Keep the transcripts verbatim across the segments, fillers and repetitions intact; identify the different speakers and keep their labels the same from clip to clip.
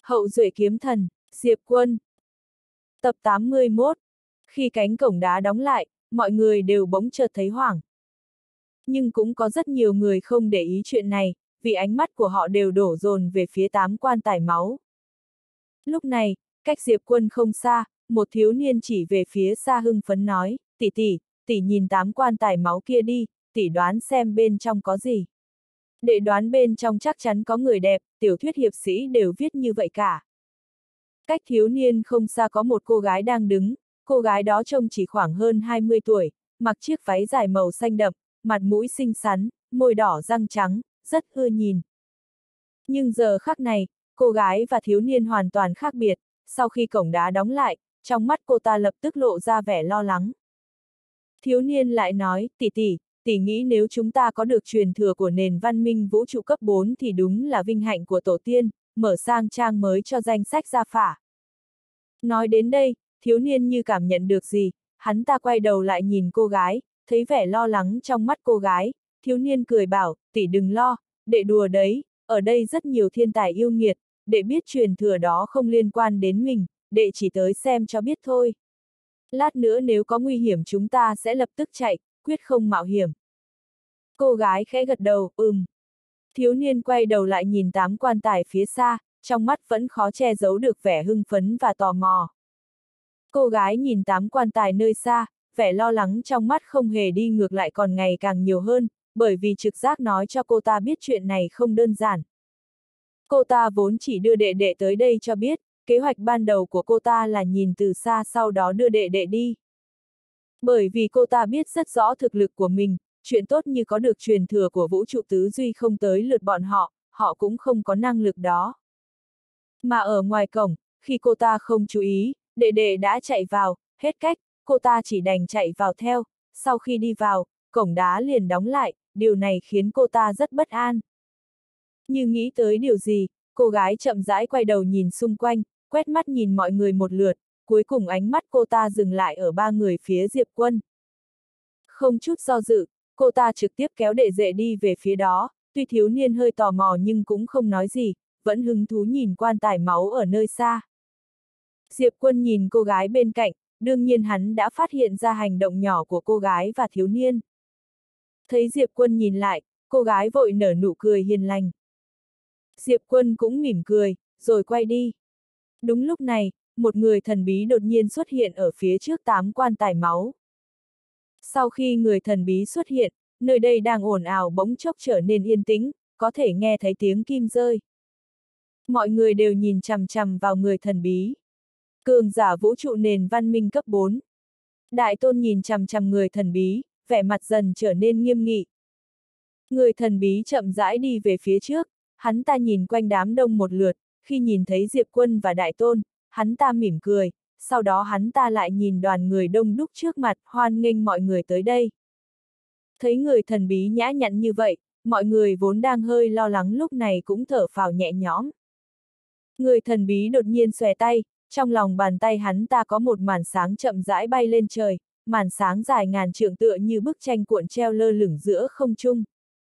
Speaker 1: Hậu duệ kiếm thần, Diệp Quân. Tập tám mươi mốt. Khi cánh cổng đá đóng lại, mọi người đều bỗng chợt thấy hoảng. Nhưng cũng có rất nhiều người không để ý chuyện này, vì ánh mắt của họ đều đổ dồn về phía tám quan tài máu. Lúc này, cách Diệp Quân không xa, một thiếu niên chỉ về phía xa hưng phấn nói, tỷ tỷ, tỷ nhìn tám quan tài máu kia đi, tỷ đoán xem bên trong có gì. Đệ đoán bên trong chắc chắn có người đẹp, tiểu thuyết hiệp sĩ đều viết như vậy cả. Cách thiếu niên không xa có một cô gái đang đứng, cô gái đó trông chỉ khoảng hơn hai mươi tuổi, mặc chiếc váy dài màu xanh đậm, mặt mũi xinh xắn, môi đỏ răng trắng, rất ưa nhìn. Nhưng giờ khắc này, cô gái và thiếu niên hoàn toàn khác biệt, sau khi cổng đá đóng lại, trong mắt cô ta lập tức lộ ra vẻ lo lắng. Thiếu niên lại nói, tỷ tỷ, tỷ nghĩ nếu chúng ta có được truyền thừa của nền văn minh vũ trụ cấp bốn thì đúng là vinh hạnh của tổ tiên, mở sang trang mới cho danh sách gia phả. Nói đến đây, thiếu niên như cảm nhận được gì, hắn ta quay đầu lại nhìn cô gái, thấy vẻ lo lắng trong mắt cô gái, thiếu niên cười bảo, tỷ đừng lo, đệ đùa đấy, ở đây rất nhiều thiên tài yêu nghiệt, đệ biết truyền thừa đó không liên quan đến mình, đệ chỉ tới xem cho biết thôi. Lát nữa nếu có nguy hiểm chúng ta sẽ lập tức chạy, quyết không mạo hiểm. Cô gái khẽ gật đầu, ừm. Thiếu niên quay đầu lại nhìn tám quan tài phía xa, trong mắt vẫn khó che giấu được vẻ hưng phấn và tò mò. Cô gái nhìn tám quan tài nơi xa, vẻ lo lắng trong mắt không hề đi ngược lại còn ngày càng nhiều hơn, bởi vì trực giác nói cho cô ta biết chuyện này không đơn giản. Cô ta vốn chỉ đưa đệ đệ tới đây cho biết, kế hoạch ban đầu của cô ta là nhìn từ xa sau đó đưa đệ đệ đi. Bởi vì cô ta biết rất rõ thực lực của mình, chuyện tốt như có được truyền thừa của vũ trụ tứ duy không tới lượt bọn họ, họ cũng không có năng lực đó. Mà ở ngoài cổng, khi cô ta không chú ý, đệ đệ đã chạy vào, hết cách, cô ta chỉ đành chạy vào theo, sau khi đi vào, cổng đá liền đóng lại, điều này khiến cô ta rất bất an. Như nghĩ tới điều gì, cô gái chậm rãi quay đầu nhìn xung quanh, quét mắt nhìn mọi người một lượt, cuối cùng ánh mắt cô ta dừng lại ở ba người phía Diệp Quân. Không chút do dự, cô ta trực tiếp kéo đệ đệ đi về phía đó, tuy thiếu niên hơi tò mò nhưng cũng không nói gì, vẫn hứng thú nhìn quan tài máu ở nơi xa. Diệp Quân nhìn cô gái bên cạnh, đương nhiên hắn đã phát hiện ra hành động nhỏ của cô gái và thiếu niên. Thấy Diệp Quân nhìn lại, cô gái vội nở nụ cười hiền lành. Diệp Quân cũng mỉm cười, rồi quay đi. Đúng lúc này, một người thần bí đột nhiên xuất hiện ở phía trước tám quan tài máu. Sau khi người thần bí xuất hiện, nơi đây đang ồn ào bỗng chốc trở nên yên tĩnh, có thể nghe thấy tiếng kim rơi. Mọi người đều nhìn chằm chằm vào người thần bí. Cường giả vũ trụ nền văn minh cấp bốn. Đại tôn nhìn chằm chằm người thần bí, vẻ mặt dần trở nên nghiêm nghị. Người thần bí chậm rãi đi về phía trước, hắn ta nhìn quanh đám đông một lượt, khi nhìn thấy Diệp Quân và Đại tôn, hắn ta mỉm cười, sau đó hắn ta lại nhìn đoàn người đông đúc trước mặt, hoan nghênh mọi người tới đây. Thấy người thần bí nhã nhặn như vậy, mọi người vốn đang hơi lo lắng lúc này cũng thở phào nhẹ nhõm. Người thần bí đột nhiên xòe tay, trong lòng bàn tay hắn ta có một màn sáng chậm rãi bay lên trời, màn sáng dài ngàn trượng tựa như bức tranh cuộn treo lơ lửng giữa không trung.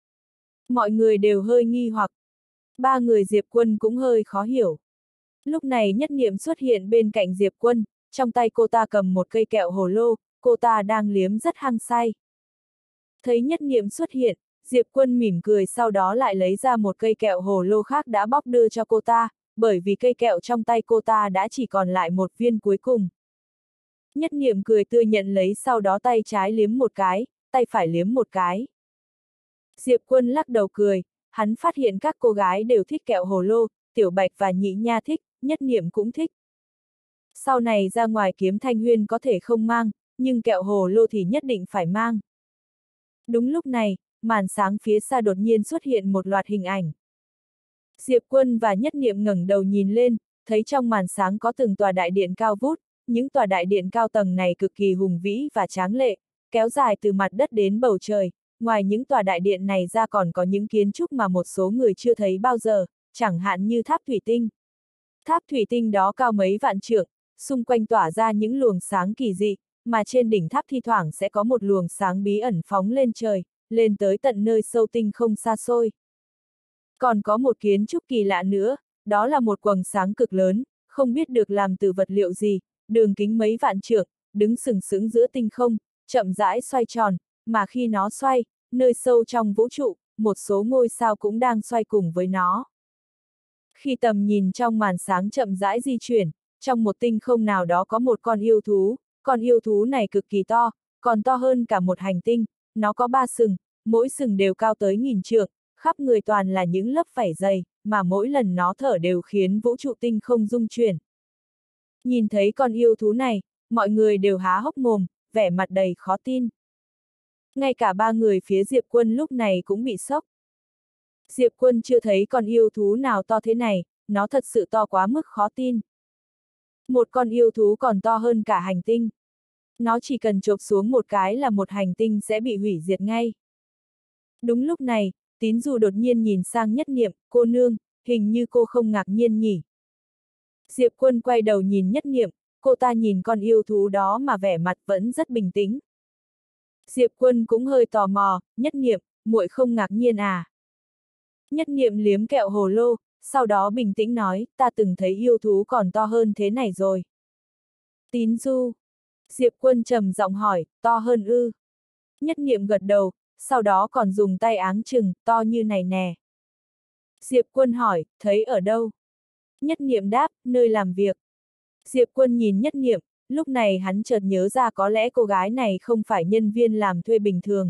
Speaker 1: Mọi người đều hơi nghi hoặc. Ba người Diệp Quân cũng hơi khó hiểu. Lúc này Nhất Niệm xuất hiện bên cạnh Diệp Quân, trong tay cô ta cầm một cây kẹo hồ lô, cô ta đang liếm rất hăng say. Thấy Nhất Niệm xuất hiện, Diệp Quân mỉm cười sau đó lại lấy ra một cây kẹo hồ lô khác đã bóc đưa cho cô ta, bởi vì cây kẹo trong tay cô ta đã chỉ còn lại một viên cuối cùng. Nhất Niệm cười tươi nhận lấy sau đó tay trái liếm một cái, tay phải liếm một cái. Diệp Quân lắc đầu cười, hắn phát hiện các cô gái đều thích kẹo hồ lô, Tiểu Bạch và Nhị Nha thích, Nhất Niệm cũng thích. Sau này ra ngoài kiếm thanh huyên có thể không mang, nhưng kẹo hồ lô thì nhất định phải mang. Đúng lúc này, màn sáng phía xa đột nhiên xuất hiện một loạt hình ảnh. Diệp Quân và Nhất Niệm ngẩng đầu nhìn lên, thấy trong màn sáng có từng tòa đại điện cao vút, những tòa đại điện cao tầng này cực kỳ hùng vĩ và tráng lệ, kéo dài từ mặt đất đến bầu trời. Ngoài những tòa đại điện này ra còn có những kiến trúc mà một số người chưa thấy bao giờ, chẳng hạn như tháp thủy tinh. Tháp thủy tinh đó cao mấy vạn trượng, xung quanh tỏa ra những luồng sáng kỳ dị, mà trên đỉnh tháp thi thoảng sẽ có một luồng sáng bí ẩn phóng lên trời, lên tới tận nơi sâu tinh không xa xôi. Còn có một kiến trúc kỳ lạ nữa, đó là một quầng sáng cực lớn, không biết được làm từ vật liệu gì, đường kính mấy vạn trượng, đứng sừng sững giữa tinh không, chậm rãi xoay tròn, mà khi nó xoay, nơi sâu trong vũ trụ, một số ngôi sao cũng đang xoay cùng với nó. Khi tầm nhìn trong màn sáng chậm rãi di chuyển, trong một tinh không nào đó có một con yêu thú, con yêu thú này cực kỳ to, còn to hơn cả một hành tinh, nó có ba sừng, mỗi sừng đều cao tới nghìn trượng, khắp người toàn là những lớp vảy dày, mà mỗi lần nó thở đều khiến vũ trụ tinh không rung chuyển. Nhìn thấy con yêu thú này, mọi người đều há hốc mồm, vẻ mặt đầy khó tin. Ngay cả ba người phía Diệp Quân lúc này cũng bị sốc. Diệp Quân chưa thấy con yêu thú nào to thế này, nó thật sự to quá mức khó tin. Một con yêu thú còn to hơn cả hành tinh. Nó chỉ cần chộp xuống một cái là một hành tinh sẽ bị hủy diệt ngay. Đúng lúc này, Tín Du đột nhiên nhìn sang Nhất Niệm, cô nương, hình như cô không ngạc nhiên nhỉ. Diệp Quân quay đầu nhìn Nhất Niệm, cô ta nhìn con yêu thú đó mà vẻ mặt vẫn rất bình tĩnh. Diệp Quân cũng hơi tò mò, Nhất Niệm, muội không ngạc nhiên à? Nhất Niệm liếm kẹo hồ lô, sau đó bình tĩnh nói, ta từng thấy yêu thú còn to hơn thế này rồi. Tín Du. Diệp Quân trầm giọng hỏi, to hơn ư? Nhất Niệm gật đầu, sau đó còn dùng tay áng chừng, to như này nè. Diệp Quân hỏi, thấy ở đâu? Nhất Niệm đáp, nơi làm việc. Diệp Quân nhìn Nhất Niệm, lúc này hắn chợt nhớ ra có lẽ cô gái này không phải nhân viên làm thuê bình thường.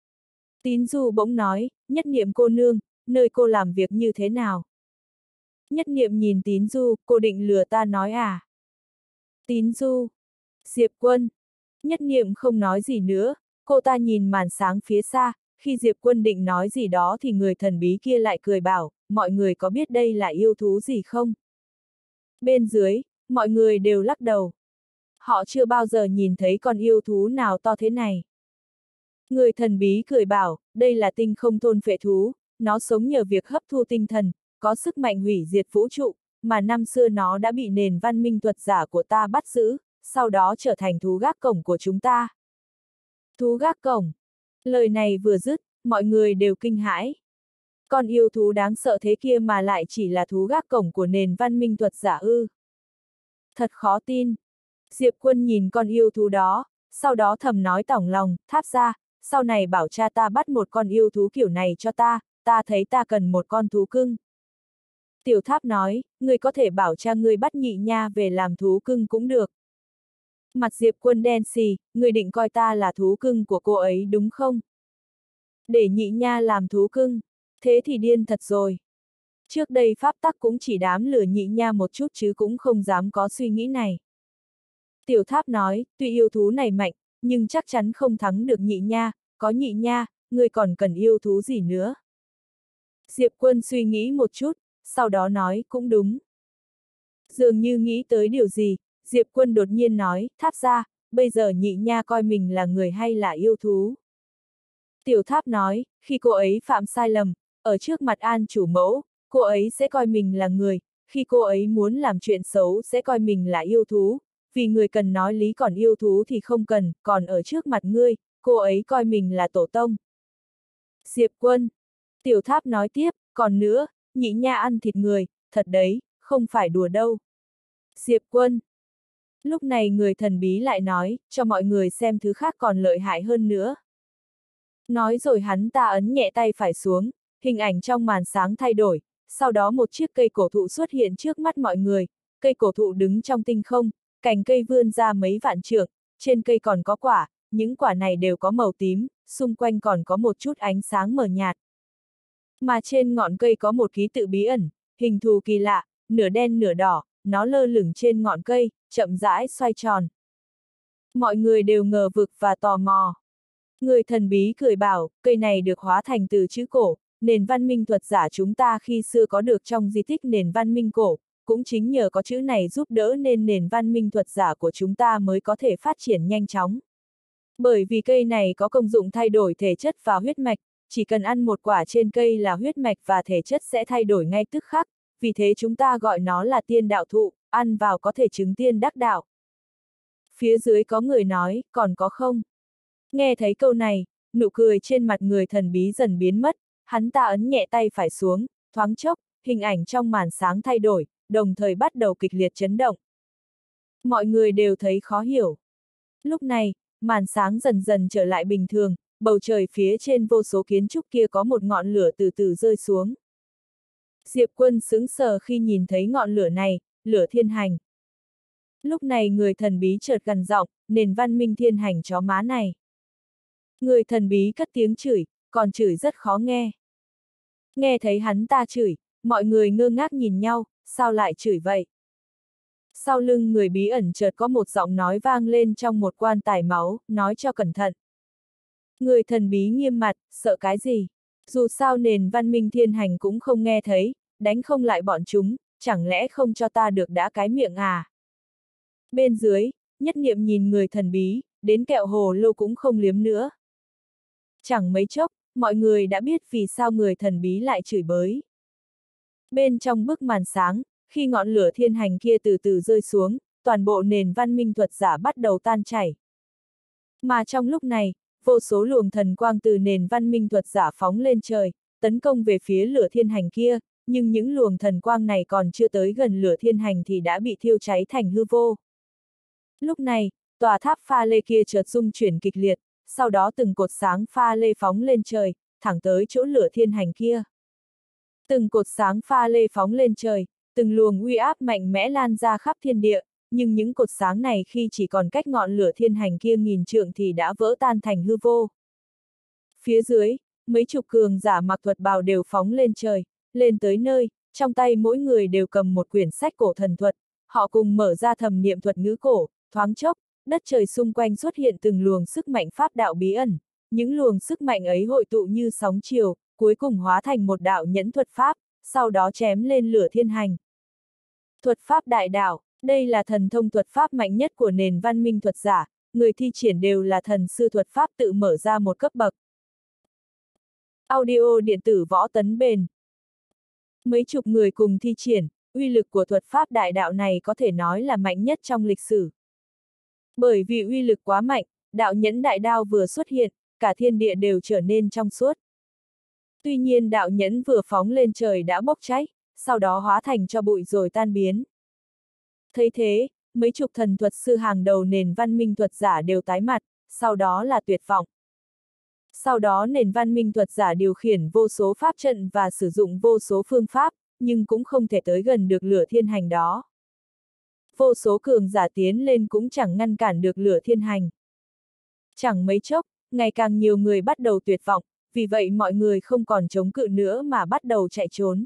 Speaker 1: Tín Du bỗng nói, Nhất Niệm cô nương, nơi cô làm việc như thế nào? Nhất Niệm nhìn Tín Du, cô định lừa ta nói à? Tín Du. Diệp Quân. Nhất Niệm không nói gì nữa, cô ta nhìn màn sáng phía xa, khi Diệp Quân định nói gì đó thì người thần bí kia lại cười bảo, mọi người có biết đây là yêu thú gì không? Bên dưới, mọi người đều lắc đầu. Họ chưa bao giờ nhìn thấy con yêu thú nào to thế này. Người thần bí cười bảo, đây là tinh không thôn phệ thú, nó sống nhờ việc hấp thu tinh thần, có sức mạnh hủy diệt vũ trụ, mà năm xưa nó đã bị nền văn minh thuật giả của ta bắt giữ, sau đó trở thành thú gác cổng của chúng ta. Thú gác cổng. Lời này vừa dứt, mọi người đều kinh hãi. Con yêu thú đáng sợ thế kia mà lại chỉ là thú gác cổng của nền văn minh thuật giả ư. Thật khó tin. Diệp Quân nhìn con yêu thú đó, sau đó thầm nói tỏng lòng, Tháp ra, sau này bảo cha ta bắt một con yêu thú kiểu này cho ta, ta thấy ta cần một con thú cưng. Tiểu Tháp nói, ngươi có thể bảo cha ngươi bắt Nhị Nha về làm thú cưng cũng được. Mặt Diệp Quân đen xì, ngươi định coi ta là thú cưng của cô ấy đúng không? Để Nhị Nha làm thú cưng, thế thì điên thật rồi. Trước đây pháp tắc cũng chỉ đám lừa Nhị Nha một chút chứ cũng không dám có suy nghĩ này. Tiểu Tháp nói, tuy yêu thú này mạnh, nhưng chắc chắn không thắng được Nhị Nha, có Nhị Nha, ngươi còn cần yêu thú gì nữa? Diệp Quân suy nghĩ một chút, sau đó nói, cũng đúng. Dường như nghĩ tới điều gì, Diệp Quân đột nhiên nói, Tháp ra, bây giờ Nhị Nha coi mình là người hay là yêu thú? Tiểu Tháp nói, khi cô ấy phạm sai lầm, ở trước mặt An chủ mẫu, cô ấy sẽ coi mình là người, khi cô ấy muốn làm chuyện xấu sẽ coi mình là yêu thú, vì người cần nói lý còn yêu thú thì không cần, còn ở trước mặt ngươi, cô ấy coi mình là tổ tông. Diệp Quân. Tiểu Tháp nói tiếp, còn nữa, Nhị Nha ăn thịt người, thật đấy, không phải đùa đâu. Diệp Quân. Lúc này người thần bí lại nói, cho mọi người xem thứ khác còn lợi hại hơn nữa. Nói rồi hắn ta ấn nhẹ tay phải xuống, hình ảnh trong màn sáng thay đổi, sau đó một chiếc cây cổ thụ xuất hiện trước mắt mọi người, cây cổ thụ đứng trong tinh không, cành cây vươn ra mấy vạn trượng, trên cây còn có quả, những quả này đều có màu tím, xung quanh còn có một chút ánh sáng mờ nhạt. Mà trên ngọn cây có một ký tự bí ẩn, hình thù kỳ lạ, nửa đen nửa đỏ, nó lơ lửng trên ngọn cây, chậm rãi xoay tròn. Mọi người đều ngờ vực và tò mò. Người thần bí cười bảo, cây này được hóa thành từ chữ cổ, nền văn minh thuật giả chúng ta khi xưa có được trong di tích nền văn minh cổ, cũng chính nhờ có chữ này giúp đỡ nên nền văn minh thuật giả của chúng ta mới có thể phát triển nhanh chóng. Bởi vì cây này có công dụng thay đổi thể chất và huyết mạch, chỉ cần ăn một quả trên cây là huyết mạch và thể chất sẽ thay đổi ngay tức khắc, vì thế chúng ta gọi nó là tiên đạo thụ, ăn vào có thể chứng tiên đắc đạo. Phía dưới có người nói, còn có không? Nghe thấy câu này, nụ cười trên mặt người thần bí dần biến mất, hắn ta ấn nhẹ tay phải xuống, thoáng chốc, hình ảnh trong màn sáng thay đổi, đồng thời bắt đầu kịch liệt chấn động. Mọi người đều thấy khó hiểu. Lúc này, màn sáng dần dần trở lại bình thường, bầu trời phía trên vô số kiến trúc kia có một ngọn lửa từ từ rơi xuống. Diệp Quân sững sờ khi nhìn thấy ngọn lửa này, lửa thiên hành. Lúc này người thần bí chợt gằn giọng, nền văn minh thiên hành chó má này. Người thần bí cất tiếng chửi, còn chửi rất khó nghe. Nghe thấy hắn ta chửi, mọi người ngơ ngác nhìn nhau, sao lại chửi vậy? Sau lưng người bí ẩn chợt có một giọng nói vang lên trong một quan tài máu, nói cho cẩn thận. Người thần bí nghiêm mặt, sợ cái gì? Dù sao nền văn minh thiên hành cũng không nghe thấy, đánh không lại bọn chúng, chẳng lẽ không cho ta được đã cái miệng à? Bên dưới, Nhất Niệm nhìn người thần bí, đến kẹo hồ lô cũng không liếm nữa. Chẳng mấy chốc, mọi người đã biết vì sao người thần bí lại chửi bới. Bên trong bức màn sáng, khi ngọn lửa thiên hành kia từ từ rơi xuống, toàn bộ nền văn minh thuật giả bắt đầu tan chảy. Mà trong lúc này, vô số luồng thần quang từ nền văn minh thuật giả phóng lên trời, tấn công về phía lửa thiên hành kia, nhưng những luồng thần quang này còn chưa tới gần lửa thiên hành thì đã bị thiêu cháy thành hư vô. Lúc này, tòa tháp pha lê kia chợt rung chuyển kịch liệt, sau đó từng cột sáng pha lê phóng lên trời, thẳng tới chỗ lửa thiên hành kia. Từng cột sáng pha lê phóng lên trời, từng luồng uy áp mạnh mẽ lan ra khắp thiên địa, nhưng những cột sáng này khi chỉ còn cách ngọn lửa thiên hành kia nghìn trượng thì đã vỡ tan thành hư vô. Phía dưới, mấy chục cường giả mặc thuật bào đều phóng lên trời, lên tới nơi, trong tay mỗi người đều cầm một quyển sách cổ thần thuật, họ cùng mở ra thầm niệm thuật ngữ cổ, thoáng chốc, đất trời xung quanh xuất hiện từng luồng sức mạnh pháp đạo bí ẩn, những luồng sức mạnh ấy hội tụ như sóng chiều, cuối cùng hóa thành một đạo nhẫn thuật pháp, sau đó chém lên lửa thiên hành. Thuật pháp đại đạo, đây là thần thông thuật pháp mạnh nhất của nền văn minh thuật giả, người thi triển đều là thần sư thuật pháp tự mở ra một cấp bậc. Audio điện tử Võ Tấn Bền. Mấy chục người cùng thi triển, uy lực của thuật pháp đại đạo này có thể nói là mạnh nhất trong lịch sử. Bởi vì uy lực quá mạnh, đạo nhẫn đại đao vừa xuất hiện, cả thiên địa đều trở nên trong suốt. Tuy nhiên đạo nhẫn vừa phóng lên trời đã bốc cháy, sau đó hóa thành cho bụi rồi tan biến. Thấy thế, mấy chục thần thuật sư hàng đầu nền văn minh thuật giả đều tái mặt, sau đó là tuyệt vọng. Sau đó nền văn minh thuật giả điều khiển vô số pháp trận và sử dụng vô số phương pháp, nhưng cũng không thể tới gần được lửa thiên hành đó. Vô số cường giả tiến lên cũng chẳng ngăn cản được lửa thiên hành. Chẳng mấy chốc, ngày càng nhiều người bắt đầu tuyệt vọng, vì vậy mọi người không còn chống cự nữa mà bắt đầu chạy trốn.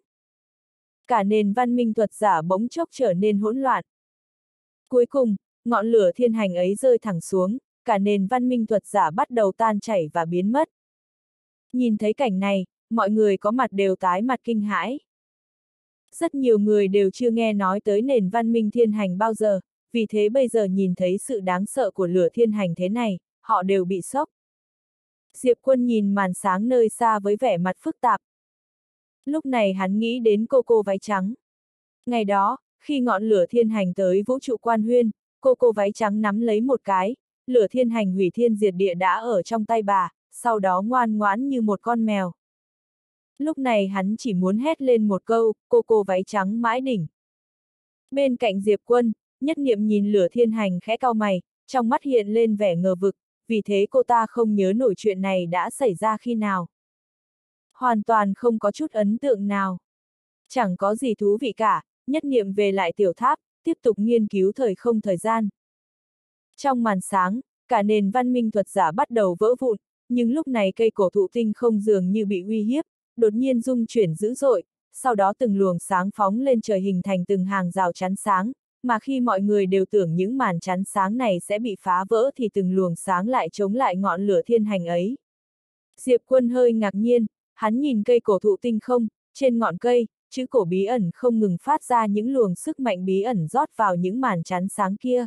Speaker 1: Cả nền văn minh thuật giả bỗng chốc trở nên hỗn loạn. Cuối cùng, ngọn lửa thiên hành ấy rơi thẳng xuống, cả nền văn minh thuật giả bắt đầu tan chảy và biến mất. Nhìn thấy cảnh này, mọi người có mặt đều tái mặt kinh hãi. Rất nhiều người đều chưa nghe nói tới nền văn minh thiên hành bao giờ, vì thế bây giờ nhìn thấy sự đáng sợ của lửa thiên hành thế này, họ đều bị sốc. Diệp Quân nhìn màn sáng nơi xa với vẻ mặt phức tạp. Lúc này hắn nghĩ đến cô cô váy trắng. Ngày đó, khi ngọn lửa thiên hành tới vũ trụ quan huyên, cô cô váy trắng nắm lấy một cái, lửa thiên hành hủy thiên diệt địa đã ở trong tay bà, sau đó ngoan ngoãn như một con mèo. Lúc này hắn chỉ muốn hét lên một câu, cô cô váy trắng mãi đỉnh. Bên cạnh Diệp Quân, Nhất Niệm nhìn lửa thiên hành khẽ cau mày, trong mắt hiện lên vẻ ngờ vực, vì thế cô ta không nhớ nổi chuyện này đã xảy ra khi nào. Hoàn toàn không có chút ấn tượng nào. Chẳng có gì thú vị cả, Nhất Niệm về lại tiểu tháp, tiếp tục nghiên cứu thời không thời gian. Trong màn sáng, cả nền văn minh thuật giả bắt đầu vỡ vụn, nhưng lúc này cây cổ thụ tinh không dường như bị uy hiếp, đột nhiên rung chuyển dữ dội, sau đó từng luồng sáng phóng lên trời hình thành từng hàng rào chắn sáng, mà khi mọi người đều tưởng những màn chắn sáng này sẽ bị phá vỡ thì từng luồng sáng lại chống lại ngọn lửa thiên hành ấy. Diệp Quân hơi ngạc nhiên, hắn nhìn cây cổ thụ tinh không, trên ngọn cây, chữ cổ bí ẩn không ngừng phát ra những luồng sức mạnh bí ẩn rót vào những màn chắn sáng kia.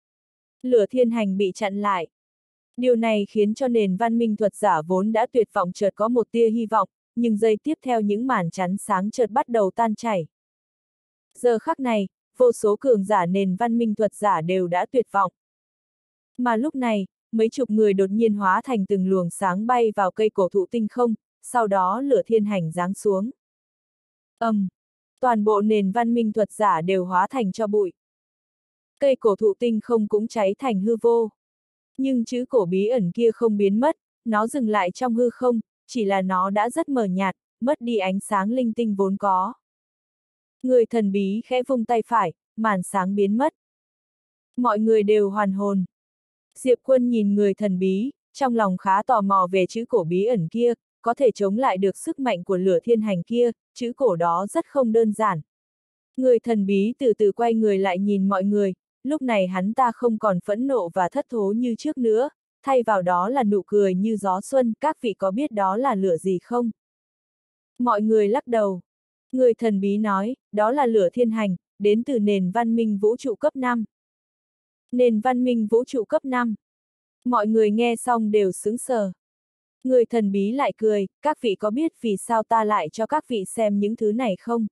Speaker 1: Lửa thiên hành bị chặn lại. Điều này khiến cho nền văn minh thuật giả vốn đã tuyệt vọng chợt có một tia hy vọng, nhưng giây tiếp theo những màn chắn sáng chợt bắt đầu tan chảy. Giờ khắc này, vô số cường giả nền văn minh thuật giả đều đã tuyệt vọng. Mà lúc này, mấy chục người đột nhiên hóa thành từng luồng sáng bay vào cây cổ thụ tinh không, sau đó lửa thiên hành giáng xuống. Ầm, um, toàn bộ nền văn minh thuật giả đều hóa thành tro bụi. Cây cổ thụ tinh không cũng cháy thành hư vô. Nhưng chữ cổ bí ẩn kia không biến mất, nó dừng lại trong hư không, chỉ là nó đã rất mờ nhạt, mất đi ánh sáng linh tinh vốn có. Người thần bí khẽ vung tay phải, màn sáng biến mất. Mọi người đều hoàn hồn. Diệp Quân nhìn người thần bí, trong lòng khá tò mò về chữ cổ bí ẩn kia, có thể chống lại được sức mạnh của lửa thiên hành kia, chữ cổ đó rất không đơn giản. Người thần bí từ từ quay người lại nhìn mọi người, lúc này hắn ta không còn phẫn nộ và thất thố như trước nữa, thay vào đó là nụ cười như gió xuân, các vị có biết đó là lửa gì không? Mọi người lắc đầu. Người thần bí nói, đó là lửa thiên hành, đến từ nền văn minh vũ trụ cấp năm. Nền văn minh vũ trụ cấp năm. Mọi người nghe xong đều sững sờ. Người thần bí lại cười, các vị có biết vì sao ta lại cho các vị xem những thứ này không?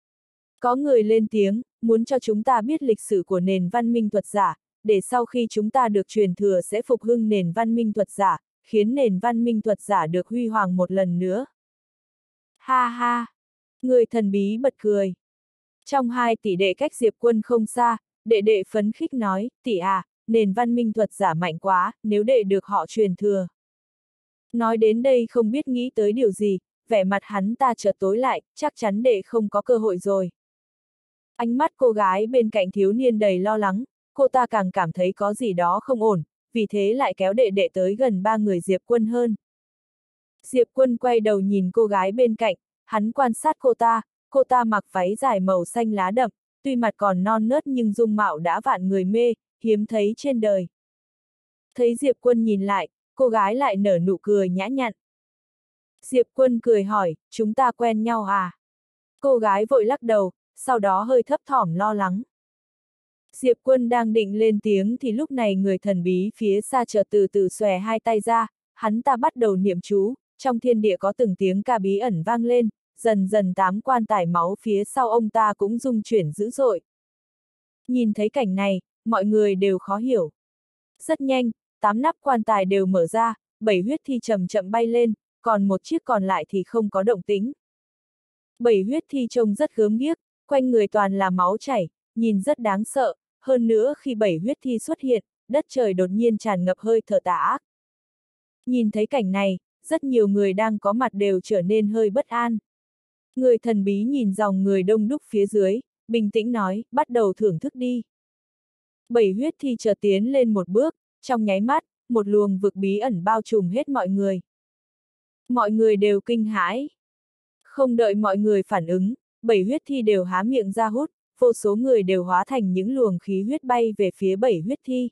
Speaker 1: Có người lên tiếng, muốn cho chúng ta biết lịch sử của nền văn minh thuật giả, để sau khi chúng ta được truyền thừa sẽ phục hưng nền văn minh thuật giả, khiến nền văn minh thuật giả được huy hoàng một lần nữa. Ha ha! Người thần bí bật cười. Trong hai tỷ đệ cách Diệp Quân không xa, đệ đệ phấn khích nói, tỷ à, nền văn minh thuật giả mạnh quá, nếu đệ được họ truyền thừa. Nói đến đây không biết nghĩ tới điều gì, vẻ mặt hắn ta chợt tối lại, chắc chắn đệ không có cơ hội rồi. Ánh mắt cô gái bên cạnh thiếu niên đầy lo lắng, cô ta càng cảm thấy có gì đó không ổn, vì thế lại kéo đệ đệ tới gần ba người Diệp Quân hơn. Diệp Quân quay đầu nhìn cô gái bên cạnh, hắn quan sát cô ta, cô ta mặc váy dài màu xanh lá đậm, tuy mặt còn non nớt nhưng dung mạo đã vạn người mê, hiếm thấy trên đời. Thấy Diệp Quân nhìn lại, cô gái lại nở nụ cười nhã nhặn. Diệp Quân cười hỏi, chúng ta quen nhau à? Cô gái vội lắc đầu, sau đó hơi thấp thỏm lo lắng. Diệp Quân đang định lên tiếng thì lúc này người thần bí phía xa chợt từ từ xòe hai tay ra, hắn ta bắt đầu niệm chú, trong thiên địa có từng tiếng ca bí ẩn vang lên, dần dần tám quan tài máu phía sau ông ta cũng rung chuyển dữ dội. Nhìn thấy cảnh này, mọi người đều khó hiểu. Rất nhanh, tám nắp quan tài đều mở ra, bảy huyết thi chậm chậm bay lên, còn một chiếc còn lại thì không có động tĩnh. Bảy huyết thi trông rất gớm ghiếc, quanh người toàn là máu chảy, nhìn rất đáng sợ, hơn nữa khi bảy huyết thi xuất hiện, đất trời đột nhiên tràn ngập hơi thở tà ác. Nhìn thấy cảnh này, rất nhiều người đang có mặt đều trở nên hơi bất an. Người thần bí nhìn dòng người đông đúc phía dưới, bình tĩnh nói, bắt đầu thưởng thức đi. Bảy huyết thi chợt tiến lên một bước, trong nháy mắt, một luồng vực bí ẩn bao trùm hết mọi người. Mọi người đều kinh hãi. Không đợi mọi người phản ứng, bảy huyết thi đều há miệng ra hút, vô số người đều hóa thành những luồng khí huyết bay về phía bảy huyết thi.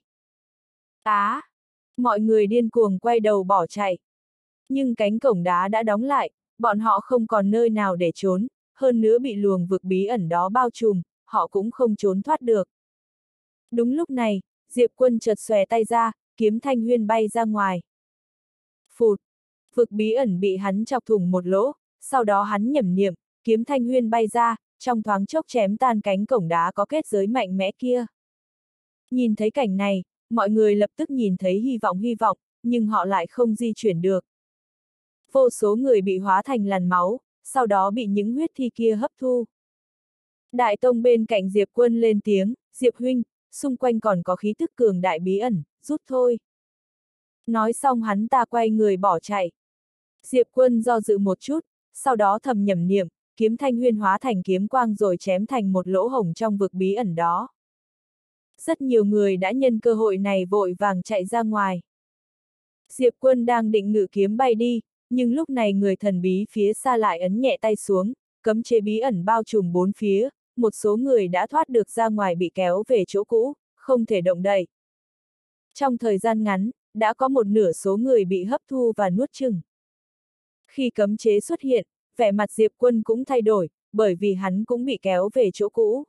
Speaker 1: Á! Mọi người điên cuồng quay đầu bỏ chạy. Nhưng cánh cổng đá đã đóng lại, bọn họ không còn nơi nào để trốn, hơn nữa bị luồng vực bí ẩn đó bao trùm, họ cũng không trốn thoát được. Đúng lúc này, Diệp Quân chợt xòe tay ra, kiếm thanh huyên bay ra ngoài. Phụt! Vực bí ẩn bị hắn chọc thủng một lỗ, sau đó hắn nhẩm niệm, kiếm thanh huyên bay ra, trong thoáng chốc chém tan cánh cổng đá có kết giới mạnh mẽ kia. Nhìn thấy cảnh này, mọi người lập tức nhìn thấy hy vọng hy vọng, nhưng họ lại không di chuyển được. Vô số người bị hóa thành làn máu, sau đó bị những huyết thi kia hấp thu. Đại tông bên cạnh Diệp Quân lên tiếng, Diệp huynh, xung quanh còn có khí tức cường đại bí ẩn, rút thôi. Nói xong hắn ta quay người bỏ chạy. Diệp Quân do dự một chút, sau đó thầm nhẩm niệm, kiếm thanh huyên hóa thành kiếm quang rồi chém thành một lỗ hổng trong vực bí ẩn đó. Rất nhiều người đã nhân cơ hội này vội vàng chạy ra ngoài. Diệp Quân đang định ngự kiếm bay đi, nhưng lúc này người thần bí phía xa lại ấn nhẹ tay xuống, cấm chế bí ẩn bao trùm bốn phía, một số người đã thoát được ra ngoài bị kéo về chỗ cũ, không thể động đậy. Trong thời gian ngắn, đã có một nửa số người bị hấp thu và nuốt chửng. Khi cấm chế xuất hiện, vẻ mặt Diệp Quân cũng thay đổi, bởi vì hắn cũng bị kéo về chỗ cũ.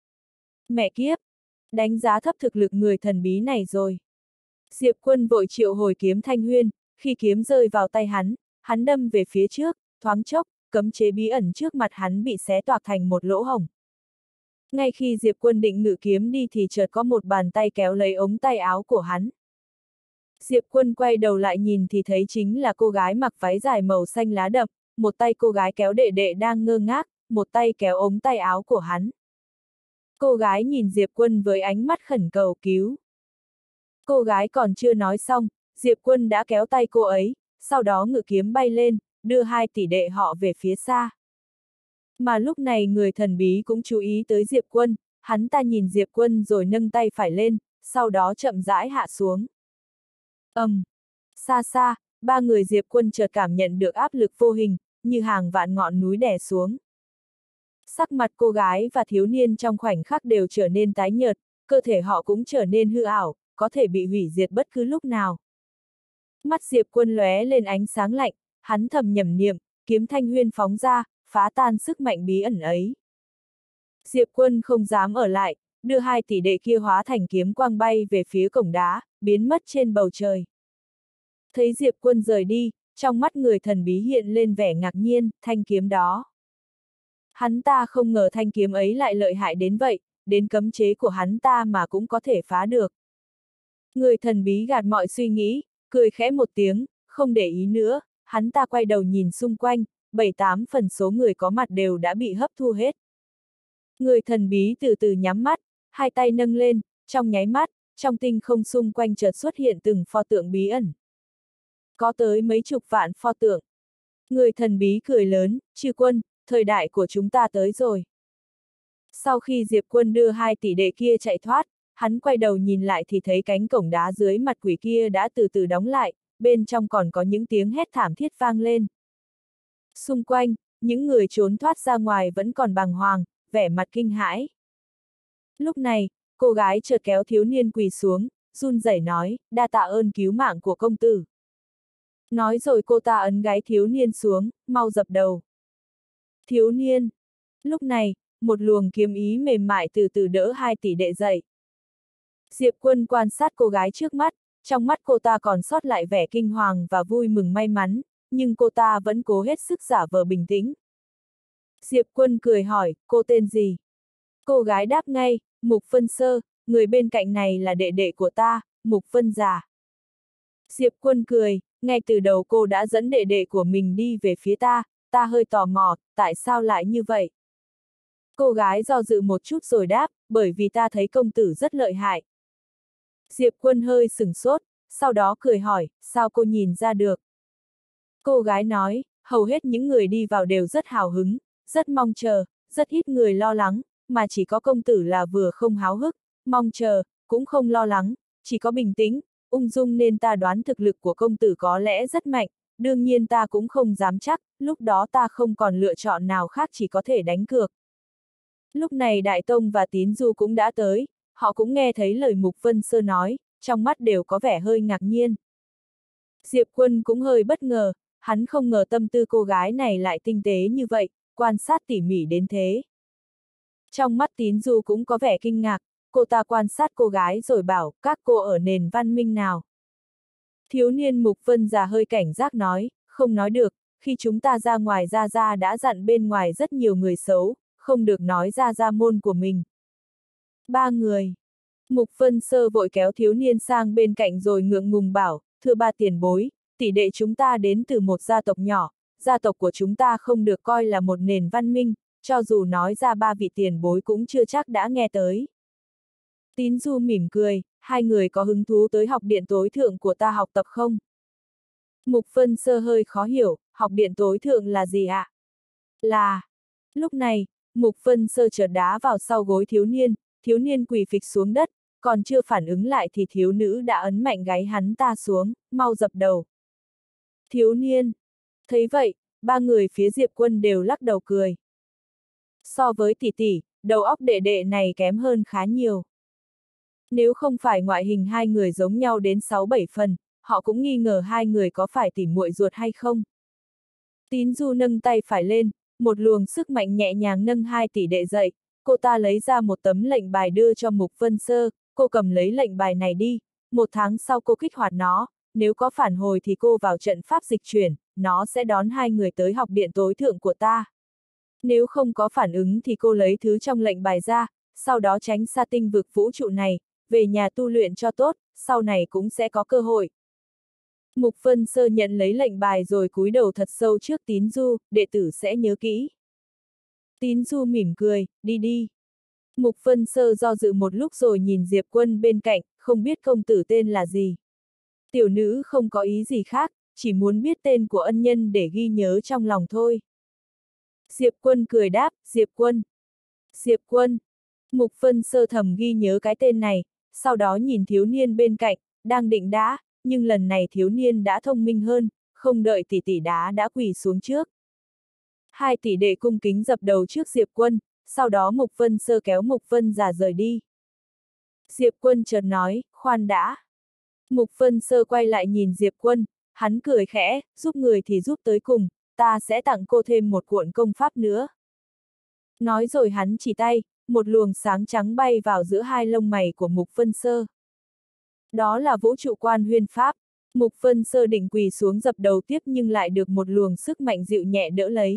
Speaker 1: Mẹ kiếp! Đánh giá thấp thực lực người thần bí này rồi. Diệp Quân vội triệu hồi kiếm thanh huyên, khi kiếm rơi vào tay hắn, hắn đâm về phía trước, thoáng chốc, cấm chế bí ẩn trước mặt hắn bị xé toạc thành một lỗ hổng. Ngay khi Diệp Quân định ngự kiếm đi thì chợt có một bàn tay kéo lấy ống tay áo của hắn. Diệp Quân quay đầu lại nhìn thì thấy chính là cô gái mặc váy dài màu xanh lá đậm, một tay cô gái kéo đệ đệ đang ngơ ngác, một tay kéo ống tay áo của hắn. Cô gái nhìn Diệp Quân với ánh mắt khẩn cầu cứu. Cô gái còn chưa nói xong, Diệp Quân đã kéo tay cô ấy, sau đó ngự kiếm bay lên, đưa hai tỷ đệ họ về phía xa. Mà lúc này người thần bí cũng chú ý tới Diệp Quân, hắn ta nhìn Diệp Quân rồi nâng tay phải lên, sau đó chậm rãi hạ xuống. ầm, um, xa xa, ba người Diệp Quân chợt cảm nhận được áp lực vô hình, như hàng vạn ngọn núi đè xuống. Sắc mặt cô gái và thiếu niên trong khoảnh khắc đều trở nên tái nhợt, cơ thể họ cũng trở nên hư ảo, có thể bị hủy diệt bất cứ lúc nào. Mắt Diệp Quân lóe lên ánh sáng lạnh, hắn thầm nhẩm niệm, kiếm thanh huyên phóng ra, phá tan sức mạnh bí ẩn ấy. Diệp Quân không dám ở lại, đưa hai tỷ đệ kia hóa thành kiếm quang bay về phía cổng đá, biến mất trên bầu trời. Thấy Diệp Quân rời đi, trong mắt người thần bí hiện lên vẻ ngạc nhiên, thanh kiếm đó. Hắn ta không ngờ thanh kiếm ấy lại lợi hại đến vậy, đến cấm chế của hắn ta mà cũng có thể phá được. Người thần bí gạt mọi suy nghĩ, cười khẽ một tiếng, không để ý nữa, hắn ta quay đầu nhìn xung quanh, bảy tám phần số người có mặt đều đã bị hấp thu hết. Người thần bí từ từ nhắm mắt, hai tay nâng lên, trong nháy mắt, trong tinh không xung quanh chợt xuất hiện từng pho tượng bí ẩn. Có tới mấy chục vạn pho tượng. Người thần bí cười lớn, chư quân, thời đại của chúng ta tới rồi. Sau khi Diệp Quân đưa hai tỷ đệ kia chạy thoát, hắn quay đầu nhìn lại thì thấy cánh cổng đá dưới mặt quỷ kia đã từ từ đóng lại, bên trong còn có những tiếng hét thảm thiết vang lên. Xung quanh, những người trốn thoát ra ngoài vẫn còn bàng hoàng, vẻ mặt kinh hãi. Lúc này, cô gái chợt kéo thiếu niên quỳ xuống, run rẩy nói, đa tạ ơn cứu mạng của công tử. Nói rồi cô ta ấn gáy thiếu niên xuống, mau dập đầu. Thiếu niên. Lúc này, một luồng kiếm ý mềm mại từ từ đỡ hai tỷ đệ dậy. Diệp Quân quan sát cô gái trước mắt, trong mắt cô ta còn sót lại vẻ kinh hoàng và vui mừng may mắn, nhưng cô ta vẫn cố hết sức giả vờ bình tĩnh. Diệp Quân cười hỏi, cô tên gì? Cô gái đáp ngay, Mục Vân Sơ, người bên cạnh này là đệ đệ của ta, Mục Vân Già. Diệp Quân cười, ngay từ đầu cô đã dẫn đệ đệ của mình đi về phía ta, ta hơi tò mò, tại sao lại như vậy? Cô gái do dự một chút rồi đáp, bởi vì ta thấy công tử rất lợi hại. Diệp Quân hơi sửng sốt, sau đó cười hỏi, sao cô nhìn ra được? Cô gái nói, hầu hết những người đi vào đều rất hào hứng, rất mong chờ, rất ít người lo lắng, mà chỉ có công tử là vừa không háo hức, mong chờ, cũng không lo lắng, chỉ có bình tĩnh, ung dung nên ta đoán thực lực của công tử có lẽ rất mạnh, đương nhiên ta cũng không dám chắc, lúc đó ta không còn lựa chọn nào khác chỉ có thể đánh cược. Lúc này Đại Tông và Tín Du cũng đã tới, họ cũng nghe thấy lời Mục Vân Sơ nói, trong mắt đều có vẻ hơi ngạc nhiên. Diệp Quân cũng hơi bất ngờ, hắn không ngờ tâm tư cô gái này lại tinh tế như vậy, quan sát tỉ mỉ đến thế. Trong mắt Tín Du cũng có vẻ kinh ngạc, cô ta quan sát cô gái rồi bảo, các cô ở nền văn minh nào? Thiếu niên Mục Vân Già hơi cảnh giác nói, không nói được, khi chúng ta ra ngoài Gia Gia đã dặn bên ngoài rất nhiều người xấu, không được nói ra gia môn của mình. Ba người. Mục Vân Sơ vội kéo thiếu niên sang bên cạnh rồi ngượng ngùng bảo, thưa ba tiền bối, tỷ đệ chúng ta đến từ một gia tộc nhỏ, gia tộc của chúng ta không được coi là một nền văn minh, cho dù nói ra ba vị tiền bối cũng chưa chắc đã nghe tới. Tín Du mỉm cười, hai người có hứng thú tới học điện tối thượng của ta học tập không? Mục Vân Sơ hơi khó hiểu, học điện tối thượng là gì ạ? Là... Lúc này, Mục Vân Sơ chợt đá vào sau gối thiếu niên, thiếu niên quỳ phịch xuống đất, còn chưa phản ứng lại thì thiếu nữ đã ấn mạnh gáy hắn ta xuống, mau dập đầu. Thiếu niên. Thấy vậy, ba người phía Diệp Quân đều lắc đầu cười. So với tỷ tỷ, đầu óc đệ đệ này kém hơn khá nhiều. Nếu không phải ngoại hình hai người giống nhau đến sáu bảy phần, họ cũng nghi ngờ hai người có phải tỉ muội ruột hay không. Tín Du nâng tay phải lên, một luồng sức mạnh nhẹ nhàng nâng hai tỷ đệ dậy, cô ta lấy ra một tấm lệnh bài đưa cho Mục Vân Sơ, cô cầm lấy lệnh bài này đi, một tháng sau cô kích hoạt nó, nếu có phản hồi thì cô vào trận pháp dịch chuyển, nó sẽ đón hai người tới học điện tối thượng của ta. Nếu không có phản ứng thì cô lấy thứ trong lệnh bài ra, sau đó tránh xa tinh vực vũ trụ này, về nhà tu luyện cho tốt, sau này cũng sẽ có cơ hội. Mục Vân Sơ nhận lấy lệnh bài rồi cúi đầu thật sâu trước Tín Du, đệ tử sẽ nhớ kỹ. Tín Du mỉm cười, đi đi. Mục Vân Sơ do dự một lúc rồi nhìn Diệp Quân bên cạnh, không biết công tử tên là gì. Tiểu nữ không có ý gì khác, chỉ muốn biết tên của ân nhân để ghi nhớ trong lòng thôi. Diệp Quân cười đáp, Diệp Quân. Diệp Quân. Mục Vân Sơ thầm ghi nhớ cái tên này, sau đó nhìn thiếu niên bên cạnh, đang định đá, nhưng lần này thiếu niên đã thông minh hơn, không đợi tỷ tỷ đá đã quỳ xuống trước. Hai tỷ đệ cung kính dập đầu trước Diệp Quân, sau đó Mục Vân Sơ kéo Mục Vân Giả rời đi. Diệp Quân chợt nói, khoan đã. Mục Vân Sơ quay lại nhìn Diệp Quân, hắn cười khẽ, giúp người thì giúp tới cùng, ta sẽ tặng cô thêm một cuộn công pháp nữa. Nói rồi hắn chỉ tay, một luồng sáng trắng bay vào giữa hai lông mày của Mục Vân Sơ. Đó là vũ trụ quan huyên pháp. Mục Vân Sơ định quỳ xuống dập đầu tiếp nhưng lại được một luồng sức mạnh dịu nhẹ đỡ lấy.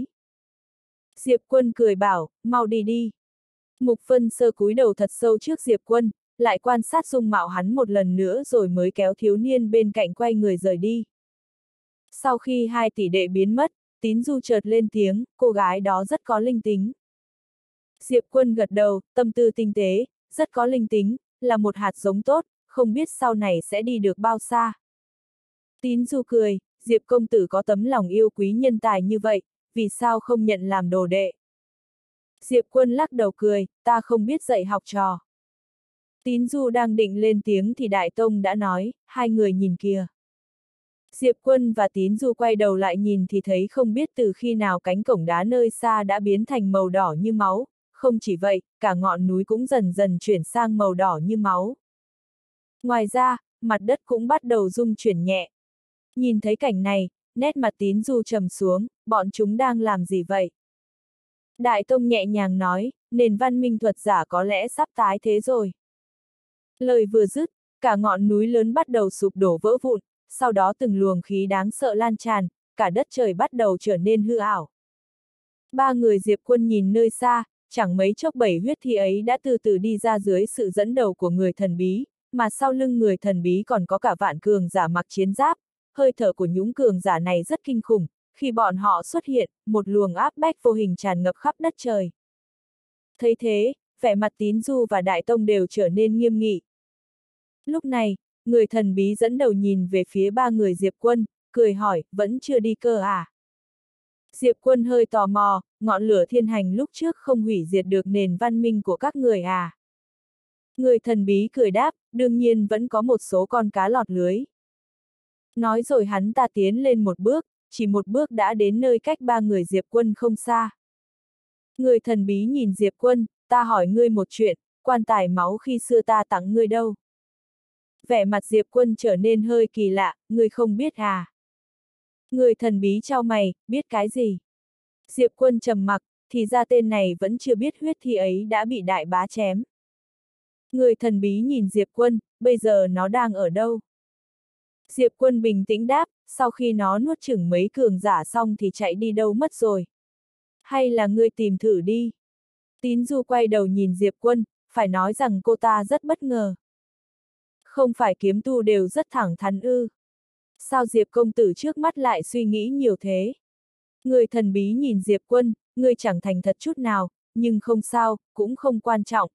Speaker 1: Diệp Quân cười bảo, mau đi đi. Mục Vân Sơ cúi đầu thật sâu trước Diệp Quân, lại quan sát dung mạo hắn một lần nữa rồi mới kéo thiếu niên bên cạnh quay người rời đi. Sau khi hai tỷ đệ biến mất, Tín Du chợt lên tiếng, cô gái đó rất có linh tính. Diệp Quân gật đầu, tâm tư tinh tế, rất có linh tính, là một hạt giống tốt, không biết sau này sẽ đi được bao xa. Tín Du cười, Diệp công tử có tấm lòng yêu quý nhân tài như vậy, vì sao không nhận làm đồ đệ? Diệp Quân lắc đầu cười, ta không biết dạy học trò. Tín Du đang định lên tiếng thì Đại Tông đã nói, hai người nhìn kìa. Diệp Quân và Tín Du quay đầu lại nhìn thì thấy không biết từ khi nào cánh cổng đá nơi xa đã biến thành màu đỏ như máu, không chỉ vậy, cả ngọn núi cũng dần dần chuyển sang màu đỏ như máu. Ngoài ra, mặt đất cũng bắt đầu rung chuyển nhẹ. Nhìn thấy cảnh này, nét mặt Tín Du trầm xuống, bọn chúng đang làm gì vậy? Đại Tông nhẹ nhàng nói, nền văn minh thuật giả có lẽ sắp tái thế rồi. Lời vừa dứt, cả ngọn núi lớn bắt đầu sụp đổ vỡ vụn, sau đó từng luồng khí đáng sợ lan tràn, cả đất trời bắt đầu trở nên hư ảo. Ba người Diệp Quân nhìn nơi xa, chẳng mấy chốc bảy huyết thi ấy đã từ từ đi ra dưới sự dẫn đầu của người thần bí, mà sau lưng người thần bí còn có cả vạn cường giả mặc chiến giáp, hơi thở của những cường giả này rất kinh khủng, khi bọn họ xuất hiện, một luồng áp bách vô hình tràn ngập khắp đất trời. Thấy thế, vẻ mặt Tín Du và Đại Tông đều trở nên nghiêm nghị. Lúc này, người thần bí dẫn đầu nhìn về phía ba người Diệp Quân, cười hỏi, vẫn chưa đi cơ à? Diệp Quân hơi tò mò, ngọn lửa thiên hành lúc trước không hủy diệt được nền văn minh của các người à? Người thần bí cười đáp, đương nhiên vẫn có một số con cá lọt lưới. Nói rồi hắn ta tiến lên một bước, chỉ một bước đã đến nơi cách ba người Diệp Quân không xa. Người thần bí nhìn Diệp Quân, ta hỏi ngươi một chuyện, quan tài máu khi xưa ta tặng ngươi đâu? Vẻ mặt Diệp Quân trở nên hơi kỳ lạ, ngươi không biết à? Người thần bí chau mày, biết cái gì? Diệp Quân trầm mặc, thì ra tên này vẫn chưa biết huyết thi ấy đã bị đại bá chém. Người thần bí nhìn Diệp Quân, bây giờ nó đang ở đâu? Diệp Quân bình tĩnh đáp, sau khi nó nuốt chửng mấy cường giả xong thì chạy đi đâu mất rồi? Hay là ngươi tìm thử đi? Tín Du quay đầu nhìn Diệp Quân, phải nói rằng cô ta rất bất ngờ. Không phải kiếm tu đều rất thẳng thắn ư? Sao Diệp công tử trước mắt lại suy nghĩ nhiều thế? Người thần bí nhìn Diệp Quân, ngươi chẳng thành thật chút nào, nhưng không sao, cũng không quan trọng.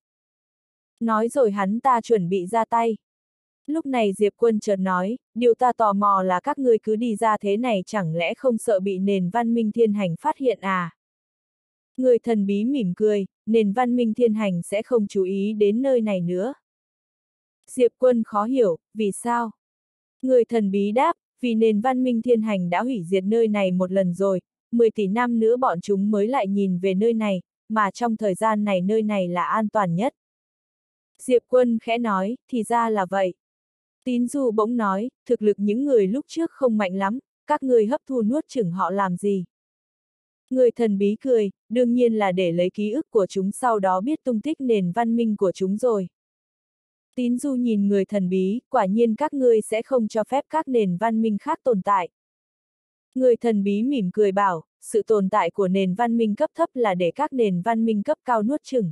Speaker 1: Nói rồi hắn ta chuẩn bị ra tay. Lúc này Diệp Quân chợt nói, điều ta tò mò là các ngươi cứ đi ra thế này chẳng lẽ không sợ bị nền văn minh thiên hành phát hiện à? Người thần bí mỉm cười, nền văn minh thiên hành sẽ không chú ý đến nơi này nữa. Diệp Quân khó hiểu, vì sao? Người thần bí đáp, vì nền văn minh thiên hành đã hủy diệt nơi này một lần rồi, mười tỷ năm nữa bọn chúng mới lại nhìn về nơi này, mà trong thời gian này nơi này là an toàn nhất. Diệp Quân khẽ nói, thì ra là vậy. Tín Du bỗng nói, thực lực những người lúc trước không mạnh lắm, các ngươi hấp thu nuốt chửng họ làm gì? Người thần bí cười, đương nhiên là để lấy ký ức của chúng sau đó biết tung tích nền văn minh của chúng rồi. Tín Du nhìn người thần bí, quả nhiên các ngươi sẽ không cho phép các nền văn minh khác tồn tại. Người thần bí mỉm cười bảo, sự tồn tại của nền văn minh cấp thấp là để các nền văn minh cấp cao nuốt chửng.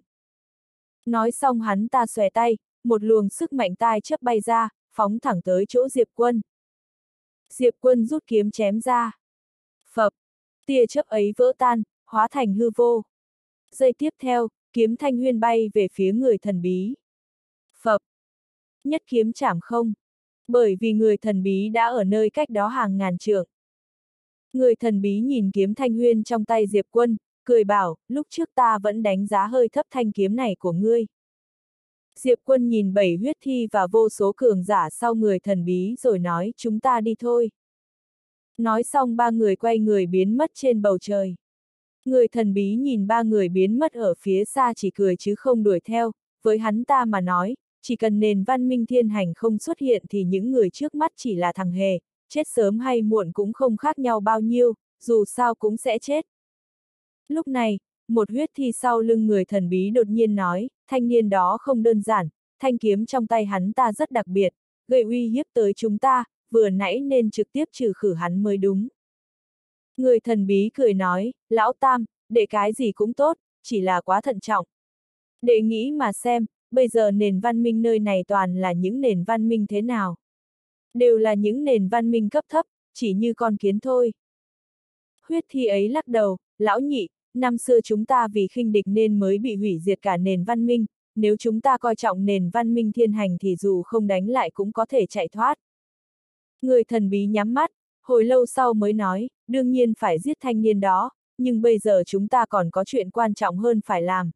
Speaker 1: Nói xong hắn ta xòe tay, một luồng sức mạnh tai chớp bay ra, phóng thẳng tới chỗ Diệp Quân. Diệp Quân rút kiếm chém ra. Phập, tia chớp ấy vỡ tan, hóa thành hư vô. Giây tiếp theo, kiếm thanh huyên bay về phía người thần bí. Phập! Nhất kiếm chảm không. Bởi vì người thần bí đã ở nơi cách đó hàng ngàn trượng. Người thần bí nhìn kiếm thanh huyên trong tay Diệp Quân, cười bảo, lúc trước ta vẫn đánh giá hơi thấp thanh kiếm này của ngươi. Diệp Quân nhìn bảy huyết thi và vô số cường giả sau người thần bí rồi nói, chúng ta đi thôi. Nói xong ba người quay người biến mất trên bầu trời. Người thần bí nhìn ba người biến mất ở phía xa chỉ cười chứ không đuổi theo, với hắn ta mà nói, chỉ cần nền văn minh thiên hành không xuất hiện thì những người trước mắt chỉ là thằng hề, chết sớm hay muộn cũng không khác nhau bao nhiêu, dù sao cũng sẽ chết. Lúc này, một huyết thi sau lưng người thần bí đột nhiên nói, thanh niên đó không đơn giản, thanh kiếm trong tay hắn ta rất đặc biệt, gây uy hiếp tới chúng ta, vừa nãy nên trực tiếp trừ khử hắn mới đúng. Người thần bí cười nói, lão tam, đệ cái gì cũng tốt, chỉ là quá thận trọng. Đệ nghĩ mà xem, bây giờ nền văn minh nơi này toàn là những nền văn minh thế nào? Đều là những nền văn minh cấp thấp, chỉ như con kiến thôi. Huyết thi ấy lắc đầu, lão nhị, năm xưa chúng ta vì khinh địch nên mới bị hủy diệt cả nền văn minh, nếu chúng ta coi trọng nền văn minh thiên hành thì dù không đánh lại cũng có thể chạy thoát. Người thần bí nhắm mắt, hồi lâu sau mới nói, đương nhiên phải giết thanh niên đó, nhưng bây giờ chúng ta còn có chuyện quan trọng hơn phải làm.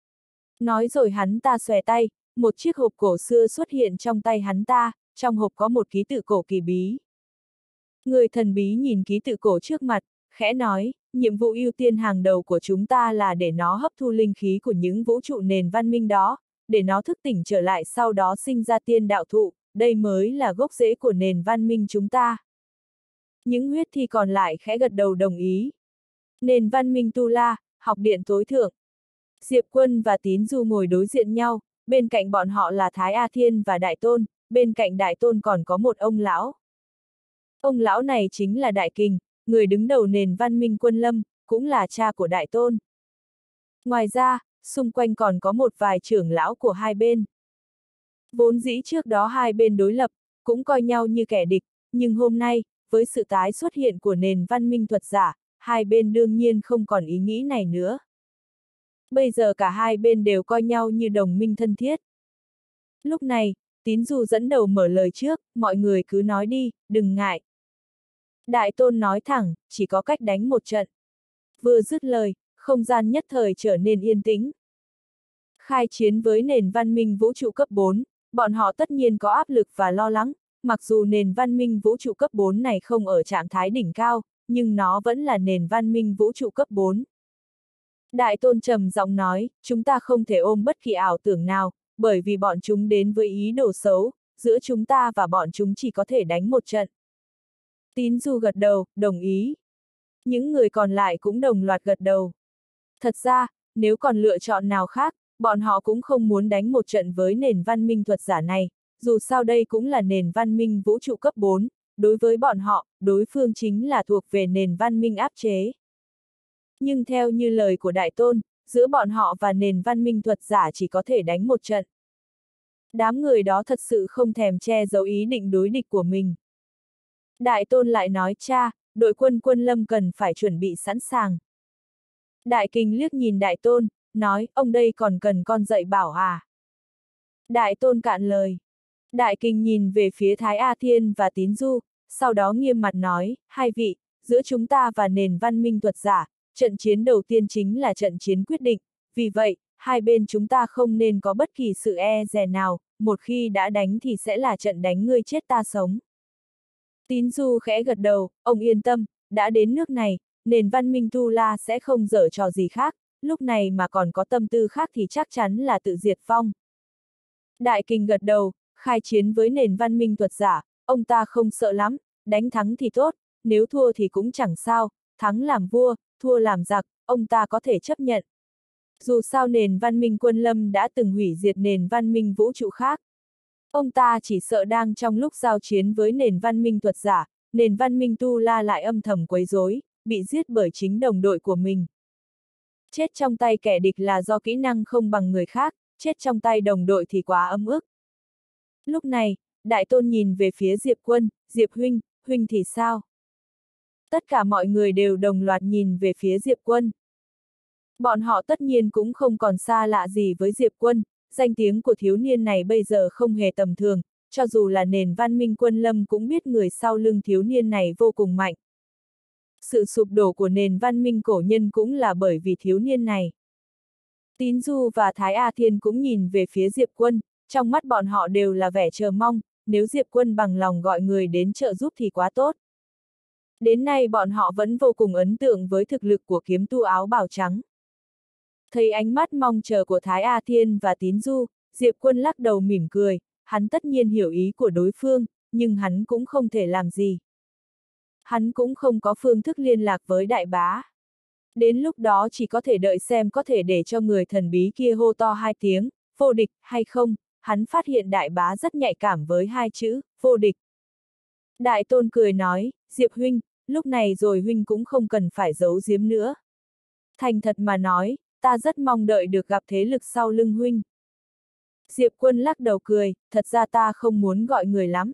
Speaker 1: Nói rồi hắn ta xòe tay, một chiếc hộp cổ xưa xuất hiện trong tay hắn ta, trong hộp có một ký tự cổ kỳ bí. Người thần bí nhìn ký tự cổ trước mặt, khẽ nói, nhiệm vụ ưu tiên hàng đầu của chúng ta là để nó hấp thu linh khí của những vũ trụ nền văn minh đó, để nó thức tỉnh trở lại sau đó sinh ra tiên đạo thụ, đây mới là gốc rễ của nền văn minh chúng ta. Những huyết thi còn lại khẽ gật đầu đồng ý. Nền văn minh Tu La, học điện tối thượng. Diệp Quân và Tín Du ngồi đối diện nhau, bên cạnh bọn họ là Thái A Thiên và Đại Tôn, bên cạnh Đại Tôn còn có một ông lão. Ông lão này chính là Đại Kình, người đứng đầu nền văn minh Quân Lâm, cũng là cha của Đại Tôn. Ngoài ra, xung quanh còn có một vài trưởng lão của hai bên. Vốn dĩ trước đó hai bên đối lập, cũng coi nhau như kẻ địch, nhưng hôm nay, với sự tái xuất hiện của nền văn minh thuật giả, hai bên đương nhiên không còn ý nghĩ này nữa. Bây giờ cả hai bên đều coi nhau như đồng minh thân thiết. Lúc này, Tín Du dẫn đầu mở lời trước, mọi người cứ nói đi, đừng ngại. Đại Tôn nói thẳng, chỉ có cách đánh một trận. Vừa dứt lời, không gian nhất thời trở nên yên tĩnh. Khai chiến với nền văn minh vũ trụ cấp bốn, bọn họ tất nhiên có áp lực và lo lắng, mặc dù nền văn minh vũ trụ cấp bốn này không ở trạng thái đỉnh cao, nhưng nó vẫn là nền văn minh vũ trụ cấp bốn. Đại Tôn trầm giọng nói, chúng ta không thể ôm bất kỳ ảo tưởng nào, bởi vì bọn chúng đến với ý đồ xấu, giữa chúng ta và bọn chúng chỉ có thể đánh một trận. Tín Du gật đầu, đồng ý. Những người còn lại cũng đồng loạt gật đầu. Thật ra, nếu còn lựa chọn nào khác, bọn họ cũng không muốn đánh một trận với nền văn minh thuật giả này, dù sao đây cũng là nền văn minh vũ trụ cấp bốn, đối với bọn họ, đối phương chính là thuộc về nền văn minh áp chế. Nhưng theo như lời của Đại Tôn, giữa bọn họ và nền văn minh thuật giả chỉ có thể đánh một trận. Đám người đó thật sự không thèm che giấu ý định đối địch của mình. Đại Tôn lại nói, cha, đội quân Quân Lâm cần phải chuẩn bị sẵn sàng. Đại Kình liếc nhìn Đại Tôn, nói, ông đây còn cần con dạy bảo à? Đại Tôn cạn lời. Đại Kình nhìn về phía Thái A Thiên và Tín Du, sau đó nghiêm mặt nói, hai vị, giữa chúng ta và nền văn minh thuật giả, trận chiến đầu tiên chính là trận chiến quyết định, vì vậy, hai bên chúng ta không nên có bất kỳ sự e dè nào, một khi đã đánh thì sẽ là trận đánh ngươi chết ta sống. Tín Du khẽ gật đầu, ông yên tâm, đã đến nước này, nền văn minh Tu La sẽ không giở trò gì khác, lúc này mà còn có tâm tư khác thì chắc chắn là tự diệt vong. Đại Kình gật đầu, khai chiến với nền văn minh thuật giả, ông ta không sợ lắm, đánh thắng thì tốt, nếu thua thì cũng chẳng sao, thắng làm vua, thua làm giặc, ông ta có thể chấp nhận. Dù sao nền văn minh Quân Lâm đã từng hủy diệt nền văn minh vũ trụ khác. Ông ta chỉ sợ đang trong lúc giao chiến với nền văn minh thuật giả, nền văn minh Tu La lại âm thầm quấy rối, bị giết bởi chính đồng đội của mình. Chết trong tay kẻ địch là do kỹ năng không bằng người khác, chết trong tay đồng đội thì quá ấm ức. Lúc này, Đại Tôn nhìn về phía Diệp Quân, Diệp huynh, huynh thì sao? Tất cả mọi người đều đồng loạt nhìn về phía Diệp Quân. Bọn họ tất nhiên cũng không còn xa lạ gì với Diệp Quân, danh tiếng của thiếu niên này bây giờ không hề tầm thường, cho dù là nền văn minh quân lâm cũng biết người sau lưng thiếu niên này vô cùng mạnh. Sự sụp đổ của nền văn minh cổ nhân cũng là bởi vì thiếu niên này. Tín Du và Thái A Thiên cũng nhìn về phía Diệp Quân, trong mắt bọn họ đều là vẻ chờ mong, nếu Diệp Quân bằng lòng gọi người đến trợ giúp thì quá tốt. Đến nay bọn họ vẫn vô cùng ấn tượng với thực lực của kiếm tu áo bào trắng. Thấy ánh mắt mong chờ của Thái A Thiên và Tín Du, Diệp Quân lắc đầu mỉm cười, hắn tất nhiên hiểu ý của đối phương, nhưng hắn cũng không thể làm gì. Hắn cũng không có phương thức liên lạc với đại bá. Đến lúc đó chỉ có thể đợi xem có thể để cho người thần bí kia hô to hai tiếng, vô địch, hay không, hắn phát hiện đại bá rất nhạy cảm với hai chữ, vô địch. Đại Tôn cười nói, Diệp huynh, lúc này rồi huynh cũng không cần phải giấu giếm nữa. Thành thật mà nói, ta rất mong đợi được gặp thế lực sau lưng huynh. Diệp Quân lắc đầu cười, thật ra ta không muốn gọi người lắm.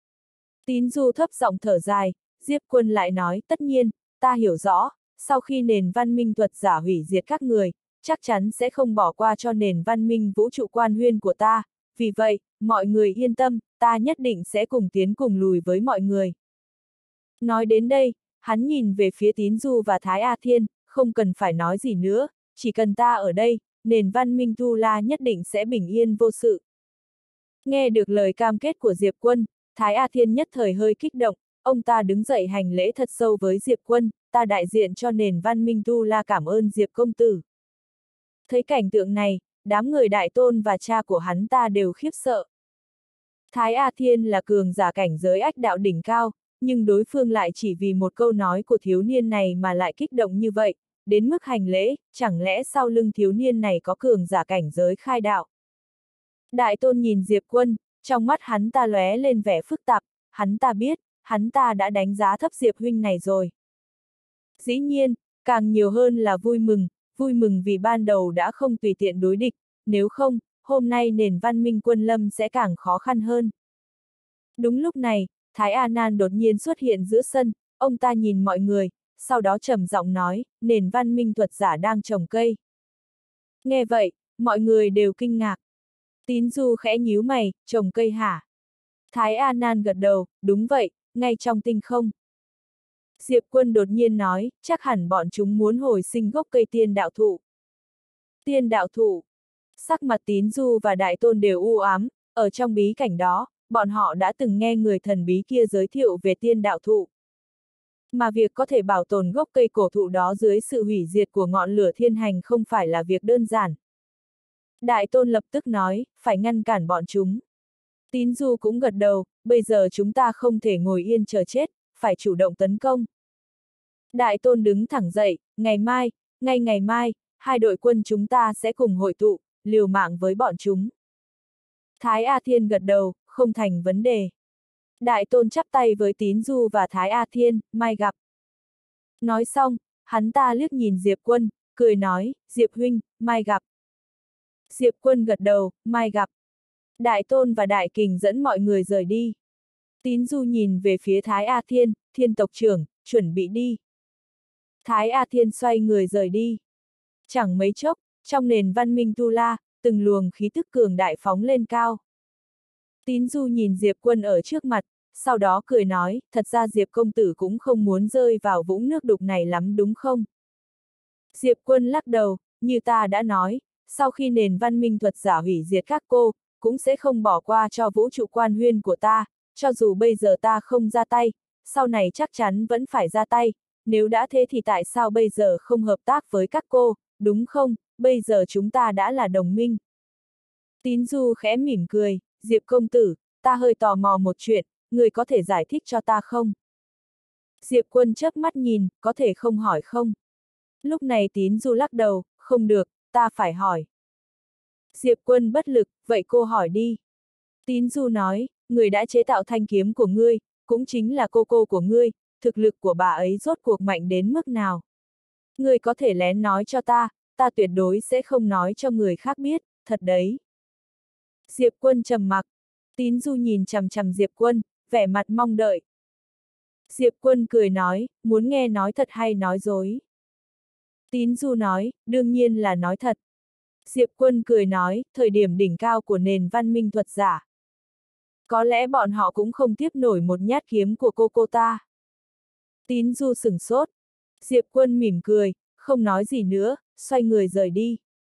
Speaker 1: Tín Du thấp giọng thở dài, Diệp Quân lại nói, tất nhiên, ta hiểu rõ, sau khi nền văn minh thuật giả hủy diệt các người, chắc chắn sẽ không bỏ qua cho nền văn minh vũ trụ quan huyên của ta, vì vậy, mọi người yên tâm, ta nhất định sẽ cùng tiến cùng lùi với mọi người. Nói đến đây, hắn nhìn về phía Tín Du và Thái A Thiên, không cần phải nói gì nữa, chỉ cần ta ở đây, nền văn minh Tu La nhất định sẽ bình yên vô sự. Nghe được lời cam kết của Diệp Quân, Thái A Thiên nhất thời hơi kích động, ông ta đứng dậy hành lễ thật sâu với Diệp Quân, ta đại diện cho nền văn minh Tu La cảm ơn Diệp công tử. Thấy cảnh tượng này, đám người Đại Tôn và cha của hắn ta đều khiếp sợ. Thái A Thiên là cường giả cảnh giới ách đạo đỉnh cao, nhưng đối phương lại chỉ vì một câu nói của thiếu niên này mà lại kích động như vậy, đến mức hành lễ, chẳng lẽ sau lưng thiếu niên này có cường giả cảnh giới khai đạo. Đại Tôn nhìn Diệp Quân, trong mắt hắn ta lóe lên vẻ phức tạp, hắn ta biết, hắn ta đã đánh giá thấp Diệp huynh này rồi. Dĩ nhiên, càng nhiều hơn là vui mừng, vui mừng vì ban đầu đã không tùy tiện đối địch, nếu không, hôm nay nền văn minh quân lâm sẽ càng khó khăn hơn. Đúng lúc này, Thái A Nan đột nhiên xuất hiện giữa sân, ông ta nhìn mọi người, sau đó trầm giọng nói, nền văn minh thuật giả đang trồng cây. Nghe vậy, mọi người đều kinh ngạc. Tín Du khẽ nhíu mày, trồng cây hả? Thái A Nan gật đầu, đúng vậy, ngay trong tinh không. Diệp Quân đột nhiên nói, chắc hẳn bọn chúng muốn hồi sinh gốc cây tiên đạo thụ. Tiên đạo thụ. Sắc mặt Tín Du và Đại Tôn đều u ám, ở trong bí cảnh đó, bọn họ đã từng nghe người thần bí kia giới thiệu về tiên đạo thụ. Mà việc có thể bảo tồn gốc cây cổ thụ đó dưới sự hủy diệt của ngọn lửa thiên hành không phải là việc đơn giản. Đại Tôn lập tức nói, phải ngăn cản bọn chúng. Tín Du cũng gật đầu, bây giờ chúng ta không thể ngồi yên chờ chết, phải chủ động tấn công. Đại Tôn đứng thẳng dậy, ngày mai, ngay ngày mai, hai đội quân chúng ta sẽ cùng hội tụ, liều mạng với bọn chúng. Thái A Thiên gật đầu, không thành vấn đề. Đại Tôn chắp tay với Tín Du và Thái A Thiên, mai gặp. Nói xong, hắn ta liếc nhìn Diệp Quân, cười nói, Diệp huynh, mai gặp. Diệp Quân gật đầu, mai gặp. Đại Tôn và Đại Kình dẫn mọi người rời đi. Tín Du nhìn về phía Thái A Thiên, Thiên tộc trưởng, chuẩn bị đi. Thái A Thiên xoay người rời đi. Chẳng mấy chốc, trong nền văn minh Tu La, từng luồng khí tức cường đại phóng lên cao. Tín Du nhìn Diệp Quân ở trước mặt, sau đó cười nói, thật ra Diệp công tử cũng không muốn rơi vào vũng nước đục này lắm đúng không? Diệp Quân lắc đầu, như ta đã nói, sau khi nền văn minh thuật giả hủy diệt các cô, cũng sẽ không bỏ qua cho vũ trụ quan huyên của ta, cho dù bây giờ ta không ra tay, sau này chắc chắn vẫn phải ra tay, nếu đã thế thì tại sao bây giờ không hợp tác với các cô, đúng không, bây giờ chúng ta đã là đồng minh. Tín Du khẽ mỉm cười, Diệp công tử, ta hơi tò mò một chuyện, người có thể giải thích cho ta không? Diệp Quân chớp mắt nhìn, có thể không hỏi không? Lúc này Tín Du lắc đầu, không được, ta phải hỏi. Diệp Quân bất lực, vậy cô hỏi đi. Tín Du nói, người đã chế tạo thanh kiếm của ngươi, cũng chính là cô cô của ngươi, thực lực của bà ấy rốt cuộc mạnh đến mức nào? Ngươi có thể lén nói cho ta, ta tuyệt đối sẽ không nói cho người khác biết, thật đấy. Diệp Quân trầm mặc. Tín Du nhìn chằm chằm Diệp Quân, vẻ mặt mong đợi. Diệp Quân cười nói, muốn nghe nói thật hay nói dối? Tín Du nói, đương nhiên là nói thật. Diệp Quân cười nói, thời điểm đỉnh cao của nền văn minh thuật giả. Có lẽ bọn họ cũng không tiếp nổi một nhát kiếm của cô cô ta. Tín Du sửng sốt. Diệp Quân mỉm cười, không nói gì nữa, xoay người rời đi.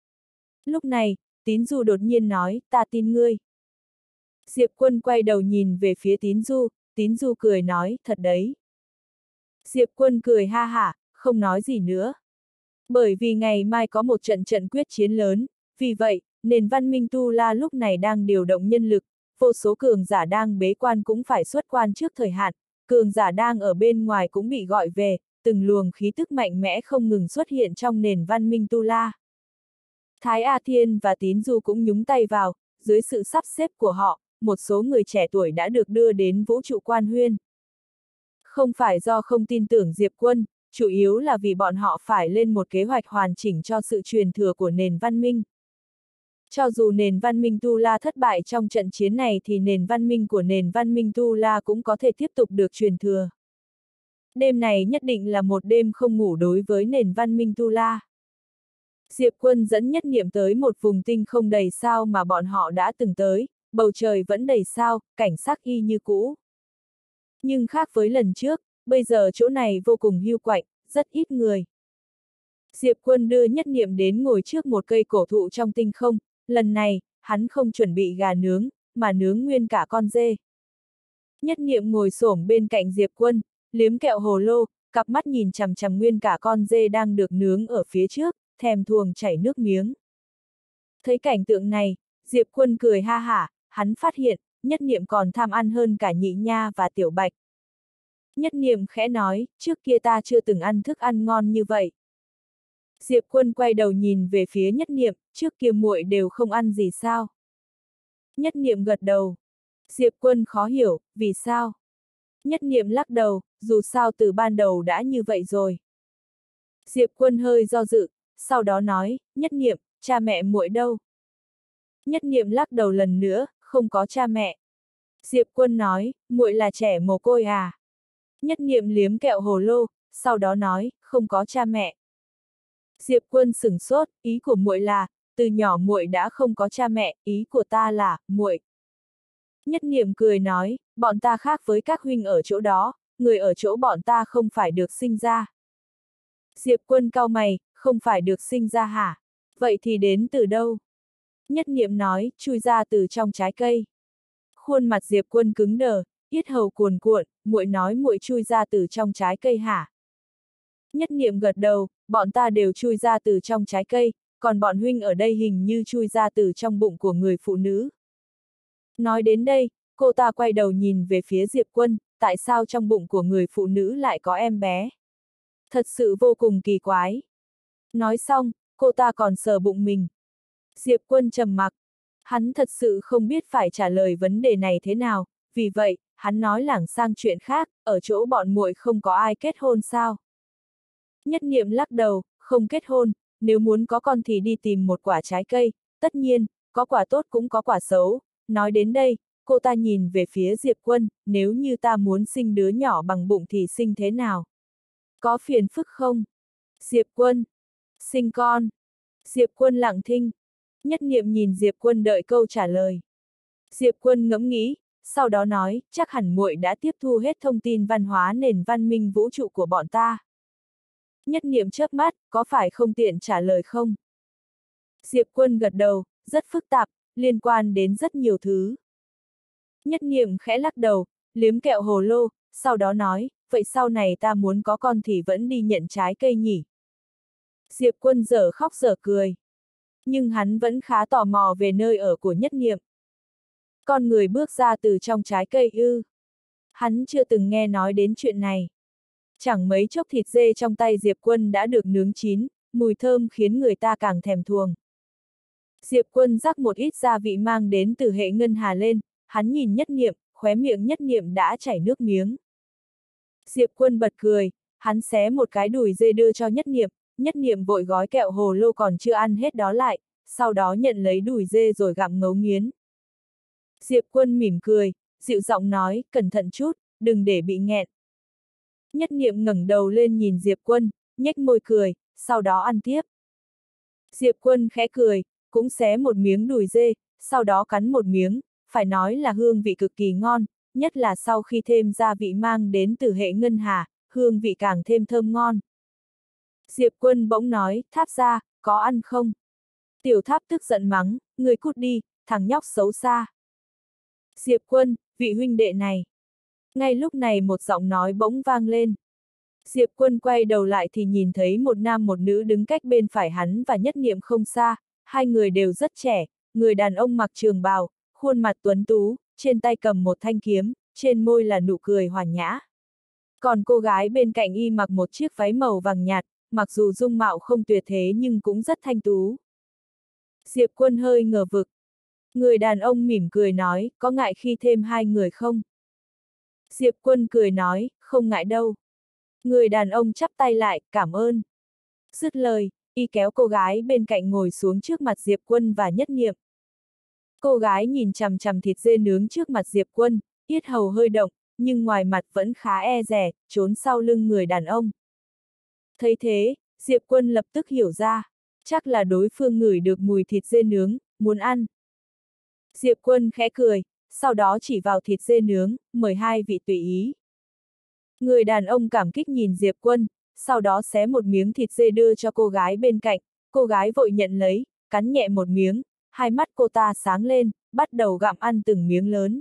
Speaker 1: Lúc này, Tín Du đột nhiên nói, ta tin ngươi. Diệp Quân quay đầu nhìn về phía Tín Du, Tín Du cười nói, thật đấy. Diệp Quân cười ha hả, không nói gì nữa. Bởi vì ngày mai có một trận trận quyết chiến lớn, vì vậy, nền văn minh Tu La lúc này đang điều động nhân lực, vô số cường giả đang bế quan cũng phải xuất quan trước thời hạn, cường giả đang ở bên ngoài cũng bị gọi về, từng luồng khí tức mạnh mẽ không ngừng xuất hiện trong nền văn minh Tu La. Thái A Thiên và Tín Du cũng nhúng tay vào, dưới sự sắp xếp của họ, một số người trẻ tuổi đã được đưa đến vũ trụ quan huyên. Không phải do không tin tưởng Diệp Quân, chủ yếu là vì bọn họ phải lên một kế hoạch hoàn chỉnh cho sự truyền thừa của nền văn minh. Cho dù nền văn minh Tu La thất bại trong trận chiến này thì nền văn minh của nền văn minh Tu La cũng có thể tiếp tục được truyền thừa. Đêm này nhất định là một đêm không ngủ đối với nền văn minh Tu La. Diệp Quân dẫn Nhất Niệm tới một vùng tinh không đầy sao mà bọn họ đã từng tới, bầu trời vẫn đầy sao, cảnh sắc y như cũ. Nhưng khác với lần trước, bây giờ chỗ này vô cùng hiu quạnh, rất ít người. Diệp Quân đưa Nhất Niệm đến ngồi trước một cây cổ thụ trong tinh không, lần này, hắn không chuẩn bị gà nướng, mà nướng nguyên cả con dê. Nhất Niệm ngồi xổm bên cạnh Diệp Quân, liếm kẹo hồ lô, cặp mắt nhìn chằm chằm nguyên cả con dê đang được nướng ở phía trước, thèm thuồng chảy nước miếng. Thấy cảnh tượng này, Diệp Quân cười ha hả, hắn phát hiện, Nhất Niệm còn tham ăn hơn cả Nhị Nha và Tiểu Bạch. Nhất Niệm khẽ nói, trước kia ta chưa từng ăn thức ăn ngon như vậy. Diệp Quân quay đầu nhìn về phía Nhất Niệm, trước kia muội đều không ăn gì sao? Nhất Niệm gật đầu. Diệp Quân khó hiểu, vì sao? Nhất Niệm lắc đầu, dù sao từ ban đầu đã như vậy rồi. Diệp Quân hơi do dự, sau đó nói, Nhất Niệm, cha mẹ muội đâu? Nhất Niệm lắc đầu lần nữa, không có cha mẹ. Diệp Quân nói, muội là trẻ mồ côi à? Nhất Niệm liếm kẹo hồ lô, sau đó nói, không có cha mẹ. Diệp Quân sửng sốt, ý của muội là, từ nhỏ muội đã không có cha mẹ, ý của ta là, muội. Nhất Niệm cười nói, bọn ta khác với các huynh ở chỗ đó, người ở chỗ bọn ta không phải được sinh ra. Diệp Quân cau mày, không phải được sinh ra hả? Vậy thì đến từ đâu? Nhất Niệm nói, chui ra từ trong trái cây. Khuôn mặt Diệp Quân cứng đờ, yết hầu cuồn cuộn, muội nói muội chui ra từ trong trái cây hả? Nhất Niệm gật đầu, bọn ta đều chui ra từ trong trái cây, còn bọn huynh ở đây hình như chui ra từ trong bụng của người phụ nữ. Nói đến đây, cô ta quay đầu nhìn về phía Diệp Quân, tại sao trong bụng của người phụ nữ lại có em bé? Thật sự vô cùng kỳ quái. Nói xong, cô ta còn sờ bụng mình. Diệp Quân trầm mặc. Hắn thật sự không biết phải trả lời vấn đề này thế nào, vì vậy, hắn nói lảng sang chuyện khác, ở chỗ bọn muội không có ai kết hôn sao? Nhất Niệm lắc đầu, không kết hôn, nếu muốn có con thì đi tìm một quả trái cây, tất nhiên, có quả tốt cũng có quả xấu. Nói đến đây, cô ta nhìn về phía Diệp Quân, nếu như ta muốn sinh đứa nhỏ bằng bụng thì sinh thế nào? Có phiền phức không? Diệp Quân, sinh con. Diệp Quân lặng thinh. Nhất Niệm nhìn Diệp Quân đợi câu trả lời. Diệp Quân ngẫm nghĩ, sau đó nói, chắc hẳn muội đã tiếp thu hết thông tin văn hóa nền văn minh vũ trụ của bọn ta. Nhất Niệm chớp mắt, có phải không tiện trả lời không? Diệp Quân gật đầu, rất phức tạp, liên quan đến rất nhiều thứ. Nhất Niệm khẽ lắc đầu, liếm kẹo hồ lô, sau đó nói, vậy sau này ta muốn có con thì vẫn đi nhận trái cây nhỉ? Diệp Quân dở khóc dở cười. Nhưng hắn vẫn khá tò mò về nơi ở của Nhất Niệm. Con người bước ra từ trong trái cây ư? Hắn chưa từng nghe nói đến chuyện này. Chẳng mấy chốc thịt dê trong tay Diệp Quân đã được nướng chín, mùi thơm khiến người ta càng thèm thuồng. Diệp Quân rắc một ít gia vị mang đến từ hệ ngân hà lên, hắn nhìn Nhất Niệm, khóe miệng Nhất Niệm đã chảy nước miếng. Diệp Quân bật cười, hắn xé một cái đùi dê đưa cho Nhất Niệm, Nhất Niệm vội gói kẹo hồ lô còn chưa ăn hết đó lại, sau đó nhận lấy đùi dê rồi gặm ngấu nghiến. Diệp Quân mỉm cười, dịu giọng nói, cẩn thận chút, đừng để bị nghẹn. Nhất Niệm ngẩng đầu lên nhìn Diệp Quân, nhếch môi cười, sau đó ăn tiếp. Diệp Quân khẽ cười, cũng xé một miếng đùi dê, sau đó cắn một miếng, phải nói là hương vị cực kỳ ngon, nhất là sau khi thêm gia vị mang đến từ hệ ngân hà, hương vị càng thêm thơm ngon. Diệp Quân bỗng nói, Tháp gia, có ăn không? Tiểu Tháp tức giận mắng, người cút đi, thằng nhóc xấu xa. Diệp Quân, vị huynh đệ này. Ngay lúc này một giọng nói bỗng vang lên. Diệp Quân quay đầu lại thì nhìn thấy một nam một nữ đứng cách bên phải hắn và Nhất Niệm không xa, hai người đều rất trẻ, người đàn ông mặc trường bào, khuôn mặt tuấn tú, trên tay cầm một thanh kiếm, trên môi là nụ cười hòa nhã. Còn cô gái bên cạnh y mặc một chiếc váy màu vàng nhạt, mặc dù dung mạo không tuyệt thế nhưng cũng rất thanh tú. Diệp Quân hơi ngờ vực. Người đàn ông mỉm cười nói, có ngại khi thêm hai người không? Diệp Quân cười nói, không ngại đâu. Người đàn ông chắp tay lại, cảm ơn. Dứt lời, y kéo cô gái bên cạnh ngồi xuống trước mặt Diệp Quân và Nhất Niệm. Cô gái nhìn chằm chằm thịt dê nướng trước mặt Diệp Quân, yết hầu hơi động, nhưng ngoài mặt vẫn khá e dè, trốn sau lưng người đàn ông. Thấy thế, Diệp Quân lập tức hiểu ra, chắc là đối phương ngửi được mùi thịt dê nướng, muốn ăn. Diệp Quân khẽ cười, sau đó chỉ vào thịt dê nướng, mời hai vị tùy ý. Người đàn ông cảm kích nhìn Diệp Quân, sau đó xé một miếng thịt dê đưa cho cô gái bên cạnh, cô gái vội nhận lấy, cắn nhẹ một miếng, hai mắt cô ta sáng lên, bắt đầu gặm ăn từng miếng lớn.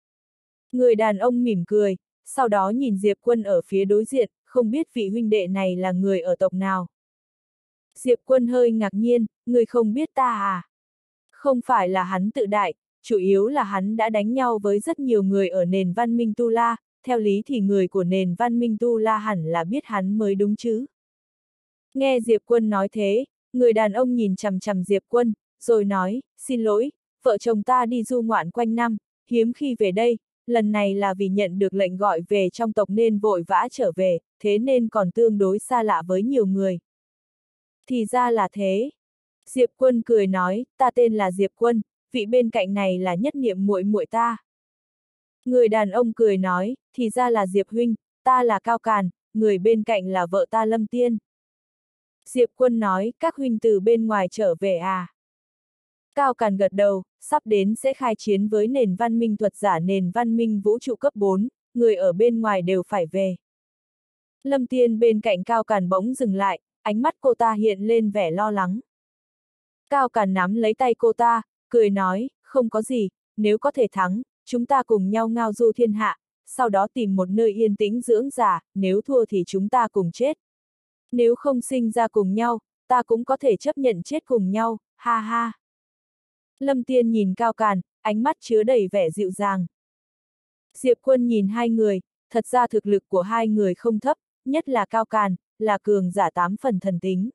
Speaker 1: Người đàn ông mỉm cười, sau đó nhìn Diệp Quân ở phía đối diện, không biết vị huynh đệ này là người ở tộc nào. Diệp Quân hơi ngạc nhiên, người không biết ta à? Không phải là hắn tự đại, chủ yếu là hắn đã đánh nhau với rất nhiều người ở nền văn minh Tu La, theo lý thì người của nền văn minh Tu La hẳn là biết hắn mới đúng chứ. Nghe Diệp Quân nói thế, người đàn ông nhìn chằm chằm Diệp Quân, rồi nói, xin lỗi, vợ chồng ta đi du ngoạn quanh năm, hiếm khi về đây, lần này là vì nhận được lệnh gọi về trong tộc nên vội vã trở về, thế nên còn tương đối xa lạ với nhiều người. Thì ra là thế. Diệp Quân cười nói, ta tên là Diệp Quân, vị bên cạnh này là Nhất Niệm muội muội ta. Người đàn ông cười nói, thì ra là Diệp huynh, ta là Cao Càn, người bên cạnh là vợ ta Lâm Tiên. Diệp Quân nói, các huynh từ bên ngoài trở về à? Cao Càn gật đầu, sắp đến sẽ khai chiến với nền văn minh thuật giả nền văn minh vũ trụ cấp bốn, người ở bên ngoài đều phải về. Lâm Tiên bên cạnh Cao Càn bỗng dừng lại, ánh mắt cô ta hiện lên vẻ lo lắng. Cao Càn nắm lấy tay cô ta, cười nói, không có gì, nếu có thể thắng, chúng ta cùng nhau ngao du thiên hạ, sau đó tìm một nơi yên tĩnh dưỡng già, nếu thua thì chúng ta cùng chết. Nếu không sinh ra cùng nhau, ta cũng có thể chấp nhận chết cùng nhau, ha ha. Lâm Tiên nhìn Cao Càn, ánh mắt chứa đầy vẻ dịu dàng. Diệp Quân nhìn hai người, thật ra thực lực của hai người không thấp, nhất là Cao Càn, là cường giả tám phần thần tính.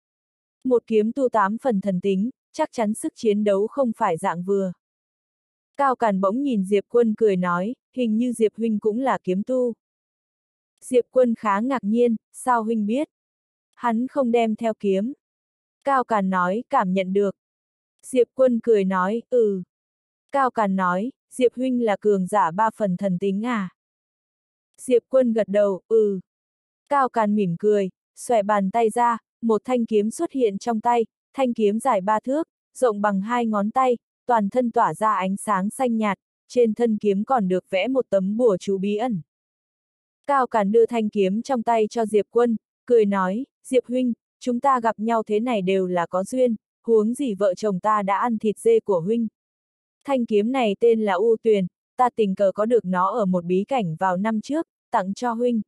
Speaker 1: Một kiếm tu tám phần thần tính, chắc chắn sức chiến đấu không phải dạng vừa. Cao Càn bỗng nhìn Diệp Quân cười nói, hình như Diệp huynh cũng là kiếm tu. Diệp Quân khá ngạc nhiên, sao huynh biết? Hắn không đem theo kiếm. Cao Càn nói, cảm nhận được. Diệp Quân cười nói, ừ. Cao Càn nói, Diệp huynh là cường giả ba phần thần tính à? Diệp Quân gật đầu, ừ. Cao Càn mỉm cười, xòe bàn tay ra, một thanh kiếm xuất hiện trong tay, thanh kiếm dài ba thước, rộng bằng hai ngón tay, toàn thân tỏa ra ánh sáng xanh nhạt, trên thân kiếm còn được vẽ một tấm bùa chú bí ẩn. Cao Càn đưa thanh kiếm trong tay cho Diệp Quân, cười nói, Diệp huynh, chúng ta gặp nhau thế này đều là có duyên, huống gì vợ chồng ta đã ăn thịt dê của huynh. Thanh kiếm này tên là U Tuyền, ta tình cờ có được nó ở một bí cảnh vào năm trước, tặng cho huynh.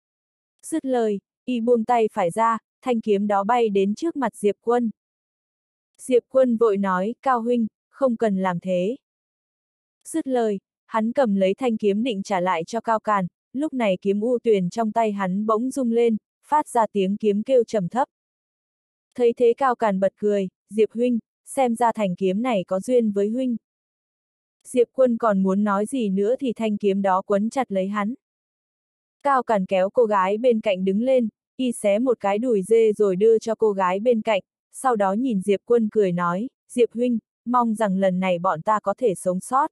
Speaker 1: Dứt lời, y buông tay phải ra, thanh kiếm đó bay đến trước mặt Diệp Quân. Diệp Quân vội nói, Cao huynh, không cần làm thế. Dứt lời, hắn cầm lấy thanh kiếm định trả lại cho Cao Càn, lúc này kiếm U Tuyền trong tay hắn bỗng rung lên, phát ra tiếng kiếm kêu trầm thấp. Thấy thế Cao Càn bật cười, Diệp huynh, xem ra thanh kiếm này có duyên với huynh. Diệp Quân còn muốn nói gì nữa thì thanh kiếm đó quấn chặt lấy hắn. Cao Càn kéo cô gái bên cạnh đứng lên, y xé một cái đùi dê rồi đưa cho cô gái bên cạnh, sau đó nhìn Diệp Quân cười nói, Diệp huynh, mong rằng lần này bọn ta có thể sống sót.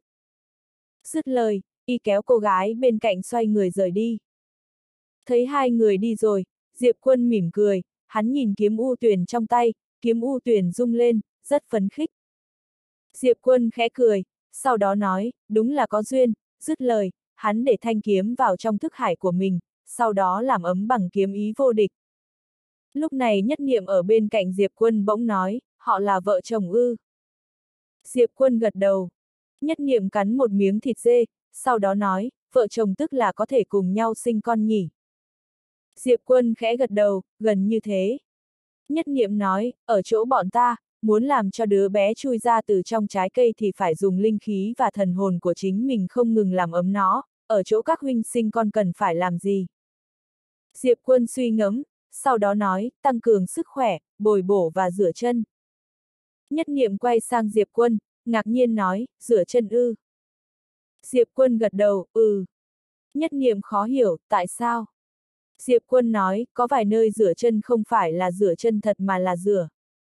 Speaker 1: Dứt lời, y kéo cô gái bên cạnh xoay người rời đi. Thấy hai người đi rồi, Diệp Quân mỉm cười, hắn nhìn kiếm u tuyển trong tay, kiếm u tuyển rung lên, rất phấn khích. Diệp Quân khẽ cười, sau đó nói, đúng là có duyên, dứt lời, hắn để thanh kiếm vào trong thức hải của mình, sau đó làm ấm bằng kiếm ý vô địch. Lúc này Nhất Niệm ở bên cạnh Diệp Quân bỗng nói, họ là vợ chồng ư. Diệp Quân gật đầu. Nhất Niệm cắn một miếng thịt dê, sau đó nói, vợ chồng tức là có thể cùng nhau sinh con nhỉ. Diệp Quân khẽ gật đầu, gần như thế. Nhất Niệm nói, ở chỗ bọn ta, muốn làm cho đứa bé chui ra từ trong trái cây thì phải dùng linh khí và thần hồn của chính mình không ngừng làm ấm nó, ở chỗ các huynh sinh con cần phải làm gì. Diệp Quân suy ngẫm, sau đó nói, tăng cường sức khỏe, bồi bổ và rửa chân. Nhất Niệm quay sang Diệp Quân, ngạc nhiên nói, rửa chân ư. Diệp Quân gật đầu, ừ. Nhất Niệm khó hiểu, tại sao? Diệp Quân nói, có vài nơi rửa chân không phải là rửa chân thật mà là rửa.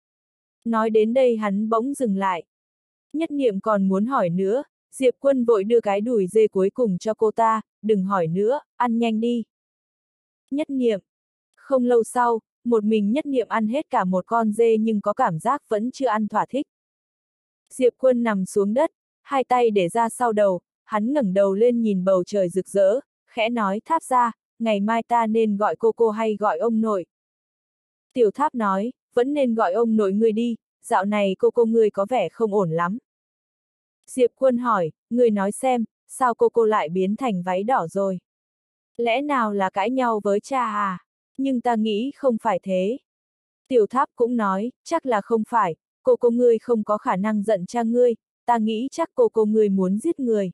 Speaker 1: Nói đến đây hắn bỗng dừng lại. Nhất Niệm còn muốn hỏi nữa, Diệp Quân vội đưa cái đùi dê cuối cùng cho cô ta, đừng hỏi nữa, ăn nhanh đi. Nhất Niệm. Không lâu sau, một mình Nhất Niệm ăn hết cả một con dê nhưng có cảm giác vẫn chưa ăn thỏa thích. Diệp Quân nằm xuống đất, hai tay để ra sau đầu, hắn ngẩng đầu lên nhìn bầu trời rực rỡ, khẽ nói Tháp ra, ngày mai ta nên gọi cô cô hay gọi ông nội. Tiểu Tháp nói, vẫn nên gọi ông nội ngươi đi, dạo này cô cô ngươi có vẻ không ổn lắm. Diệp Quân hỏi, ngươi nói xem, sao cô cô lại biến thành váy đỏ rồi? Lẽ nào là cãi nhau với cha à? Nhưng ta nghĩ không phải thế. Tiểu Tháp cũng nói, chắc là không phải, cô cô ngươi không có khả năng giận cha ngươi, ta nghĩ chắc cô cô ngươi muốn giết người.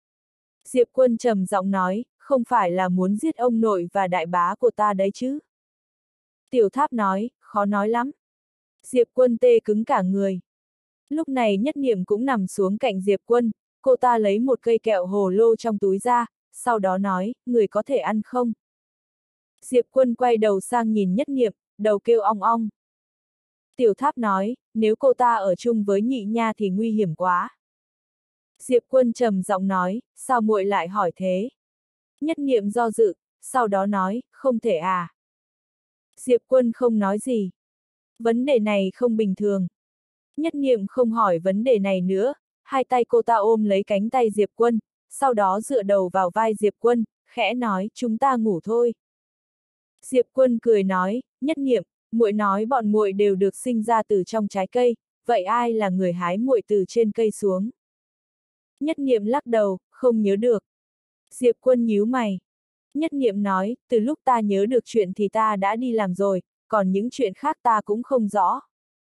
Speaker 1: Diệp Quân trầm giọng nói, không phải là muốn giết ông nội và đại bá của ta đấy chứ. Tiểu Tháp nói, khó nói lắm. Diệp Quân tê cứng cả người. Lúc này Nhất Niệm cũng nằm xuống cạnh Diệp Quân, cô ta lấy một cây kẹo hồ lô trong túi ra, sau đó nói, người có thể ăn không? Diệp Quân quay đầu sang nhìn Nhất Niệm, đầu kêu ong ong. Tiểu Tháp nói, nếu cô ta ở chung với Nhị Nha thì nguy hiểm quá. Diệp Quân trầm giọng nói, sao muội lại hỏi thế? Nhất Niệm do dự, sau đó nói, không thể à. Diệp Quân không nói gì. Vấn đề này không bình thường. Nhất Niệm không hỏi vấn đề này nữa, hai tay cô ta ôm lấy cánh tay Diệp Quân, sau đó dựa đầu vào vai Diệp Quân, khẽ nói, chúng ta ngủ thôi. Diệp Quân cười nói, Nhất Niệm, muội nói bọn muội đều được sinh ra từ trong trái cây, vậy ai là người hái muội từ trên cây xuống? Nhất Niệm lắc đầu, không nhớ được. Diệp Quân nhíu mày. Nhất Niệm nói, từ lúc ta nhớ được chuyện thì ta đã đi làm rồi, còn những chuyện khác ta cũng không rõ.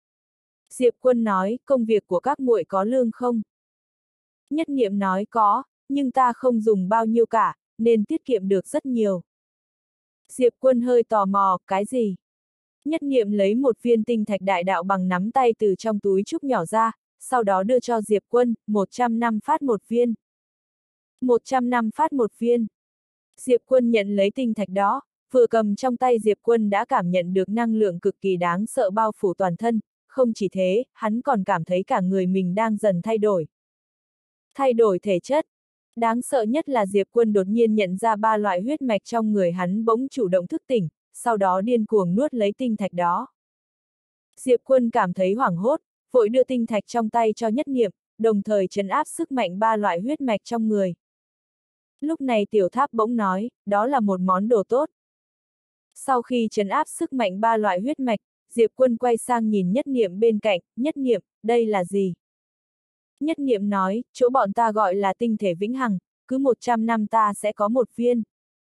Speaker 1: Diệp Quân nói, công việc của các muội có lương không? Nhất Niệm nói có, nhưng ta không dùng bao nhiêu cả, nên tiết kiệm được rất nhiều. Diệp Quân hơi tò mò, cái gì? Nhất Niệm lấy một viên tinh thạch đại đạo bằng nắm tay từ trong túi trúc nhỏ ra, sau đó đưa cho Diệp Quân, một trăm năm phát một viên. một trăm năm phát một viên. Diệp Quân nhận lấy tinh thạch đó, vừa cầm trong tay Diệp Quân đã cảm nhận được năng lượng cực kỳ đáng sợ bao phủ toàn thân, không chỉ thế, hắn còn cảm thấy cả người mình đang dần thay đổi. Thay đổi thể chất. Đáng sợ nhất là Diệp Quân đột nhiên nhận ra ba loại huyết mạch trong người hắn bỗng chủ động thức tỉnh, sau đó điên cuồng nuốt lấy tinh thạch đó. Diệp Quân cảm thấy hoảng hốt, vội đưa tinh thạch trong tay cho Nhất Niệm, đồng thời trấn áp sức mạnh ba loại huyết mạch trong người. Lúc này Tiểu Tháp bỗng nói, đó là một món đồ tốt. Sau khi trấn áp sức mạnh ba loại huyết mạch, Diệp Quân quay sang nhìn Nhất Niệm bên cạnh, Nhất Niệm, đây là gì? Nhất Niệm nói, chỗ bọn ta gọi là tinh thể vĩnh hằng, cứ một trăm năm ta sẽ có một viên.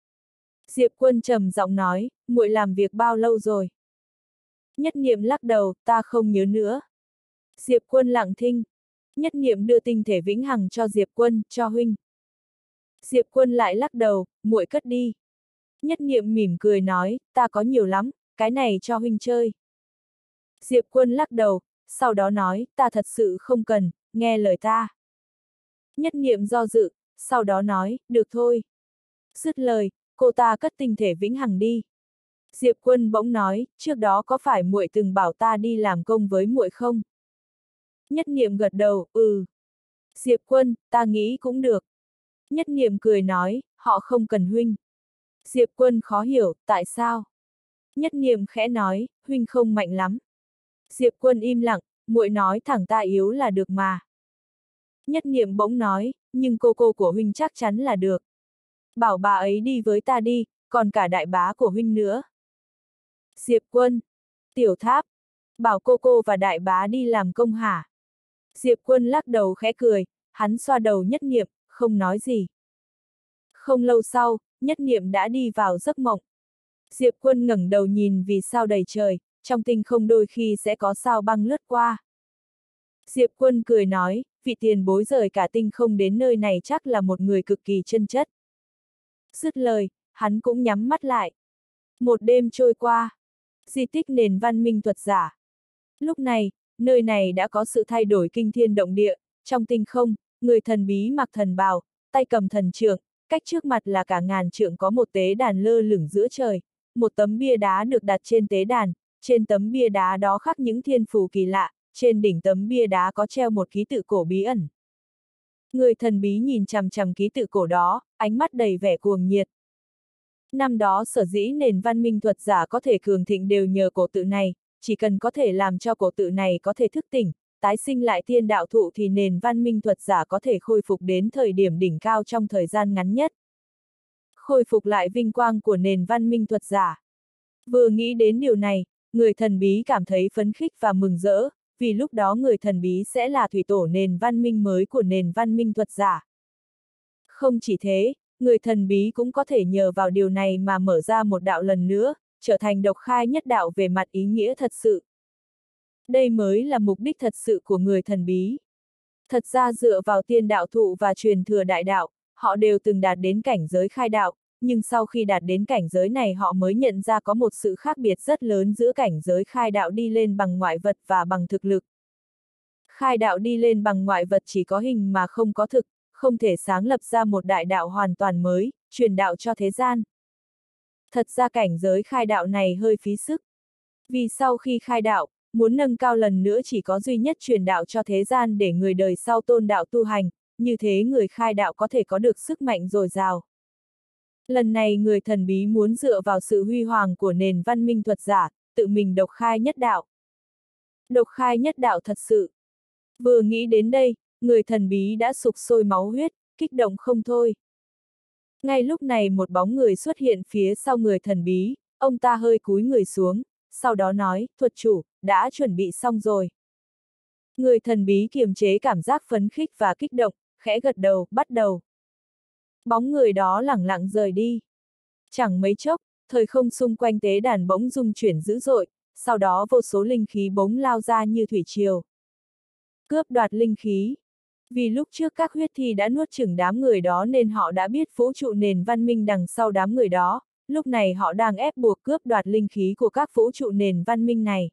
Speaker 1: Diệp Quân trầm giọng nói, muội làm việc bao lâu rồi? Nhất Niệm lắc đầu, ta không nhớ nữa. Diệp Quân lặng thinh. Nhất Niệm đưa tinh thể vĩnh hằng cho Diệp Quân, cho huynh. Diệp Quân lại lắc đầu, muội cất đi. Nhất Niệm mỉm cười nói, ta có nhiều lắm, cái này cho huynh chơi. Diệp Quân lắc đầu, sau đó nói, ta thật sự không cần, nghe lời ta. Nhất Niệm do dự, sau đó nói, được thôi. Dứt lời, cô ta cất tinh thể vĩnh hằng đi. Diệp Quân bỗng nói, trước đó có phải muội từng bảo ta đi làm công với muội không? Nhất Niệm gật đầu, ừ. Diệp Quân, ta nghĩ cũng được. Nhất Niệm cười nói, họ không cần huynh. Diệp Quân khó hiểu, tại sao? Nhất Niệm khẽ nói, huynh không mạnh lắm. Diệp Quân im lặng, muội nói thẳng ta yếu là được mà. Nhất Niệm bỗng nói, nhưng cô cô của huynh chắc chắn là được. Bảo bà ấy đi với ta đi, còn cả đại bá của huynh nữa. Diệp Quân, Tiểu Tháp, bảo cô cô và đại bá đi làm công hả? Diệp Quân lắc đầu khẽ cười, hắn xoa đầu Nhất Niệm, không nói gì. Không lâu sau, Nhất Niệm đã đi vào giấc mộng. Diệp Quân ngẩng đầu nhìn vì sao đầy trời, trong tinh không đôi khi sẽ có sao băng lướt qua. Diệp Quân cười nói, vị tiền bối rời cả tinh không đến nơi này chắc là một người cực kỳ chân chất. Dứt lời, hắn cũng nhắm mắt lại. Một đêm trôi qua. Di tích nền văn minh thuật giả. Lúc này, nơi này đã có sự thay đổi kinh thiên động địa, trong tinh không, người thần bí mặc thần bào, tay cầm thần trượng, cách trước mặt là cả ngàn trượng có một tế đàn lơ lửng giữa trời, một tấm bia đá được đặt trên tế đàn, trên tấm bia đá đó khắc những thiên phù kỳ lạ, trên đỉnh tấm bia đá có treo một ký tự cổ bí ẩn. Người thần bí nhìn chằm chằm ký tự cổ đó, ánh mắt đầy vẻ cuồng nhiệt. Năm đó sở dĩ nền văn minh thuật giả có thể cường thịnh đều nhờ cổ tự này, chỉ cần có thể làm cho cổ tự này có thể thức tỉnh, tái sinh lại thiên đạo thụ thì nền văn minh thuật giả có thể khôi phục đến thời điểm đỉnh cao trong thời gian ngắn nhất. Khôi phục lại vinh quang của nền văn minh thuật giả. Vừa nghĩ đến điều này, người thần bí cảm thấy phấn khích và mừng rỡ, vì lúc đó người thần bí sẽ là thủy tổ nền văn minh mới của nền văn minh thuật giả. Không chỉ thế, người thần bí cũng có thể nhờ vào điều này mà mở ra một đạo lần nữa, trở thành độc khai nhất đạo về mặt ý nghĩa thật sự. Đây mới là mục đích thật sự của người thần bí. Thật ra dựa vào tiên đạo thụ và truyền thừa đại đạo, họ đều từng đạt đến cảnh giới khai đạo, nhưng sau khi đạt đến cảnh giới này họ mới nhận ra có một sự khác biệt rất lớn giữa cảnh giới khai đạo đi lên bằng ngoại vật và bằng thực lực. Khai đạo đi lên bằng ngoại vật chỉ có hình mà không có thực, không thể sáng lập ra một đại đạo hoàn toàn mới, truyền đạo cho thế gian. Thật ra cảnh giới khai đạo này hơi phí sức. Vì sau khi khai đạo, muốn nâng cao lần nữa chỉ có duy nhất truyền đạo cho thế gian để người đời sau tôn đạo tu hành, như thế người khai đạo có thể có được sức mạnh dồi dào. Lần này người thần bí muốn dựa vào sự huy hoàng của nền văn minh thuật giả, tự mình độc khai nhất đạo. Độc khai nhất đạo thật sự. Vừa nghĩ đến đây, người thần bí đã sục sôi máu huyết, kích động không thôi. Ngay lúc này một bóng người xuất hiện phía sau người thần bí, ông ta hơi cúi người xuống, sau đó nói, thuật chủ, đã chuẩn bị xong rồi. Người thần bí kiềm chế cảm giác phấn khích và kích động, khẽ gật đầu, bắt đầu. Bóng người đó lẳng lặng rời đi. Chẳng mấy chốc, thời không xung quanh tế đàn bỗng rung chuyển dữ dội, sau đó vô số linh khí bỗng lao ra như thủy triều. Cướp đoạt linh khí. Vì lúc trước các huyết thi đã nuốt chửng đám người đó nên họ đã biết vũ trụ nền văn minh đằng sau đám người đó, lúc này họ đang ép buộc cướp đoạt linh khí của các vũ trụ nền văn minh này.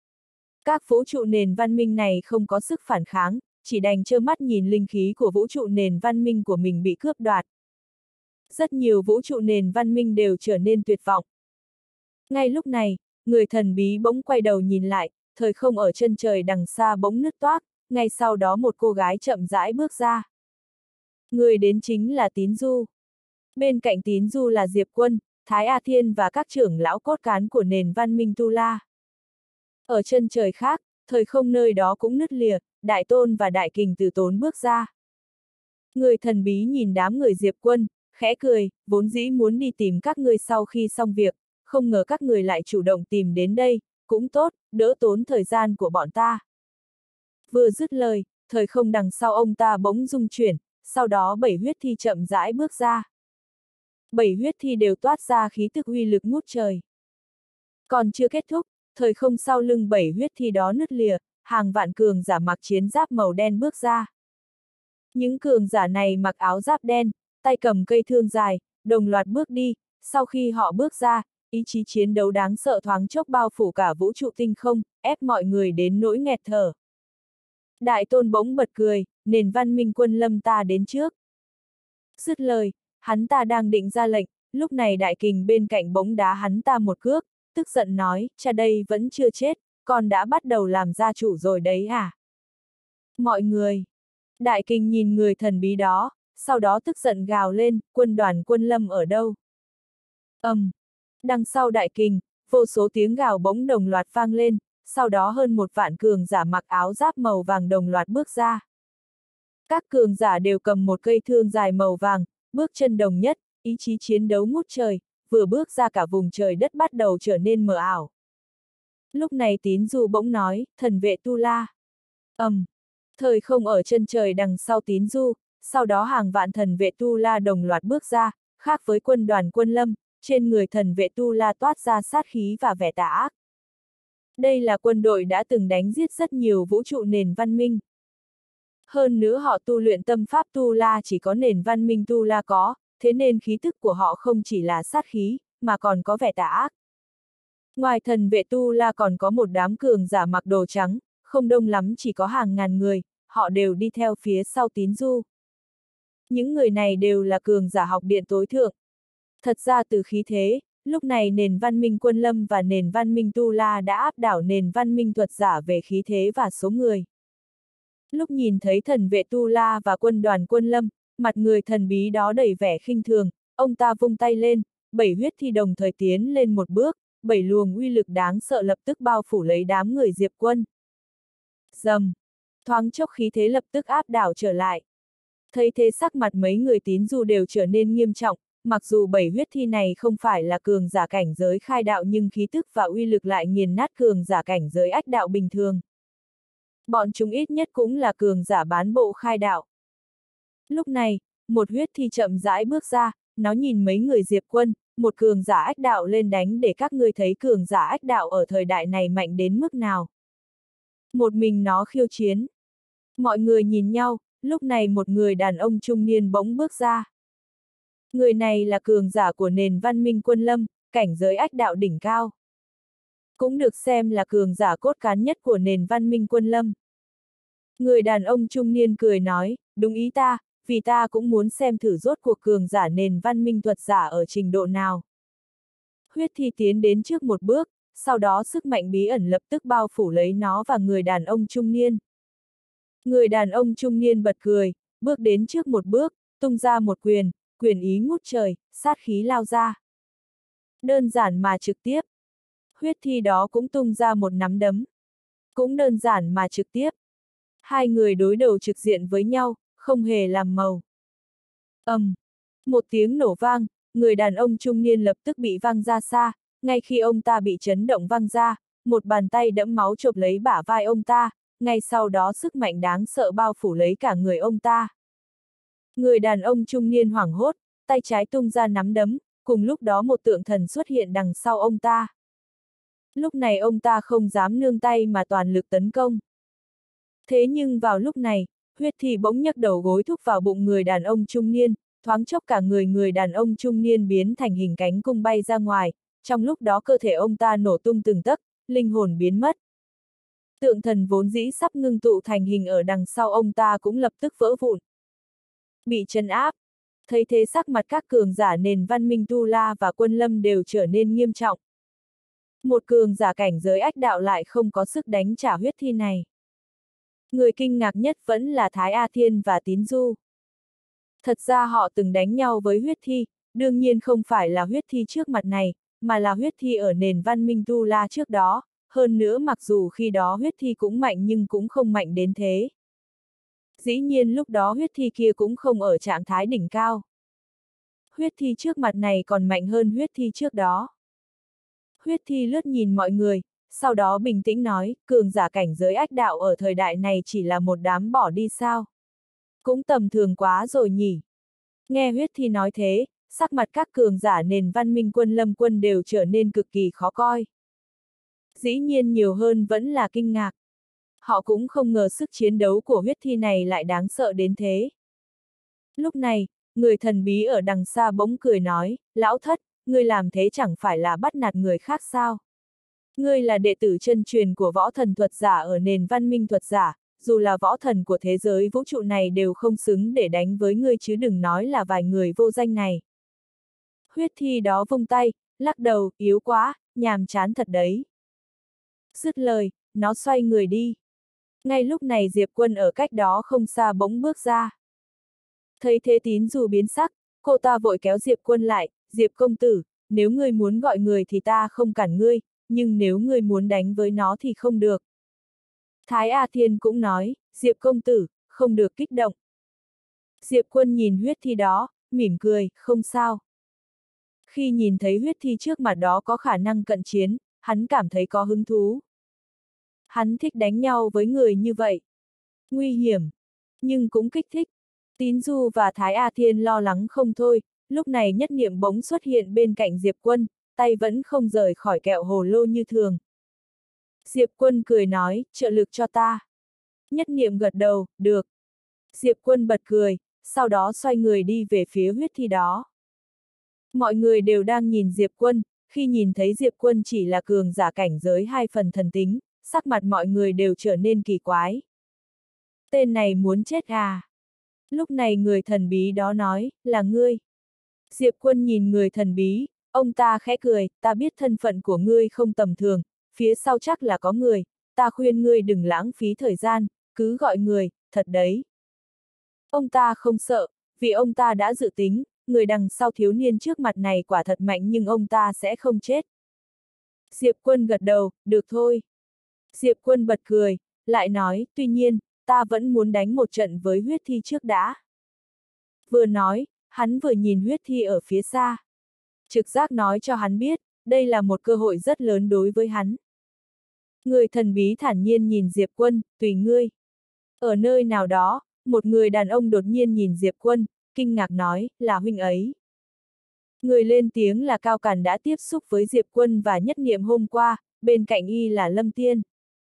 Speaker 1: Các vũ trụ nền văn minh này không có sức phản kháng, chỉ đành trơ mắt nhìn linh khí của vũ trụ nền văn minh của mình bị cướp đoạt. Rất nhiều vũ trụ nền văn minh đều trở nên tuyệt vọng. Ngay lúc này, người thần bí bỗng quay đầu nhìn lại, thời không ở chân trời đằng xa bỗng nứt toác, ngay sau đó một cô gái chậm rãi bước ra. Người đến chính là Tín Du. Bên cạnh Tín Du là Diệp Quân, Thái A Thiên và các trưởng lão cốt cán của nền văn minh Tu La. Ở chân trời khác, thời không nơi đó cũng nứt lìa, Đại Tôn và Đại Kình Từ Tốn bước ra. Người thần bí nhìn đám người Diệp Quân, khẽ cười, vốn dĩ muốn đi tìm các ngươi sau khi xong việc, không ngờ các người lại chủ động tìm đến đây, cũng tốt, đỡ tốn thời gian của bọn ta. Vừa dứt lời, thời không đằng sau ông ta bỗng rung chuyển, sau đó bảy huyết thi chậm rãi bước ra. Bảy huyết thi đều toát ra khí tức uy lực ngút trời. Còn chưa kết thúc, thời không sau lưng bảy huyết thi đó nứt lìa, hàng vạn cường giả mặc chiến giáp màu đen bước ra. Những cường giả này mặc áo giáp đen, tay cầm cây thương dài, đồng loạt bước đi, sau khi họ bước ra, ý chí chiến đấu đáng sợ thoáng chốc bao phủ cả vũ trụ tinh không, ép mọi người đến nỗi nghẹt thở. Đại Tôn bỗng bật cười, nền văn minh quân lâm ta đến trước. Dứt lời, hắn ta đang định ra lệnh, lúc này Đại Kình bên cạnh bỗng đá hắn ta một cước, tức giận nói, cha đây vẫn chưa chết, con đã bắt đầu làm gia chủ rồi đấy à? Mọi người! Đại Kình nhìn người thần bí đó, sau đó tức giận gào lên, quân đoàn quân lâm ở đâu? Ầm! Um, đằng sau Đại Kình, vô số tiếng gào bỗng đồng loạt vang lên, sau đó hơn một vạn cường giả mặc áo giáp màu vàng đồng loạt bước ra. Các cường giả đều cầm một cây thương dài màu vàng, bước chân đồng nhất, ý chí chiến đấu ngút trời, vừa bước ra cả vùng trời đất bắt đầu trở nên mờ ảo. Lúc này Tín Du bỗng nói, thần vệ Tu La. ầm, um, thời không ở chân trời đằng sau Tín Du, sau đó hàng vạn thần vệ Tu La đồng loạt bước ra, khác với quân đoàn Quân Lâm, trên người thần vệ Tu La toát ra sát khí và vẻ tà ác. Đây là quân đội đã từng đánh giết rất nhiều vũ trụ nền văn minh. Hơn nữa họ tu luyện tâm pháp Tu La chỉ có nền văn minh Tu La có, thế nên khí tức của họ không chỉ là sát khí, mà còn có vẻ tà ác. Ngoài thần vệ Tu La còn có một đám cường giả mặc đồ trắng, không đông lắm chỉ có hàng ngàn người, họ đều đi theo phía sau Tín Du. Những người này đều là cường giả học điện tối thượng. Thật ra từ khí thế, lúc này nền văn minh Quân Lâm và nền văn minh Tu La đã áp đảo nền văn minh thuật giả về khí thế và số người. Lúc nhìn thấy thần vệ Tu La và quân đoàn Quân Lâm, mặt người thần bí đó đầy vẻ khinh thường, ông ta vung tay lên, bảy huyết thi đồng thời tiến lên một bước, bảy luồng uy lực đáng sợ lập tức bao phủ lấy đám người Diệp Quân. Rầm, thoáng chốc khí thế lập tức áp đảo trở lại. Thấy thế sắc mặt mấy người Tín Du đều trở nên nghiêm trọng, mặc dù bảy huyết thi này không phải là cường giả cảnh giới khai đạo nhưng khí tức và uy lực lại nghiền nát cường giả cảnh giới ách đạo bình thường. Bọn chúng ít nhất cũng là cường giả bán bộ khai đạo. Lúc này, một huyết thi chậm rãi bước ra, nó nhìn mấy người Diệp Quân, một cường giả ách đạo lên đánh để các ngươi thấy cường giả ách đạo ở thời đại này mạnh đến mức nào. Một mình nó khiêu chiến. Mọi người nhìn nhau, lúc này một người đàn ông trung niên bỗng bước ra. Người này là cường giả của nền văn minh Quân Lâm, cảnh giới ách đạo đỉnh cao. Cũng được xem là cường giả cốt cán nhất của nền văn minh Quân Lâm. Người đàn ông trung niên cười nói, đúng ý ta, vì ta cũng muốn xem thử rốt cuộc cường giả nền văn minh thuật giả ở trình độ nào. Huyết thi tiến đến trước một bước, sau đó sức mạnh bí ẩn lập tức bao phủ lấy nó và người đàn ông trung niên. Người đàn ông trung niên bật cười, bước đến trước một bước, tung ra một quyền, quyền ý ngút trời, sát khí lao ra. Đơn giản mà trực tiếp. Huyết thi đó cũng tung ra một nắm đấm. Cũng đơn giản mà trực tiếp. Hai người đối đầu trực diện với nhau, không hề làm màu. ầm, um, một tiếng nổ vang, người đàn ông trung niên lập tức bị văng ra xa, ngay khi ông ta bị chấn động văng ra, một bàn tay đẫm máu chộp lấy bả vai ông ta, ngay sau đó sức mạnh đáng sợ bao phủ lấy cả người ông ta. Người đàn ông trung niên hoảng hốt, tay trái tung ra nắm đấm, cùng lúc đó một tượng thần xuất hiện đằng sau ông ta. Lúc này ông ta không dám nương tay mà toàn lực tấn công. Thế nhưng vào lúc này, huyết thi bỗng nhấc đầu gối thúc vào bụng người đàn ông trung niên, thoáng chốc cả người người đàn ông trung niên biến thành hình cánh cung bay ra ngoài, trong lúc đó cơ thể ông ta nổ tung từng tấc, linh hồn biến mất. Tượng thần vốn dĩ sắp ngưng tụ thành hình ở đằng sau ông ta cũng lập tức vỡ vụn. Bị trấn áp, thấy thế sắc mặt các cường giả nền văn minh Tu La và Quân Lâm đều trở nên nghiêm trọng. Một cường giả cảnh giới ách đạo lại không có sức đánh trả huyết thi này. Người kinh ngạc nhất vẫn là Thái A Thiên và Tín Du. Thật ra họ từng đánh nhau với huyết thi, đương nhiên không phải là huyết thi trước mặt này, mà là huyết thi ở nền văn minh Tu La trước đó, hơn nữa mặc dù khi đó huyết thi cũng mạnh nhưng cũng không mạnh đến thế. Dĩ nhiên lúc đó huyết thi kia cũng không ở trạng thái đỉnh cao. Huyết thi trước mặt này còn mạnh hơn huyết thi trước đó. Huyết thi lướt nhìn mọi người, sau đó bình tĩnh nói, cường giả cảnh giới ách đạo ở thời đại này chỉ là một đám bỏ đi sao. Cũng tầm thường quá rồi nhỉ. Nghe huyết thi nói thế, sắc mặt các cường giả nền văn minh Quân Lâm quân đều trở nên cực kỳ khó coi. Dĩ nhiên nhiều hơn vẫn là kinh ngạc. Họ cũng không ngờ sức chiến đấu của huyết thi này lại đáng sợ đến thế. Lúc này, người thần bí ở đằng xa bỗng cười nói, lão thất, ngươi làm thế chẳng phải là bắt nạt người khác sao? Ngươi là đệ tử chân truyền của võ thần thuật giả ở nền văn minh thuật giả, dù là võ thần của thế giới vũ trụ này đều không xứng để đánh với ngươi chứ đừng nói là vài người vô danh này. Huyết thi đó vung tay, lắc đầu, yếu quá, nhàm chán thật đấy. Dứt lời, nó xoay người đi. Ngay lúc này Diệp Quân ở cách đó không xa bỗng bước ra. Thấy thế Tín Du biến sắc, cô ta vội kéo Diệp Quân lại, Diệp công tử, nếu ngươi muốn gọi người thì ta không cản ngươi, nhưng nếu ngươi muốn đánh với nó thì không được. Thái A Thiên cũng nói, Diệp công tử, không được kích động. Diệp Quân nhìn huyết thi đó, mỉm cười, không sao. Khi nhìn thấy huyết thi trước mặt đó có khả năng cận chiến, hắn cảm thấy có hứng thú. Hắn thích đánh nhau với người như vậy. Nguy hiểm, nhưng cũng kích thích. Tín Du và Thái A Thiên lo lắng không thôi, lúc này Nhất Niệm bỗng xuất hiện bên cạnh Diệp Quân, tay vẫn không rời khỏi kẹo hồ lô như thường. Diệp Quân cười nói, trợ lực cho ta. Nhất Niệm gật đầu, được. Diệp Quân bật cười, sau đó xoay người đi về phía huyết thi đó. Mọi người đều đang nhìn Diệp Quân, khi nhìn thấy Diệp Quân chỉ là cường giả cảnh giới hai phần thần tính, sắc mặt mọi người đều trở nên kỳ quái. Tên này muốn chết à? Lúc này người thần bí đó nói, là ngươi. Diệp Quân nhìn người thần bí, ông ta khẽ cười, ta biết thân phận của ngươi không tầm thường, phía sau chắc là có người, ta khuyên ngươi đừng lãng phí thời gian, cứ gọi người, thật đấy. Ông ta không sợ, vì ông ta đã dự tính, người đằng sau thiếu niên trước mặt này quả thật mạnh nhưng ông ta sẽ không chết. Diệp Quân gật đầu, được thôi. Diệp Quân bật cười, lại nói, tuy nhiên, ta vẫn muốn đánh một trận với huyết thi trước đã. Vừa nói, hắn vừa nhìn huyết thi ở phía xa. Trực giác nói cho hắn biết, đây là một cơ hội rất lớn đối với hắn. Người thần bí thản nhiên nhìn Diệp Quân, tùy ngươi. Ở nơi nào đó, một người đàn ông đột nhiên nhìn Diệp Quân, kinh ngạc nói, là huynh ấy. Người lên tiếng là Cao Càn đã tiếp xúc với Diệp Quân và Nhất Niệm hôm qua, bên cạnh y là Lâm Tiên.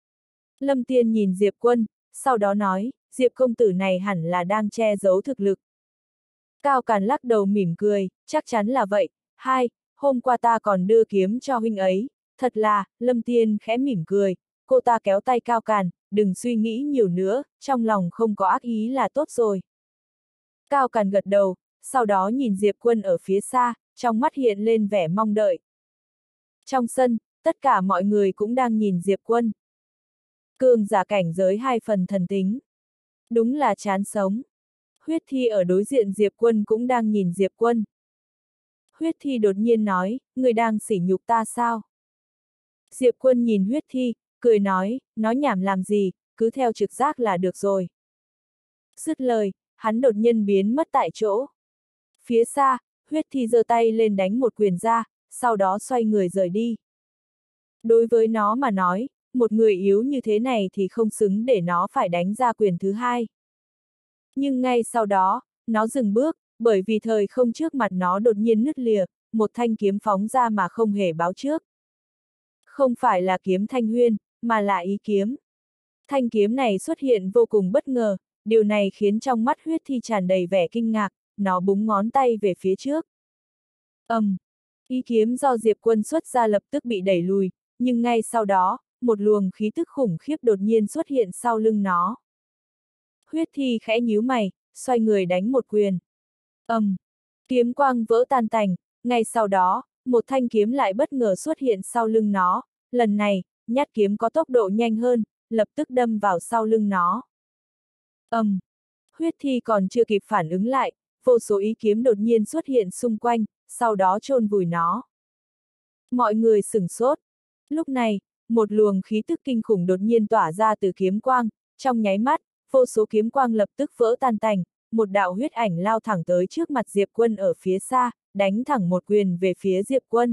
Speaker 1: Lâm Tiên nhìn Diệp Quân, sau đó nói, Diệp công tử này hẳn là đang che giấu thực lực. Cao Càn lắc đầu mỉm cười, chắc chắn là vậy. Hai, hôm qua ta còn đưa kiếm cho huynh ấy, thật là, Lâm Tiên khẽ mỉm cười, cô ta kéo tay Cao Càn, đừng suy nghĩ nhiều nữa, trong lòng không có ác ý là tốt rồi. Cao Càn gật đầu, sau đó nhìn Diệp Quân ở phía xa, trong mắt hiện lên vẻ mong đợi. Trong sân, tất cả mọi người cũng đang nhìn Diệp Quân. Cường giả cảnh giới hai phần thần tính. Đúng là chán sống. Huyết thi ở đối diện Diệp Quân cũng đang nhìn Diệp Quân. Huyết thi đột nhiên nói, người đang sỉ nhục ta sao? Diệp Quân nhìn huyết thi, cười nói, nói nhảm làm gì, cứ theo trực giác là được rồi. Dứt lời, hắn đột nhiên biến mất tại chỗ. Phía xa, huyết thi giơ tay lên đánh một quyền ra, sau đó xoay người rời đi. Đối với nó mà nói, một người yếu như thế này thì không xứng để nó phải đánh ra quyền thứ hai. Nhưng ngay sau đó, nó dừng bước, bởi vì thời không trước mặt nó đột nhiên nứt lìa, một thanh kiếm phóng ra mà không hề báo trước. Không phải là kiếm Thanh Huyên, mà là ý kiếm. Thanh kiếm này xuất hiện vô cùng bất ngờ, điều này khiến trong mắt huyết thi tràn đầy vẻ kinh ngạc, nó búng ngón tay về phía trước. ầm, um, ý kiếm do Diệp Quân xuất ra lập tức bị đẩy lùi, nhưng ngay sau đó, một luồng khí tức khủng khiếp đột nhiên xuất hiện sau lưng nó. Huyết thi khẽ nhíu mày, xoay người đánh một quyền. ầm, um, kiếm quang vỡ tan tành, ngay sau đó, một thanh kiếm lại bất ngờ xuất hiện sau lưng nó, lần này, nhát kiếm có tốc độ nhanh hơn, lập tức đâm vào sau lưng nó. ầm, um, huyết thi còn chưa kịp phản ứng lại, vô số ý kiếm đột nhiên xuất hiện xung quanh, sau đó chôn vùi nó. Mọi người sửng sốt. Lúc này, một luồng khí tức kinh khủng đột nhiên tỏa ra từ kiếm quang, trong nháy mắt, vô số kiếm quang lập tức vỡ tan tành, một đạo huyết ảnh lao thẳng tới trước mặt Diệp Quân ở phía xa, đánh thẳng một quyền về phía Diệp Quân.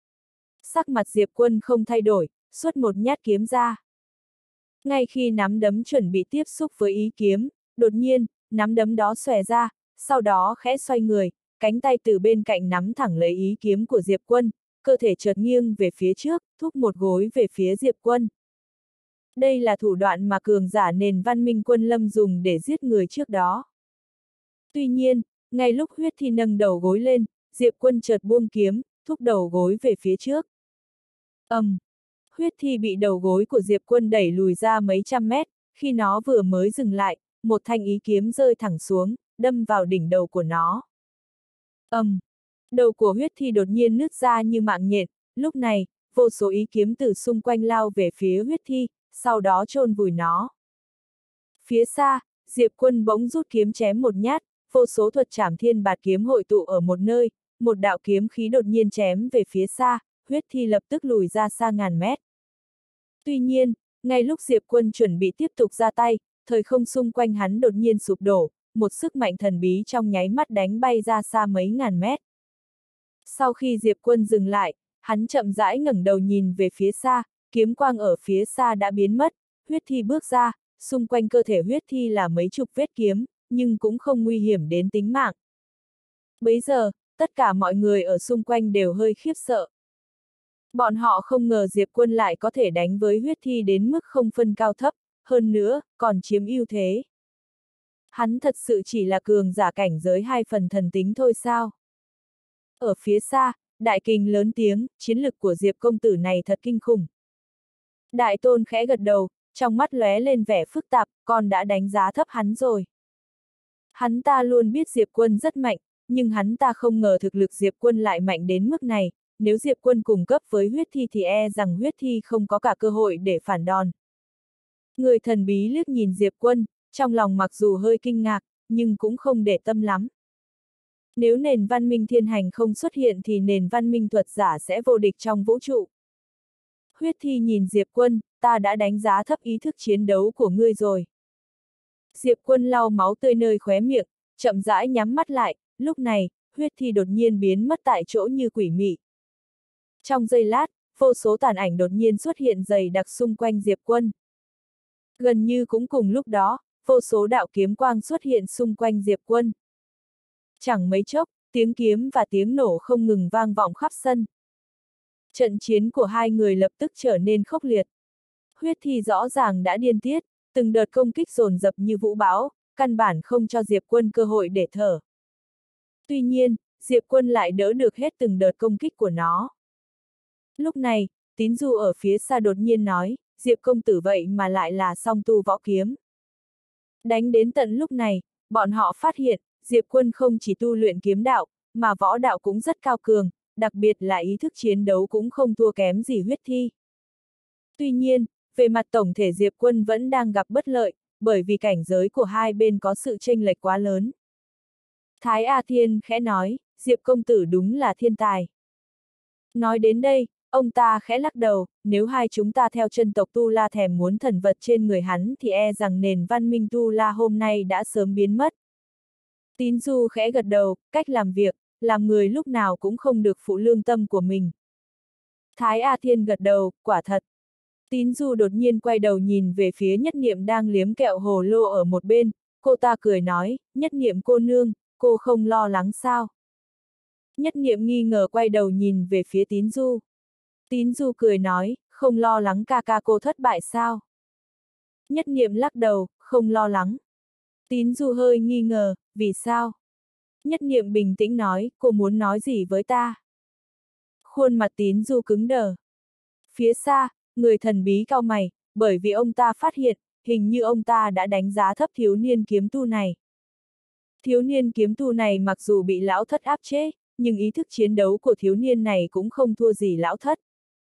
Speaker 1: Sắc mặt Diệp Quân không thay đổi, xuất một nhát kiếm ra. Ngay khi nắm đấm chuẩn bị tiếp xúc với ý kiếm, đột nhiên, nắm đấm đó xòe ra, sau đó khẽ xoay người, cánh tay từ bên cạnh nắm thẳng lấy ý kiếm của Diệp Quân, cơ thể chợt nghiêng về phía trước, thúc một gối về phía Diệp Quân. Đây là thủ đoạn mà cường giả nền văn minh Quân Lâm dùng để giết người trước đó. Tuy nhiên, ngay lúc huyết thi nâng đầu gối lên, Diệp Quân chợt buông kiếm, thúc đầu gối về phía trước. ầm, um, huyết thi bị đầu gối của Diệp Quân đẩy lùi ra mấy trăm mét, khi nó vừa mới dừng lại, một thanh ý kiếm rơi thẳng xuống, đâm vào đỉnh đầu của nó. ầm, um, đầu của huyết thi đột nhiên nứt ra như mạng nhện, lúc này, vô số ý kiếm từ xung quanh lao về phía huyết thi, sau đó chôn vùi nó. Phía xa, Diệp Quân bỗng rút kiếm chém một nhát, vô số thuật trảm thiên bạt kiếm hội tụ ở một nơi, một đạo kiếm khí đột nhiên chém về phía xa, huyết thi lập tức lùi ra xa ngàn mét. Tuy nhiên, ngay lúc Diệp Quân chuẩn bị tiếp tục ra tay, thời không xung quanh hắn đột nhiên sụp đổ, một sức mạnh thần bí trong nháy mắt đánh bay ra xa mấy ngàn mét. Sau khi Diệp Quân dừng lại, hắn chậm rãi ngẩng đầu nhìn về phía xa, kiếm quang ở phía xa đã biến mất, huyết thi bước ra, xung quanh cơ thể huyết thi là mấy chục vết kiếm, nhưng cũng không nguy hiểm đến tính mạng. Bấy giờ, tất cả mọi người ở xung quanh đều hơi khiếp sợ. Bọn họ không ngờ Diệp Quân lại có thể đánh với huyết thi đến mức không phân cao thấp, hơn nữa, còn chiếm ưu thế. Hắn thật sự chỉ là cường giả cảnh giới hai phần thần tính thôi sao? Ở phía xa, Đại Kình lớn tiếng, chiến lực của Diệp công tử này thật kinh khủng. Đại Tôn khẽ gật đầu, trong mắt lóe lên vẻ phức tạp, con đã đánh giá thấp hắn rồi. Hắn ta luôn biết Diệp Quân rất mạnh, nhưng hắn ta không ngờ thực lực Diệp Quân lại mạnh đến mức này, nếu Diệp Quân cùng cấp với huyết thi thì e rằng huyết thi không có cả cơ hội để phản đòn. Người thần bí liếc nhìn Diệp Quân, trong lòng mặc dù hơi kinh ngạc, nhưng cũng không để tâm lắm. Nếu nền văn minh thiên hành không xuất hiện thì nền văn minh thuật giả sẽ vô địch trong vũ trụ. Huyết thi nhìn Diệp Quân, ta đã đánh giá thấp ý thức chiến đấu của ngươi rồi. Diệp Quân lau máu tươi nơi khóe miệng, chậm rãi nhắm mắt lại, lúc này, huyết thi đột nhiên biến mất tại chỗ như quỷ mị. Trong giây lát, vô số tàn ảnh đột nhiên xuất hiện dày đặc xung quanh Diệp Quân. Gần như cũng cùng lúc đó, vô số đạo kiếm quang xuất hiện xung quanh Diệp Quân. Chẳng mấy chốc, tiếng kiếm và tiếng nổ không ngừng vang vọng khắp sân. Trận chiến của hai người lập tức trở nên khốc liệt. Huyết thi rõ ràng đã điên tiết, từng đợt công kích dồn dập như vũ bão, căn bản không cho Diệp Quân cơ hội để thở. Tuy nhiên, Diệp Quân lại đỡ được hết từng đợt công kích của nó. Lúc này, Tín Du ở phía xa đột nhiên nói, Diệp công tử vậy mà lại là song tu võ kiếm. Đánh đến tận lúc này, bọn họ phát hiện, Diệp Quân không chỉ tu luyện kiếm đạo, mà võ đạo cũng rất cao cường, đặc biệt là ý thức chiến đấu cũng không thua kém gì huyết thi. Tuy nhiên, về mặt tổng thể Diệp Quân vẫn đang gặp bất lợi, bởi vì cảnh giới của hai bên có sự chênh lệch quá lớn. Thái A Thiên khẽ nói, Diệp công tử đúng là thiên tài. Nói đến đây, ông ta khẽ lắc đầu, nếu hai chúng ta theo chân tộc Tu La thèm muốn thần vật trên người hắn thì e rằng nền văn minh Tu La hôm nay đã sớm biến mất. Tín Du khẽ gật đầu, cách làm việc, làm người lúc nào cũng không được phụ lương tâm của mình. Thái A Thiên gật đầu, quả thật. Tín Du đột nhiên quay đầu nhìn về phía Nhất Niệm đang liếm kẹo hồ lô ở một bên, cô ta cười nói, Nhất Niệm cô nương, cô không lo lắng sao? Nhất Niệm nghi ngờ quay đầu nhìn về phía Tín Du. Tín Du cười nói, không lo lắng ca ca cô thất bại sao? Nhất Niệm lắc đầu, không lo lắng. Tín Du hơi nghi ngờ, vì sao? Nhất Niệm bình tĩnh nói, cô muốn nói gì với ta? Khuôn mặt Tín Du cứng đờ. Phía xa, người thần bí cau mày, bởi vì ông ta phát hiện, hình như ông ta đã đánh giá thấp thiếu niên kiếm tu này. Thiếu niên kiếm tu này mặc dù bị lão thất áp chế, nhưng ý thức chiến đấu của thiếu niên này cũng không thua gì lão thất.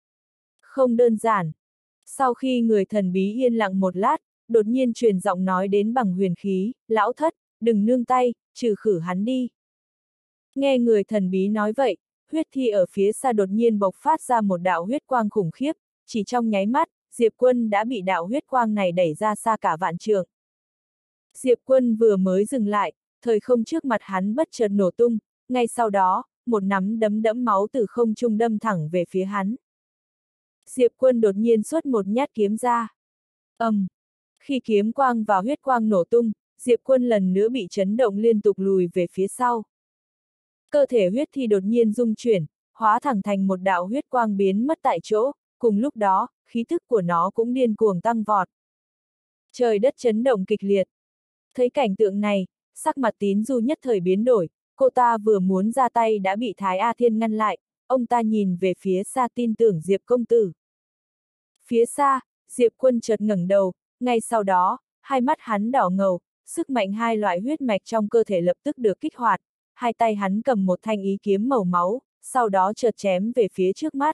Speaker 1: Không đơn giản. Sau khi người thần bí yên lặng một lát, đột nhiên truyền giọng nói đến bằng huyền khí, lão thất, đừng nương tay, trừ khử hắn đi. Nghe người thần bí nói vậy, huyết thi ở phía xa đột nhiên bộc phát ra một đạo huyết quang khủng khiếp, chỉ trong nháy mắt, Diệp Quân đã bị đạo huyết quang này đẩy ra xa cả vạn trượng. Diệp Quân vừa mới dừng lại, thời không trước mặt hắn bất chợt nổ tung, ngay sau đó, một nắm đấm đẫm máu từ không trung đâm thẳng về phía hắn. Diệp Quân đột nhiên xuất một nhát kiếm ra. ầm, um, khi kiếm quang và huyết quang nổ tung, Diệp Quân lần nữa bị chấn động liên tục lùi về phía sau. Cơ thể huyết thi đột nhiên rung chuyển, hóa thẳng thành một đạo huyết quang biến mất tại chỗ, cùng lúc đó, khí tức của nó cũng điên cuồng tăng vọt. Trời đất chấn động kịch liệt. Thấy cảnh tượng này, sắc mặt Tín Du nhất thời biến đổi, cô ta vừa muốn ra tay đã bị Thái A Thiên ngăn lại, ông ta nhìn về phía xa tin tưởng Diệp công tử. Phía xa, Diệp Quân chợt ngẩng đầu, ngay sau đó, hai mắt hắn đỏ ngầu, sức mạnh hai loại huyết mạch trong cơ thể lập tức được kích hoạt, hai tay hắn cầm một thanh ý kiếm màu máu, sau đó chợt chém về phía trước mắt.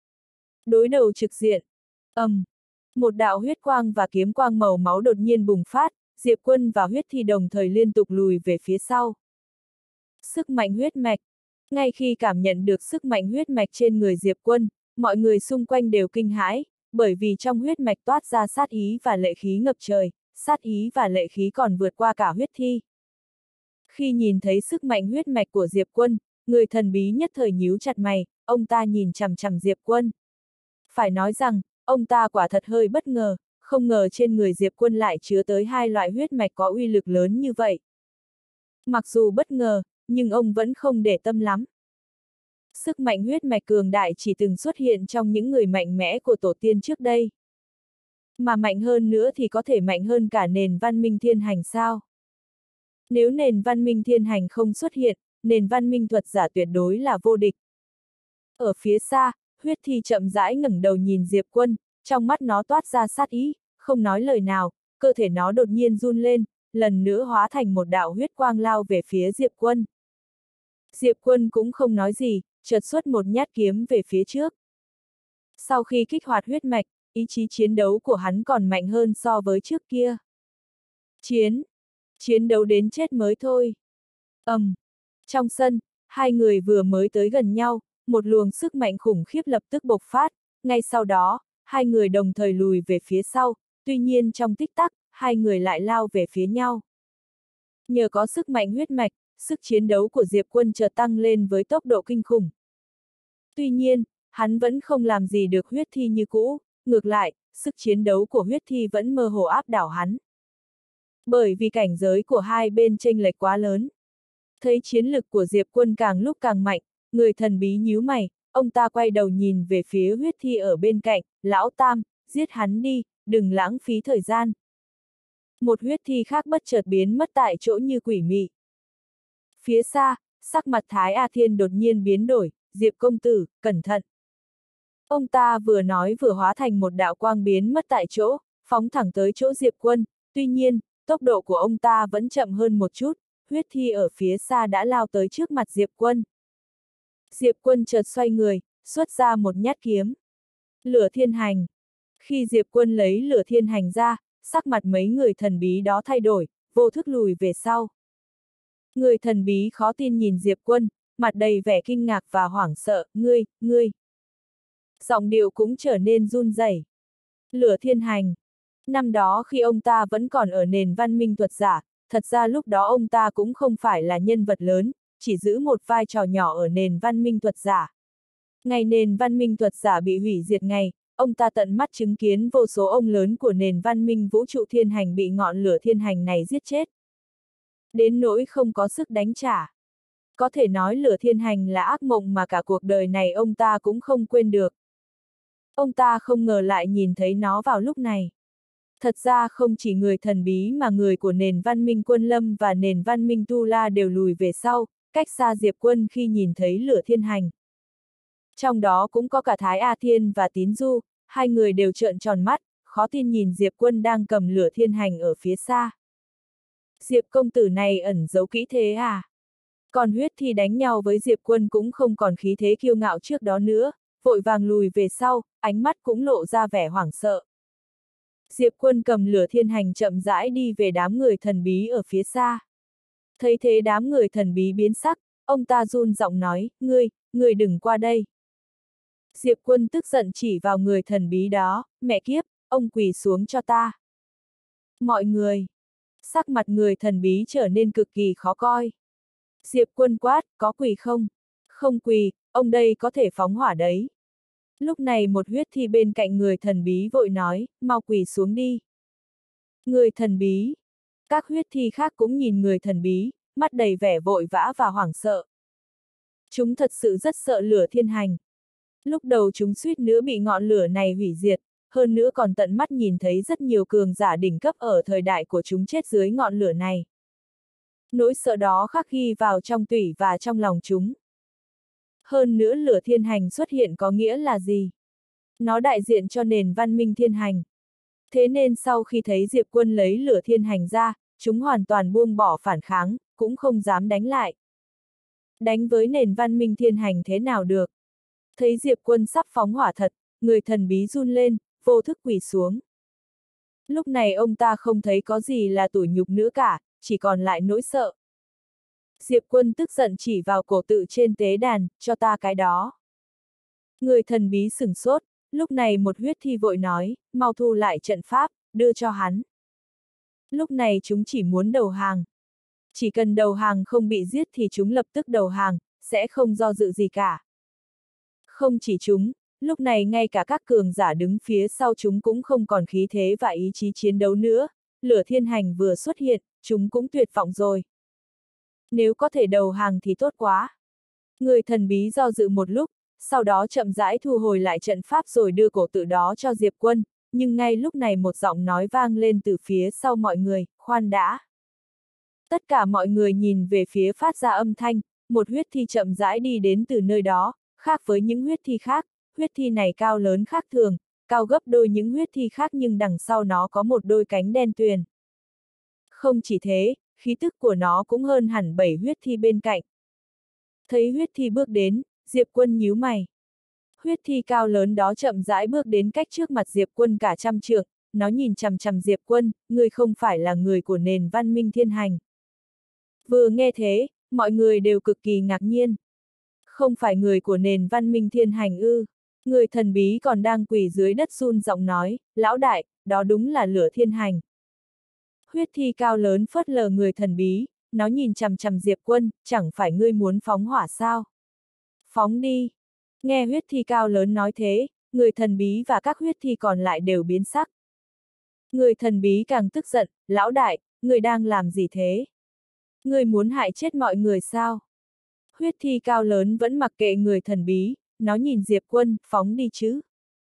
Speaker 1: Đối đầu trực diện. ầm, um, một đạo huyết quang và kiếm quang màu máu đột nhiên bùng phát, Diệp Quân và huyết thi đồng thời liên tục lùi về phía sau. Sức mạnh huyết mạch. Ngay khi cảm nhận được sức mạnh huyết mạch trên người Diệp Quân, mọi người xung quanh đều kinh hãi, bởi vì trong huyết mạch toát ra sát ý và lệ khí ngập trời, sát ý và lệ khí còn vượt qua cả huyết thi. Khi nhìn thấy sức mạnh huyết mạch của Diệp Quân, người thần bí nhất thời nhíu chặt mày, ông ta nhìn chằm chằm Diệp Quân. Phải nói rằng, ông ta quả thật hơi bất ngờ, không ngờ trên người Diệp Quân lại chứa tới hai loại huyết mạch có uy lực lớn như vậy. Mặc dù bất ngờ, nhưng ông vẫn không để tâm lắm. Sức mạnh huyết mạch cường đại chỉ từng xuất hiện trong những người mạnh mẽ của tổ tiên trước đây. Mà mạnh hơn nữa thì có thể mạnh hơn cả nền văn minh thiên hành sao? Nếu nền văn minh thiên hành không xuất hiện, nền văn minh thuật giả tuyệt đối là vô địch. Ở phía xa, huyết thi chậm rãi ngẩng đầu nhìn Diệp Quân, trong mắt nó toát ra sát ý, không nói lời nào, cơ thể nó đột nhiên run lên, lần nữa hóa thành một đạo huyết quang lao về phía Diệp Quân. Diệp Quân cũng không nói gì, chợt xuất một nhát kiếm về phía trước. Sau khi kích hoạt huyết mạch, ý chí chiến đấu của hắn còn mạnh hơn so với trước kia. Chiến! Chiến đấu đến chết mới thôi. ầm, um, trong sân, hai người vừa mới tới gần nhau, một luồng sức mạnh khủng khiếp lập tức bộc phát, ngay sau đó, hai người đồng thời lùi về phía sau, tuy nhiên trong tích tắc, hai người lại lao về phía nhau. Nhờ có sức mạnh huyết mạch, sức chiến đấu của Diệp Quân chợt tăng lên với tốc độ kinh khủng. Tuy nhiên, hắn vẫn không làm gì được huyết thi như cũ, ngược lại, sức chiến đấu của huyết thi vẫn mơ hồ áp đảo hắn. Bởi vì cảnh giới của hai bên chênh lệch quá lớn. Thấy chiến lực của Diệp Quân càng lúc càng mạnh, người thần bí nhíu mày, ông ta quay đầu nhìn về phía huyết thi ở bên cạnh, lão Tam, giết hắn đi, đừng lãng phí thời gian. Một huyết thi khác bất chợt biến mất tại chỗ như quỷ mị. Phía xa, sắc mặt Thái A Thiên đột nhiên biến đổi, Diệp công tử, cẩn thận. Ông ta vừa nói vừa hóa thành một đạo quang biến mất tại chỗ, phóng thẳng tới chỗ Diệp Quân, tuy nhiên, tốc độ của ông ta vẫn chậm hơn một chút, huyết thi ở phía xa đã lao tới trước mặt Diệp Quân. Diệp Quân chợt xoay người, xuất ra một nhát kiếm. Lửa thiên hành. Khi Diệp Quân lấy lửa thiên hành ra, sắc mặt mấy người thần bí đó thay đổi, vô thức lùi về sau. Người thần bí khó tin nhìn Diệp Quân, mặt đầy vẻ kinh ngạc và hoảng sợ, ngươi, ngươi. Giọng điệu cũng trở nên run rẩy. Lửa thiên hành. Năm đó khi ông ta vẫn còn ở nền văn minh thuật giả, thật ra lúc đó ông ta cũng không phải là nhân vật lớn, chỉ giữ một vai trò nhỏ ở nền văn minh thuật giả. Ngày nền văn minh thuật giả bị hủy diệt ngày, ông ta tận mắt chứng kiến vô số ông lớn của nền văn minh vũ trụ thiên hành bị ngọn lửa thiên hành này giết chết. Đến nỗi không có sức đánh trả. Có thể nói lửa thiên hành là ác mộng mà cả cuộc đời này ông ta cũng không quên được. Ông ta không ngờ lại nhìn thấy nó vào lúc này. Thật ra không chỉ người thần bí mà người của nền văn minh Quân Lâm và nền văn minh Tu La đều lùi về sau, cách xa Diệp Quân khi nhìn thấy lửa thiên hành. Trong đó cũng có cả Thái A Thiên và Tín Du, hai người đều trợn tròn mắt, khó tin nhìn Diệp Quân đang cầm lửa thiên hành ở phía xa. Diệp công tử này ẩn giấu kỹ thế à? Còn huyết thi đánh nhau với Diệp Quân cũng không còn khí thế kiêu ngạo trước đó nữa, vội vàng lùi về sau, ánh mắt cũng lộ ra vẻ hoảng sợ. Diệp Quân cầm lửa thiên hành chậm rãi đi về đám người thần bí ở phía xa. Thấy thế đám người thần bí biến sắc, ông ta run giọng nói, ngươi, ngươi đừng qua đây. Diệp Quân tức giận chỉ vào người thần bí đó, mẹ kiếp, ông quỳ xuống cho ta. Mọi người, sắc mặt người thần bí trở nên cực kỳ khó coi. Diệp Quân quát, có quỳ không? Không quỳ, ông đây có thể phóng hỏa đấy. Lúc này một huyết thi bên cạnh người thần bí vội nói, mau quỳ xuống đi. Người thần bí. Các huyết thi khác cũng nhìn người thần bí, mắt đầy vẻ vội vã và hoảng sợ. Chúng thật sự rất sợ lửa thiên hành. Lúc đầu chúng suýt nữa bị ngọn lửa này hủy diệt, hơn nữa còn tận mắt nhìn thấy rất nhiều cường giả đỉnh cấp ở thời đại của chúng chết dưới ngọn lửa này. Nỗi sợ đó khắc ghi vào trong tủy và trong lòng chúng. Hơn nữa lửa thiên hành xuất hiện có nghĩa là gì? Nó đại diện cho nền văn minh thiên hành. Thế nên sau khi thấy Diệp Quân lấy lửa thiên hành ra, chúng hoàn toàn buông bỏ phản kháng, cũng không dám đánh lại. Đánh với nền văn minh thiên hành thế nào được? Thấy Diệp Quân sắp phóng hỏa thật, người thần bí run lên, vô thức quỳ xuống. Lúc này ông ta không thấy có gì là tủi nhục nữa cả, chỉ còn lại nỗi sợ. Diệp Quân tức giận chỉ vào cổ tự trên tế đàn, cho ta cái đó. Người thần bí sửng sốt, lúc này một huyết thi vội nói, mau thu lại trận pháp, đưa cho hắn. Lúc này chúng chỉ muốn đầu hàng. Chỉ cần đầu hàng không bị giết thì chúng lập tức đầu hàng, sẽ không do dự gì cả. Không chỉ chúng, lúc này ngay cả các cường giả đứng phía sau chúng cũng không còn khí thế và ý chí chiến đấu nữa, lửa thiên hành vừa xuất hiện, chúng cũng tuyệt vọng rồi. Nếu có thể đầu hàng thì tốt quá. Người thần bí do dự một lúc, sau đó chậm rãi thu hồi lại trận pháp rồi đưa cổ tự đó cho Diệp Quân, nhưng ngay lúc này một giọng nói vang lên từ phía sau mọi người, khoan đã. Tất cả mọi người nhìn về phía phát ra âm thanh, một huyết thi chậm rãi đi đến từ nơi đó, khác với những huyết thi khác, huyết thi này cao lớn khác thường, cao gấp đôi những huyết thi khác nhưng đằng sau nó có một đôi cánh đen tuyền. Không chỉ thế, khí tức của nó cũng hơn hẳn bảy huyết thi bên cạnh. Thấy huyết thi bước đến, Diệp Quân nhíu mày. Huyết thi cao lớn đó chậm rãi bước đến cách trước mặt Diệp Quân cả trăm trượng, nó nhìn chằm chằm Diệp Quân, ngươi không phải là người của nền văn minh thiên hành. Vừa nghe thế, mọi người đều cực kỳ ngạc nhiên. Không phải người của nền văn minh thiên hành ư? Người thần bí còn đang quỳ dưới đất run giọng nói, lão đại, đó đúng là lửa thiên hành. Huyết thi cao lớn phớt lờ người thần bí, nó nhìn chằm chằm Diệp Quân, chẳng phải ngươi muốn phóng hỏa sao? Phóng đi! Nghe huyết thi cao lớn nói thế, người thần bí và các huyết thi còn lại đều biến sắc. Người thần bí càng tức giận, lão đại, người đang làm gì thế? Người muốn hại chết mọi người sao? Huyết thi cao lớn vẫn mặc kệ người thần bí, nó nhìn Diệp Quân, phóng đi chứ.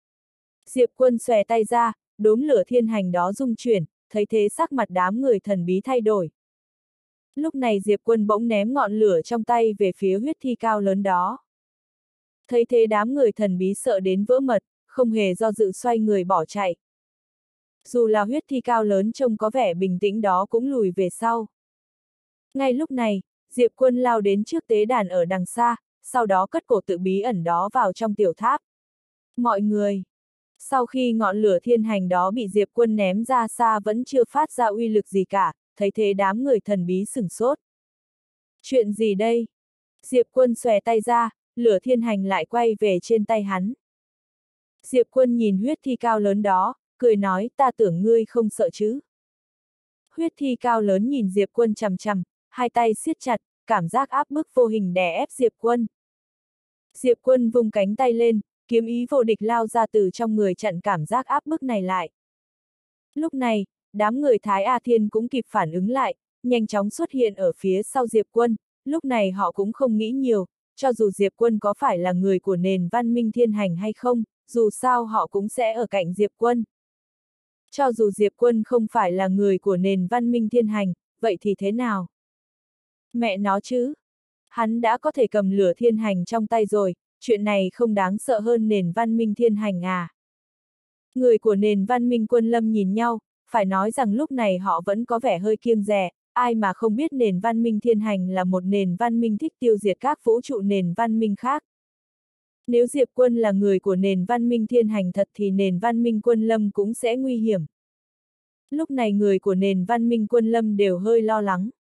Speaker 1: Diệp Quân xòe tay ra, đốm lửa thiên hành đó rung chuyển, thấy thế sắc mặt đám người thần bí thay đổi. Lúc này Diệp Quân bỗng ném ngọn lửa trong tay về phía huyết thi cao lớn đó. Thấy thế đám người thần bí sợ đến vỡ mật, không hề do dự xoay người bỏ chạy. Dù là huyết thi cao lớn trông có vẻ bình tĩnh đó cũng lùi về sau. Ngay lúc này, Diệp Quân lao đến trước tế đàn ở đằng xa, sau đó cất cổ tự bí ẩn đó vào trong tiểu tháp. Mọi người! Sau khi ngọn lửa thiên hành đó bị Diệp Quân ném ra xa vẫn chưa phát ra uy lực gì cả, thấy thế đám người thần bí sửng sốt. Chuyện gì đây? Diệp Quân xòe tay ra, lửa thiên hành lại quay về trên tay hắn. Diệp Quân nhìn huyết thi cao lớn đó, cười nói, ta tưởng ngươi không sợ chứ. Huyết thi cao lớn nhìn Diệp Quân chằm chằm, hai tay siết chặt, cảm giác áp bức vô hình đè ép Diệp Quân. Diệp Quân vung cánh tay lên, kiếm ý vô địch lao ra từ trong người chặn cảm giác áp bức này lại. Lúc này, đám người Thái A Thiên cũng kịp phản ứng lại, nhanh chóng xuất hiện ở phía sau Diệp Quân, lúc này họ cũng không nghĩ nhiều, cho dù Diệp Quân có phải là người của nền văn minh thiên hành hay không, dù sao họ cũng sẽ ở cạnh Diệp Quân. Cho dù Diệp Quân không phải là người của nền văn minh thiên hành, vậy thì thế nào? Mẹ nó chứ! Hắn đã có thể cầm lửa thiên hành trong tay rồi, chuyện này không đáng sợ hơn nền văn minh thiên hành à? Người của nền văn minh quân lâm nhìn nhau, phải nói rằng lúc này họ vẫn có vẻ hơi kiêng dè, ai mà không biết nền văn minh thiên hành là một nền văn minh thích tiêu diệt các vũ trụ nền văn minh khác. Nếu Diệp Quân là người của nền văn minh thiên hành thật thì nền văn minh quân lâm cũng sẽ nguy hiểm. Lúc này người của nền văn minh quân lâm đều hơi lo lắng.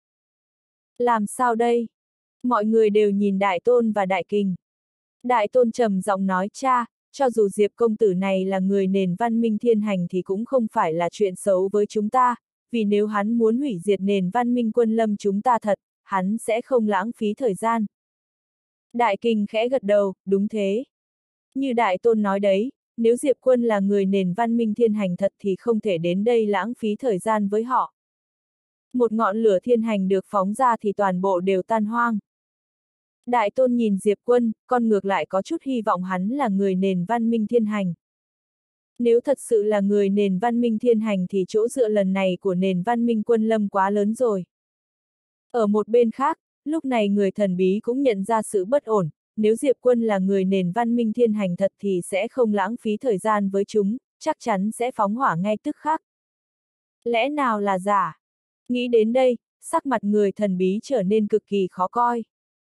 Speaker 1: Làm sao đây? Mọi người đều nhìn Đại Tôn và Đại Kình. Đại Tôn trầm giọng nói, cha, cho dù Diệp công tử này là người nền văn minh thiên hành thì cũng không phải là chuyện xấu với chúng ta, vì nếu hắn muốn hủy diệt nền văn minh quân lâm chúng ta thật, hắn sẽ không lãng phí thời gian. Đại Kình khẽ gật đầu, đúng thế. Như Đại Tôn nói đấy, nếu Diệp Quân là người nền văn minh thiên hành thật thì không thể đến đây lãng phí thời gian với họ. Một ngọn lửa thiên hành được phóng ra thì toàn bộ đều tan hoang. Đại Tôn nhìn Diệp Quân, con ngược lại có chút hy vọng hắn là người nền văn minh thiên hành. Nếu thật sự là người nền văn minh thiên hành thì chỗ dựa lần này của nền văn minh quân lâm quá lớn rồi. Ở một bên khác, lúc này người thần bí cũng nhận ra sự bất ổn, nếu Diệp Quân là người nền văn minh thiên hành thật thì sẽ không lãng phí thời gian với chúng, chắc chắn sẽ phóng hỏa ngay tức khắc. Lẽ nào là giả? Nghĩ đến đây, sắc mặt người thần bí trở nên cực kỳ khó coi.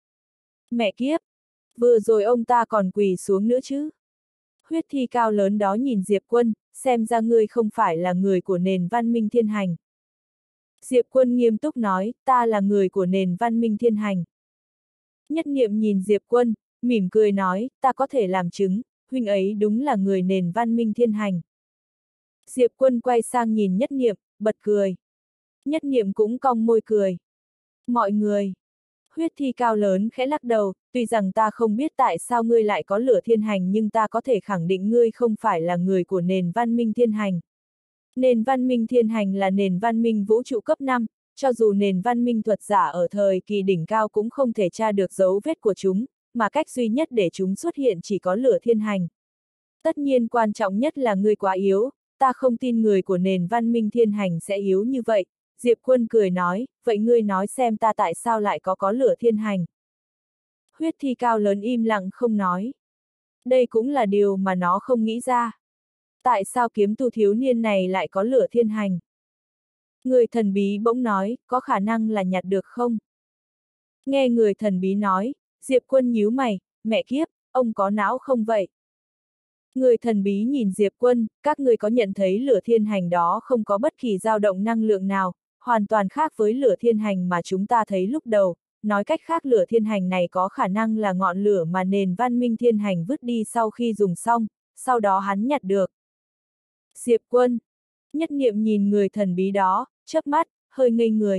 Speaker 1: Mẹ kiếp! Vừa rồi ông ta còn quỳ xuống nữa chứ? Huyết thi cao lớn đó nhìn Diệp Quân, xem ra ngươi không phải là người của nền văn minh thiên hành. Diệp Quân nghiêm túc nói, ta là người của nền văn minh thiên hành. Nhất Niệm nhìn Diệp Quân, mỉm cười nói, ta có thể làm chứng, huynh ấy đúng là người nền văn minh thiên hành. Diệp Quân quay sang nhìn Nhất Niệm, bật cười. Nhất Niệm cũng cong môi cười. Mọi người. Huyết thi cao lớn khẽ lắc đầu, tuy rằng ta không biết tại sao ngươi lại có lửa thiên hành nhưng ta có thể khẳng định ngươi không phải là người của nền văn minh thiên hành. Nền văn minh thiên hành là nền văn minh vũ trụ cấp năm, cho dù nền văn minh thuật giả ở thời kỳ đỉnh cao cũng không thể tra được dấu vết của chúng, mà cách duy nhất để chúng xuất hiện chỉ có lửa thiên hành. Tất nhiên quan trọng nhất là ngươi quá yếu, ta không tin người của nền văn minh thiên hành sẽ yếu như vậy. Diệp Quân cười nói, vậy ngươi nói xem ta tại sao lại có có lửa thiên hành. Huyết thi cao lớn im lặng không nói. Đây cũng là điều mà nó không nghĩ ra. Tại sao kiếm tu thiếu niên này lại có lửa thiên hành? Người thần bí bỗng nói, có khả năng là nhặt được không? Nghe người thần bí nói, Diệp Quân nhíu mày, mẹ kiếp, ông có não không vậy? Người thần bí nhìn Diệp Quân, các người có nhận thấy lửa thiên hành đó không có bất kỳ dao động năng lượng nào, hoàn toàn khác với lửa thiên hành mà chúng ta thấy lúc đầu, nói cách khác lửa thiên hành này có khả năng là ngọn lửa mà nền văn minh thiên hành vứt đi sau khi dùng xong, sau đó hắn nhặt được. Diệp Quân. Nhất Niệm nhìn người thần bí đó, chớp mắt, hơi ngây người.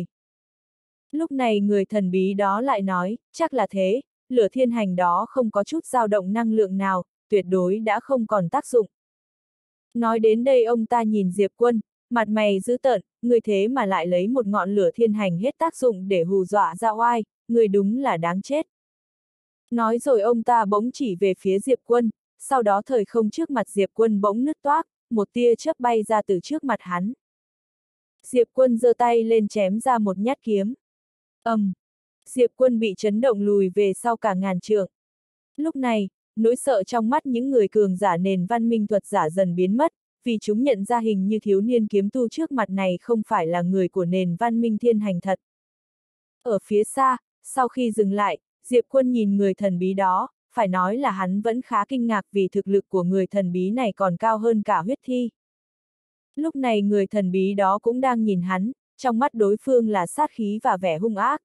Speaker 1: Lúc này người thần bí đó lại nói, chắc là thế, lửa thiên hành đó không có chút dao động năng lượng nào, tuyệt đối đã không còn tác dụng. Nói đến đây ông ta nhìn Diệp Quân, mặt mày dữ tợn, người thế mà lại lấy một ngọn lửa thiên hành hết tác dụng để hù dọa ra oai, người đúng là đáng chết. Nói rồi ông ta bỗng chỉ về phía Diệp Quân, sau đó thời không trước mặt Diệp Quân bỗng nứt toác, một tia chớp bay ra từ trước mặt hắn. Diệp Quân giơ tay lên chém ra một nhát kiếm. ầm, um, Diệp Quân bị chấn động lùi về sau cả ngàn trượng. Lúc này, nỗi sợ trong mắt những người cường giả nền văn minh thuật giả dần biến mất, vì chúng nhận ra hình như thiếu niên kiếm tu trước mặt này không phải là người của nền văn minh thiên hành thật. Ở phía xa, sau khi dừng lại, Diệp Quân nhìn người thần bí đó, phải nói là hắn vẫn khá kinh ngạc vì thực lực của người thần bí này còn cao hơn cả huyết thi. Lúc này người thần bí đó cũng đang nhìn hắn, trong mắt đối phương là sát khí và vẻ hung ác.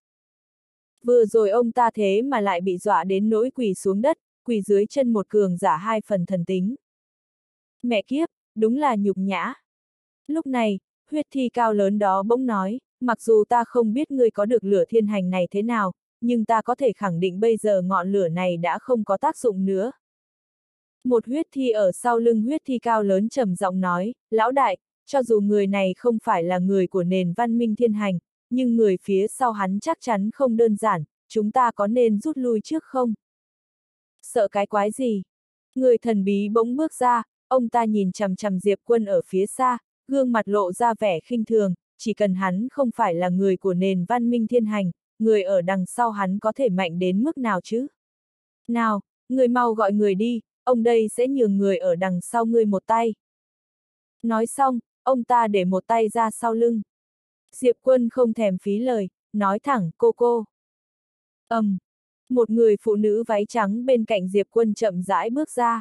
Speaker 1: Vừa rồi ông ta thế mà lại bị dọa đến nỗi quỳ xuống đất, quỳ dưới chân một cường giả hai phần thần tính. Mẹ kiếp, đúng là nhục nhã. Lúc này, huyết thi cao lớn đó bỗng nói, mặc dù ta không biết ngươi có được lửa thiên hành này thế nào, nhưng ta có thể khẳng định bây giờ ngọn lửa này đã không có tác dụng nữa. Một huyết thi ở sau lưng huyết thi cao lớn trầm giọng nói, lão đại, cho dù người này không phải là người của nền văn minh thiên hành, nhưng người phía sau hắn chắc chắn không đơn giản, chúng ta có nên rút lui trước không? Sợ cái quái gì? Người thần bí bỗng bước ra, ông ta nhìn chằm chằm Diệp Quân ở phía xa, gương mặt lộ ra vẻ khinh thường, chỉ cần hắn không phải là người của nền văn minh thiên hành, người ở đằng sau hắn có thể mạnh đến mức nào chứ? Nào, người mau gọi người đi, ông đây sẽ nhường người ở đằng sau ngươi một tay. Nói xong, ông ta để một tay ra sau lưng. Diệp Quân không thèm phí lời, nói thẳng, cô cô. ầm, um, một người phụ nữ váy trắng bên cạnh Diệp Quân chậm rãi bước ra.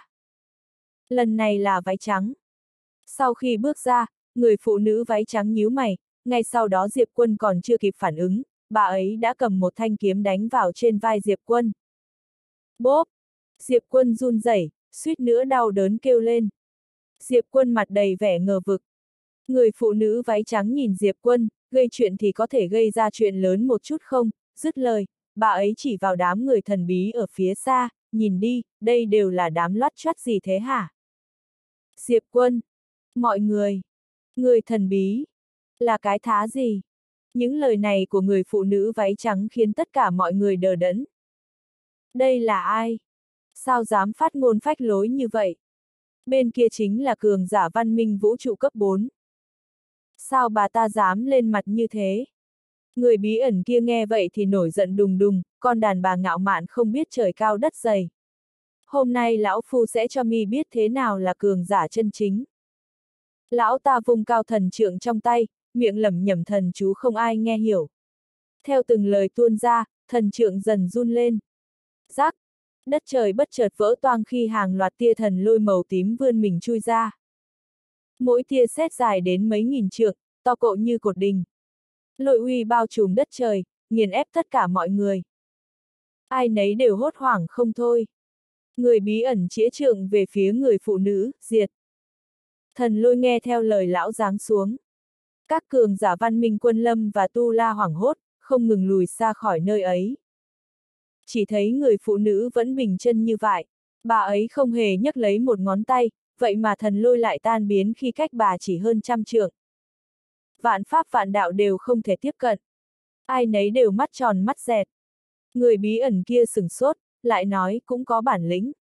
Speaker 1: Lần này là váy trắng. Sau khi bước ra, người phụ nữ váy trắng nhíu mày, ngay sau đó Diệp Quân còn chưa kịp phản ứng, bà ấy đã cầm một thanh kiếm đánh vào trên vai Diệp Quân. Bốp! Diệp Quân run rẩy, suýt nữa đau đớn kêu lên. Diệp Quân mặt đầy vẻ ngờ vực. Người phụ nữ váy trắng nhìn Diệp Quân, gây chuyện thì có thể gây ra chuyện lớn một chút không, dứt lời, bà ấy chỉ vào đám người thần bí ở phía xa, nhìn đi, đây đều là đám loắt choắt gì thế hả? Diệp Quân! Mọi người! Người thần bí! Là cái thá gì? Những lời này của người phụ nữ váy trắng khiến tất cả mọi người đờ đẫn. Đây là ai? Sao dám phát ngôn phách lối như vậy? Bên kia chính là cường giả văn minh vũ trụ cấp bốn. Sao bà ta dám lên mặt như thế? Người bí ẩn kia nghe vậy thì nổi giận đùng đùng, con đàn bà ngạo mạn không biết trời cao đất dày. Hôm nay lão phu sẽ cho mi biết thế nào là cường giả chân chính. Lão ta vung cao thần trượng trong tay, miệng lẩm nhẩm thần chú không ai nghe hiểu. Theo từng lời tuôn ra, thần trượng dần run lên. Rắc! Đất trời bất chợt vỡ toang khi hàng loạt tia thần lôi màu tím vươn mình chui ra. Mỗi tia sét dài đến mấy nghìn trượng, to cộ như cột đình. Lôi uy bao trùm đất trời, nghiền ép tất cả mọi người. Ai nấy đều hốt hoảng không thôi. Người bí ẩn chĩa trượng về phía người phụ nữ, diệt. Thần Lôi nghe theo lời lão giáng xuống. Các cường giả Văn Minh Quân Lâm và Tu La hoảng hốt, không ngừng lùi xa khỏi nơi ấy. Chỉ thấy người phụ nữ vẫn bình chân như vậy, bà ấy không hề nhấc lấy một ngón tay, vậy mà Thần Lôi lại tan biến khi cách bà chỉ hơn trăm trượng. Vạn pháp vạn đạo đều không thể tiếp cận. Ai nấy đều mắt tròn mắt dẹt. Người bí ẩn kia sửng sốt, lại nói cũng có bản lĩnh.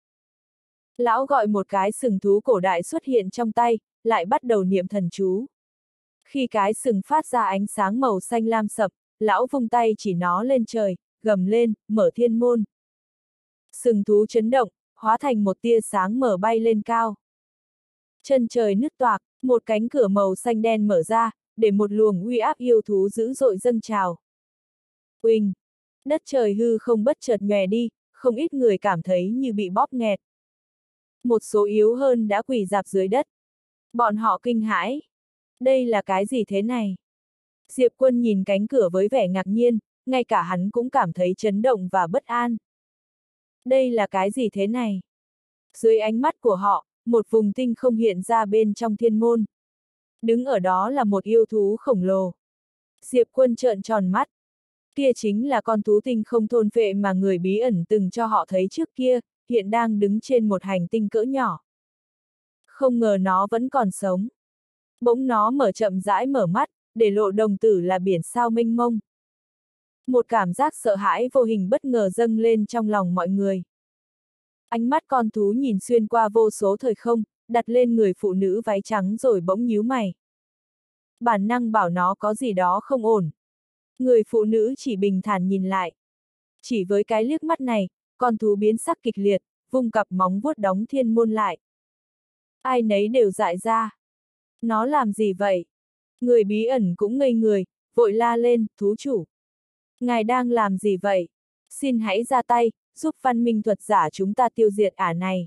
Speaker 1: Lão gọi một cái sừng thú cổ đại xuất hiện trong tay, lại bắt đầu niệm thần chú. Khi cái sừng phát ra ánh sáng màu xanh lam sậm, lão vung tay chỉ nó lên trời, gầm lên, mở thiên môn. Sừng thú chấn động, hóa thành một tia sáng mở bay lên cao. Chân trời nứt toạc, một cánh cửa màu xanh đen mở ra, để một luồng uy áp yêu thú dữ dội dâng trào. Uỳnh! Đất trời hư không bất chợt nhòe đi, không ít người cảm thấy như bị bóp nghẹt. Một số yếu hơn đã quỳ rạp dưới đất. Bọn họ kinh hãi. Đây là cái gì thế này? Diệp Quân nhìn cánh cửa với vẻ ngạc nhiên, ngay cả hắn cũng cảm thấy chấn động và bất an. Đây là cái gì thế này? Dưới ánh mắt của họ, một vùng tinh không hiện ra bên trong thiên môn. Đứng ở đó là một yêu thú khổng lồ. Diệp Quân trợn tròn mắt. Kia chính là con thú tinh không thôn phệ mà người bí ẩn từng cho họ thấy trước kia, hiện đang đứng trên một hành tinh cỡ nhỏ. Không ngờ nó vẫn còn sống. Bỗng nó mở chậm rãi mở mắt, để lộ đồng tử là biển sao mênh mông. Một cảm giác sợ hãi vô hình bất ngờ dâng lên trong lòng mọi người. Ánh mắt con thú nhìn xuyên qua vô số thời không, đặt lên người phụ nữ váy trắng rồi bỗng nhíu mày. Bản năng bảo nó có gì đó không ổn. Người phụ nữ chỉ bình thản nhìn lại. Chỉ với cái liếc mắt này, con thú biến sắc kịch liệt, vung cặp móng vuốt đóng thiên môn lại. Ai nấy đều dại ra. Nó làm gì vậy? Người bí ẩn cũng ngây người, vội la lên, thú chủ. Ngài đang làm gì vậy? Xin hãy ra tay, giúp văn minh thuật giả chúng ta tiêu diệt ả này.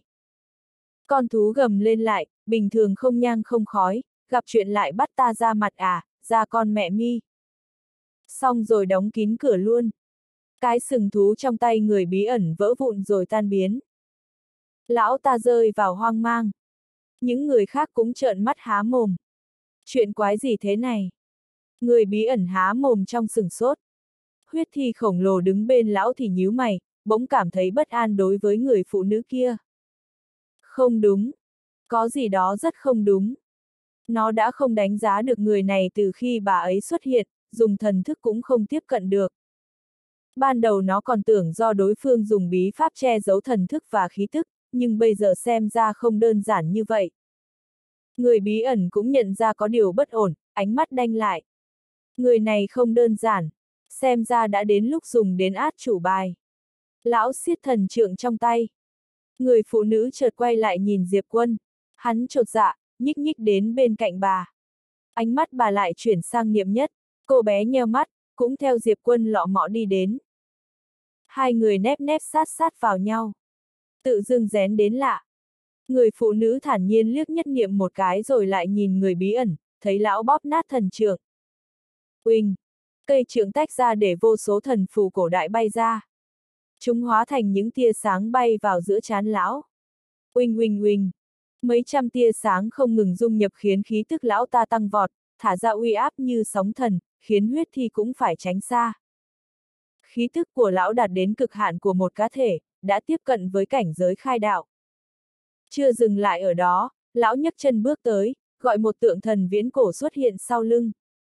Speaker 1: Con thú gầm lên lại, bình thường không nhang không khói, gặp chuyện lại bắt ta ra mặt à, ra con mẹ mi. Xong rồi đóng kín cửa luôn. Cái sừng thú trong tay người bí ẩn vỡ vụn rồi tan biến. Lão ta rơi vào hoang mang. Những người khác cũng trợn mắt há mồm. Chuyện quái gì thế này? Người bí ẩn há mồm trong sừng sốt. Huyết thi khổng lồ đứng bên lão thì nhíu mày, bỗng cảm thấy bất an đối với người phụ nữ kia. Không đúng. Có gì đó rất không đúng. Nó đã không đánh giá được người này từ khi bà ấy xuất hiện, dùng thần thức cũng không tiếp cận được. Ban đầu nó còn tưởng do đối phương dùng bí pháp che giấu thần thức và khí tức, nhưng bây giờ xem ra không đơn giản như vậy. Người bí ẩn cũng nhận ra có điều bất ổn, ánh mắt đanh lại. Người này không đơn giản, xem ra đã đến lúc dùng đến át chủ bài. Lão siết thần trượng trong tay. Người phụ nữ chợt quay lại nhìn Diệp Quân. Hắn chột dạ, nhích nhích đến bên cạnh bà. Ánh mắt bà lại chuyển sang Niệm Nhất. Cô bé nheo mắt, cũng theo Diệp Quân lọ mọ đi đến. Hai người nép nép sát sát vào nhau. Tự dưng rén đến lạ. Người phụ nữ thản nhiên liếc nhất Niệm một cái rồi lại nhìn người bí ẩn, thấy lão bóp nát thần trượng. Uỳnh! Cây trượng tách ra để vô số thần phù cổ đại bay ra. Chúng hóa thành những tia sáng bay vào giữa trán lão. Uỳnh uỳnh uỳnh! Mấy trăm tia sáng không ngừng dung nhập khiến khí tức lão ta tăng vọt, thả ra uy áp như sóng thần, khiến huyết thi cũng phải tránh xa. Khí tức của lão đạt đến cực hạn của một cá thể, đã tiếp cận với cảnh giới khai đạo. Chưa dừng lại ở đó, lão nhấc chân bước tới, gọi một tượng thần viễn cổ xuất hiện sau lưng.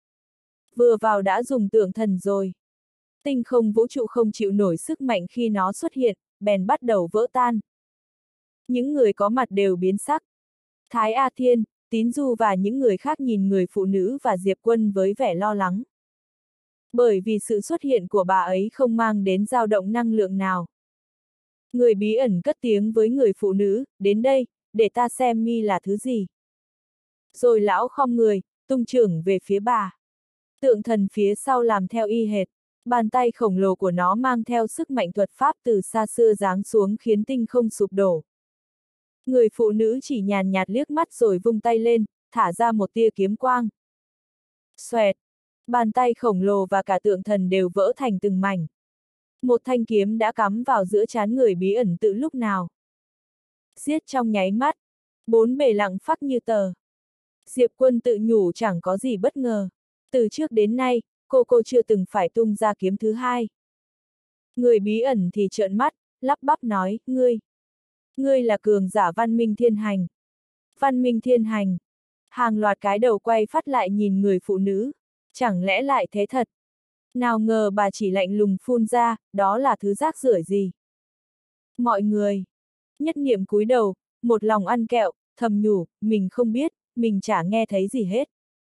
Speaker 1: Vừa vào đã dùng tượng thần rồi. Tinh không vũ trụ không chịu nổi sức mạnh khi nó xuất hiện, bèn bắt đầu vỡ tan. Những người có mặt đều biến sắc. Thái A Thiên, Tín Du và những người khác nhìn người phụ nữ và Diệp Quân với vẻ lo lắng. Bởi vì sự xuất hiện của bà ấy không mang đến dao động năng lượng nào. Người bí ẩn cất tiếng với người phụ nữ, đến đây, để ta xem mi là thứ gì. Rồi lão khom người, tung chưởng về phía bà. Tượng thần phía sau làm theo y hệt. Bàn tay khổng lồ của nó mang theo sức mạnh thuật pháp từ xa xưa giáng xuống khiến tinh không sụp đổ. Người phụ nữ chỉ nhàn nhạt liếc mắt rồi vung tay lên, thả ra một tia kiếm quang. Xoẹt! Bàn tay khổng lồ và cả tượng thần đều vỡ thành từng mảnh. Một thanh kiếm đã cắm vào giữa trán người bí ẩn tự lúc nào. Giết trong nháy mắt, bốn bề lặng phắc như tờ. Diệp Quân tự nhủ chẳng có gì bất ngờ. Từ trước đến nay, cô cô chưa từng phải tung ra kiếm thứ hai. Người bí ẩn thì trợn mắt, lắp bắp nói, ngươi. Ngươi là cường giả Văn Minh Thiên Hành. Văn Minh Thiên Hành. Hàng loạt cái đầu quay phát lại nhìn người phụ nữ. Chẳng lẽ lại thế thật? Nào ngờ bà chỉ lạnh lùng phun ra, đó là thứ rác rưởi gì? Mọi người. Nhất niệm cúi đầu, một lòng ăn kẹo, thầm nhủ, mình không biết, mình chả nghe thấy gì hết.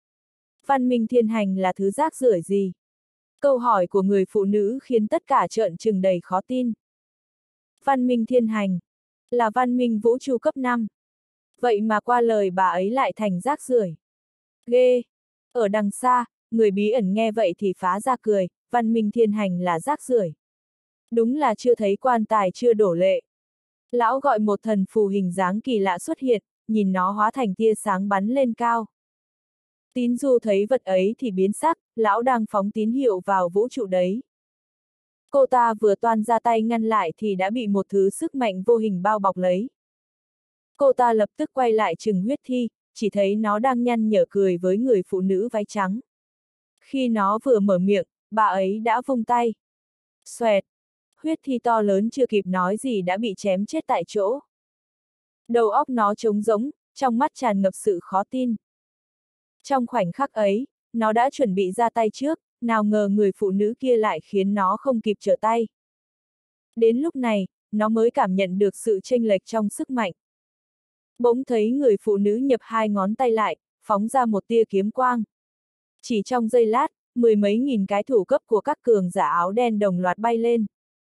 Speaker 1: Văn Minh Thiên Hành là thứ rác rưởi gì? Câu hỏi của người phụ nữ khiến tất cả trợn trừng đầy khó tin. Văn Minh Thiên Hành là văn minh vũ trụ cấp năm. Vậy mà qua lời bà ấy lại thành rác rưởi. Ghê! Ở đằng xa, người bí ẩn nghe vậy thì phá ra cười, Văn Minh Thiên Hành là rác rưởi. Đúng là chưa thấy quan tài chưa đổ lệ. Lão gọi một thần phù hình dáng kỳ lạ xuất hiện, nhìn nó hóa thành tia sáng bắn lên cao. Tín Du thấy vật ấy thì biến sắc, lão đang phóng tín hiệu vào vũ trụ đấy. Cô ta vừa toan ra tay ngăn lại thì đã bị một thứ sức mạnh vô hình bao bọc lấy. Cô ta lập tức quay lại chừng huyết thi, chỉ thấy nó đang nhăn nhở cười với người phụ nữ váy trắng. Khi nó vừa mở miệng, bà ấy đã vung tay. Xoẹt! Huyết thi to lớn chưa kịp nói gì đã bị chém chết tại chỗ. Đầu óc nó trống rỗng, trong mắt tràn ngập sự khó tin. Trong khoảnh khắc ấy, nó đã chuẩn bị ra tay trước, nào ngờ người phụ nữ kia lại khiến nó không kịp trở tay. Đến lúc này, nó mới cảm nhận được sự chênh lệch trong sức mạnh. Bỗng thấy người phụ nữ nhập hai ngón tay lại, phóng ra một tia kiếm quang. Chỉ trong giây lát, mười mấy nghìn cái thủ cấp của các cường giả áo đen đồng loạt bay lên.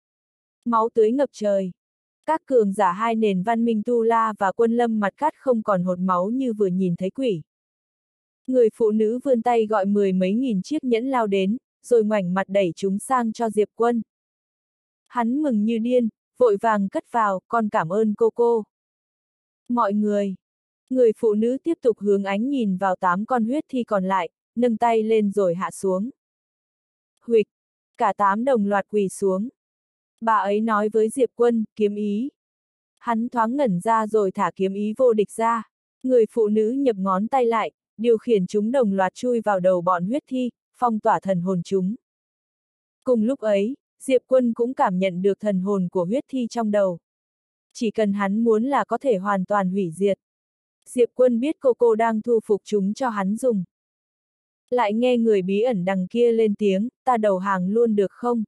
Speaker 1: Máu tươi ngập trời. Các cường giả hai nền văn minh Tu La và Quân Lâm mặt cắt không còn hột máu như vừa nhìn thấy quỷ. Người phụ nữ vươn tay gọi mười mấy nghìn chiếc nhẫn lao đến, rồi ngoảnh mặt đẩy chúng sang cho Diệp Quân. Hắn mừng như điên, vội vàng cất vào, con cảm ơn cô cô. Mọi người. Người phụ nữ tiếp tục hướng ánh nhìn vào tám con huyết thi còn lại, nâng tay lên rồi hạ xuống. Huỵch. Cả tám đồng loạt quỳ xuống. Bà ấy nói với Diệp Quân, kiếm ý. Hắn thoáng ngẩn ra rồi thả kiếm ý vô địch ra. Người phụ nữ nhập ngón tay lại, điều khiển chúng đồng loạt chui vào đầu bọn huyết thi, phong tỏa thần hồn chúng. Cùng lúc ấy, Diệp Quân cũng cảm nhận được thần hồn của huyết thi trong đầu. Chỉ cần hắn muốn là có thể hoàn toàn hủy diệt. Diệp Quân biết cô cô đang thu phục chúng cho hắn dùng. Lại nghe người bí ẩn đằng kia lên tiếng, ta đầu hàng luôn được không?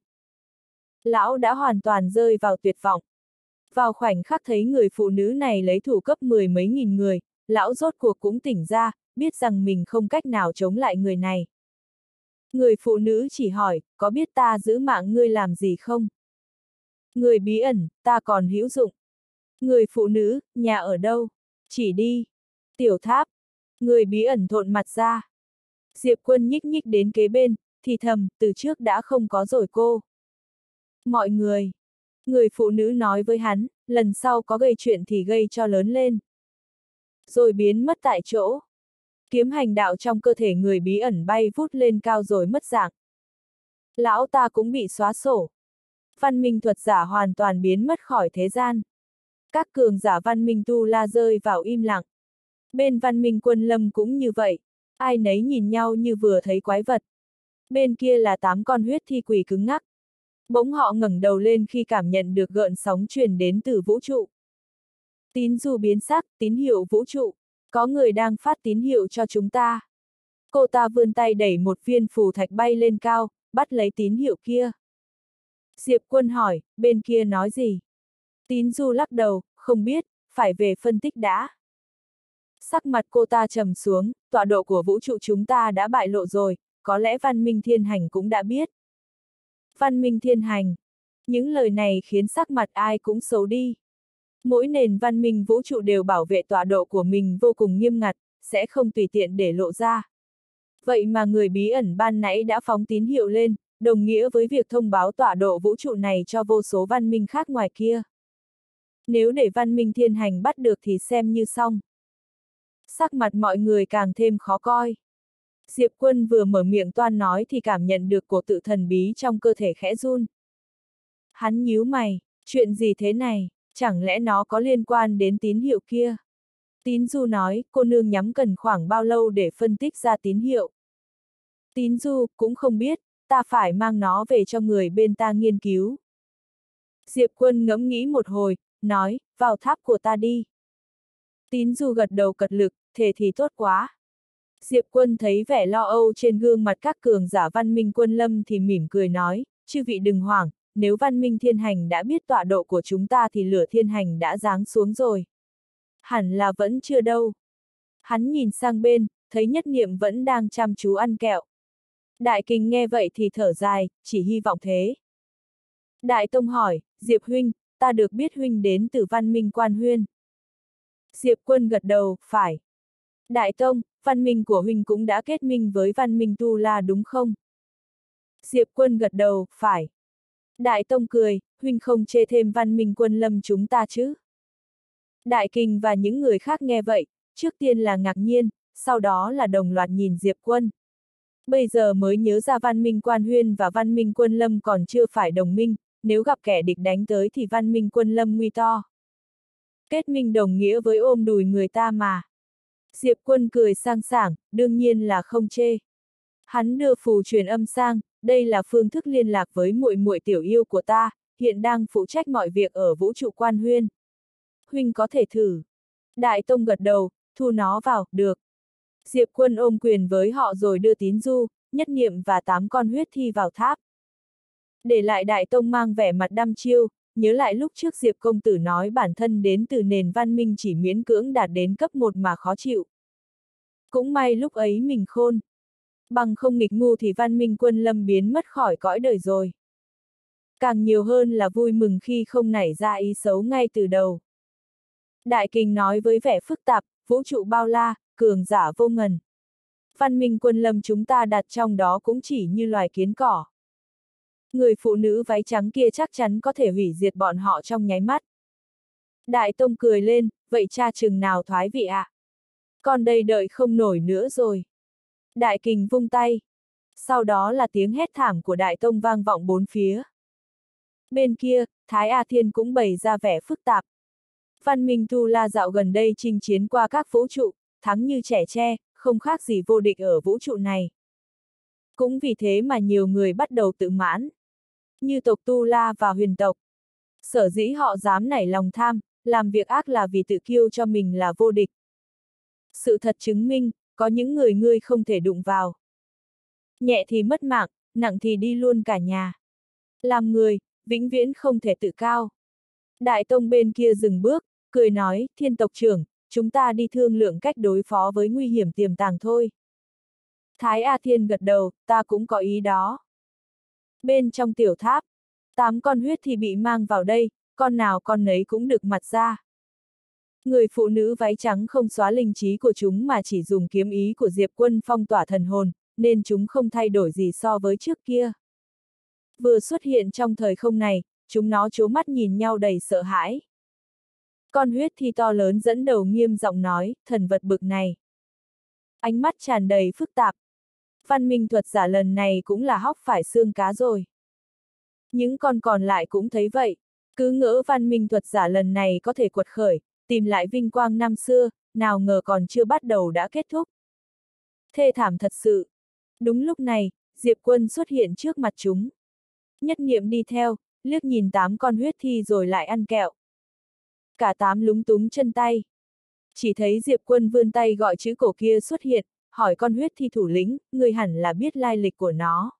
Speaker 1: Lão đã hoàn toàn rơi vào tuyệt vọng. Vào khoảnh khắc thấy người phụ nữ này lấy thủ cấp mười mấy nghìn người, lão rốt cuộc cũng tỉnh ra, biết rằng mình không cách nào chống lại người này. Người phụ nữ chỉ hỏi, có biết ta giữ mạng ngươi làm gì không? Người bí ẩn, ta còn hữu dụng. Người phụ nữ, nhà ở đâu? Chỉ đi. Tiểu tháp. Người bí ẩn thộn mặt ra. Diệp Quân nhích nhích đến kế bên, thì thầm, từ trước đã không có rồi cô. Mọi người. Người phụ nữ nói với hắn, lần sau có gây chuyện thì gây cho lớn lên. Rồi biến mất tại chỗ. Kiếm hành đạo trong cơ thể người bí ẩn bay vút lên cao rồi mất dạng. Lão ta cũng bị xóa sổ. Văn minh thuật giả hoàn toàn biến mất khỏi thế gian. Các cường giả văn minh Tu La rơi vào im lặng. Bên văn minh Quân Lâm cũng như vậy. Ai nấy nhìn nhau như vừa thấy quái vật. Bên kia là tám con huyết thi quỷ cứng ngắc. Bỗng họ ngẩng đầu lên khi cảm nhận được gợn sóng truyền đến từ vũ trụ. Tín Du biến sắc, tín hiệu vũ trụ. Có người đang phát tín hiệu cho chúng ta. Cô ta vươn tay đẩy một viên phù thạch bay lên cao, bắt lấy tín hiệu kia. Diệp Quân hỏi, bên kia nói gì? Tín Du lắc đầu, không biết, phải về phân tích đã. Sắc mặt cô ta trầm xuống, tọa độ của vũ trụ chúng ta đã bại lộ rồi, có lẽ Văn Minh Thiên Hành cũng đã biết. Văn Minh Thiên Hành. Những lời này khiến sắc mặt ai cũng xấu đi. Mỗi nền văn minh vũ trụ đều bảo vệ tọa độ của mình vô cùng nghiêm ngặt, sẽ không tùy tiện để lộ ra. Vậy mà người bí ẩn ban nãy đã phóng tín hiệu lên, đồng nghĩa với việc thông báo tọa độ vũ trụ này cho vô số văn minh khác ngoài kia. Nếu để Văn Minh Thiên Hành bắt được thì xem như xong. Sắc mặt mọi người càng thêm khó coi. Diệp Quân vừa mở miệng toan nói thì cảm nhận được cổ tự thần bí trong cơ thể khẽ run. Hắn nhíu mày, chuyện gì thế này, chẳng lẽ nó có liên quan đến tín hiệu kia? Tín Du nói, cô nương nhắm cần khoảng bao lâu để phân tích ra tín hiệu? Tín Du, cũng không biết, ta phải mang nó về cho người bên ta nghiên cứu. Diệp Quân ngẫm nghĩ một hồi, nói, vào tháp của ta đi. Tín Du gật đầu cật lực, thế thì tốt quá. Diệp Quân thấy vẻ lo âu trên gương mặt các cường giả văn minh quân lâm thì mỉm cười nói, chư vị đừng hoảng, nếu văn minh thiên hành đã biết tọa độ của chúng ta thì lửa thiên hành đã giáng xuống rồi. Hẳn là vẫn chưa đâu. Hắn nhìn sang bên, thấy Nhất Niệm vẫn đang chăm chú ăn kẹo. Đại Kình nghe vậy thì thở dài, chỉ hy vọng thế. Đại Tông hỏi, Diệp huynh, ta được biết huynh đến từ văn minh Quan Huyên. Diệp Quân gật đầu, phải. Đại Tông, văn minh của huynh cũng đã kết minh với văn minh Tu La đúng không? Diệp Quân gật đầu, phải. Đại Tông cười, huynh không chê thêm văn minh quân lâm chúng ta chứ? Đại Kình và những người khác nghe vậy, trước tiên là ngạc nhiên, sau đó là đồng loạt nhìn Diệp Quân. Bây giờ mới nhớ ra văn minh Quan Huyên và văn minh quân lâm còn chưa phải đồng minh, nếu gặp kẻ địch đánh tới thì văn minh quân lâm nguy to. Kết minh đồng nghĩa với ôm đùi người ta mà. Diệp Quân cười sang sảng, đương nhiên là không chê. Hắn đưa phù truyền âm sang, đây là phương thức liên lạc với muội muội tiểu yêu của ta, hiện đang phụ trách mọi việc ở vũ trụ Quan Huyên. Huynh có thể thử. Đại Tông gật đầu, thu nó vào, được. Diệp Quân ôm quyền với họ rồi đưa Tín Du, Nhất Niệm và tám con huyết thi vào tháp. Để lại Đại Tông mang vẻ mặt đăm chiêu, nhớ lại lúc trước Diệp công tử nói bản thân đến từ nền văn minh chỉ miễn cưỡng đạt đến cấp một mà khó chịu. Cũng may lúc ấy mình khôn. Bằng không nghịch ngu thì văn minh quân lâm biến mất khỏi cõi đời rồi. Càng nhiều hơn là vui mừng khi không nảy ra ý xấu ngay từ đầu. Đại Kình nói với vẻ phức tạp, vũ trụ bao la, cường giả vô ngần. Văn minh quân lâm chúng ta đặt trong đó cũng chỉ như loài kiến cỏ. Người phụ nữ váy trắng kia chắc chắn có thể hủy diệt bọn họ trong nháy mắt. Đại Tông cười lên, vậy cha chừng nào thoái vị ạ? À? Con đây đợi không nổi nữa rồi. Đại Kình vung tay. Sau đó là tiếng hét thảm của Đại Tông vang vọng bốn phía. Bên kia, Thái A Thiên cũng bày ra vẻ phức tạp. Văn minh Tu La dạo gần đây chinh chiến qua các vũ trụ, thắng như trẻ tre, không khác gì vô địch ở vũ trụ này. Cũng vì thế mà nhiều người bắt đầu tự mãn. Như tộc Tu La và huyền tộc. Sở dĩ họ dám nảy lòng tham, làm việc ác là vì tự kiêu cho mình là vô địch. Sự thật chứng minh, có những người ngươi không thể đụng vào. Nhẹ thì mất mạng, nặng thì đi luôn cả nhà. Làm người, vĩnh viễn không thể tự cao. Đại Tông bên kia dừng bước, cười nói, Thiên tộc trưởng, chúng ta đi thương lượng cách đối phó với nguy hiểm tiềm tàng thôi. Thái A Thiên gật đầu, ta cũng có ý đó. Bên trong tiểu tháp, tám con huyết thì bị mang vào đây, con nào con nấy cũng được mặt ra. Người phụ nữ váy trắng không xóa linh trí của chúng mà chỉ dùng kiếm ý của Diệp Quân phong tỏa thần hồn, nên chúng không thay đổi gì so với trước kia. Vừa xuất hiện trong thời không này, chúng nó trố mắt nhìn nhau đầy sợ hãi. Con huyết thi to lớn dẫn đầu nghiêm giọng nói, thần vật bực này. Ánh mắt tràn đầy phức tạp. Văn minh thuật giả lần này cũng là hóc phải xương cá rồi. Những con còn lại cũng thấy vậy, cứ ngỡ văn minh thuật giả lần này có thể quật khởi, tìm lại vinh quang năm xưa, nào ngờ còn chưa bắt đầu đã kết thúc. Thê thảm thật sự. Đúng lúc này, Diệp Quân xuất hiện trước mặt chúng. Nhất Niệm đi theo, liếc nhìn tám con huyết thi rồi lại ăn kẹo. Cả tám lúng túng chân tay. Chỉ thấy Diệp Quân vươn tay gọi chữ cổ kia xuất hiện, hỏi con huyết thi thủ lĩnh, người hẳn là biết lai lịch của nó.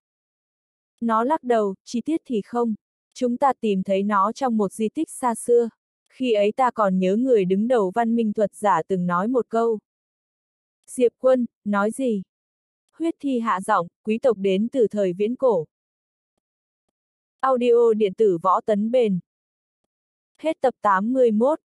Speaker 1: Nó lắc đầu, chi tiết thì không. Chúng ta tìm thấy nó trong một di tích xa xưa. Khi ấy ta còn nhớ người đứng đầu văn minh thuật giả từng nói một câu. Diệp Quân, nói gì? Huyết thi hạ giọng, quý tộc đến từ thời viễn cổ. Audio điện tử Võ Tấn Bền. Hết tập tám mươi mốt.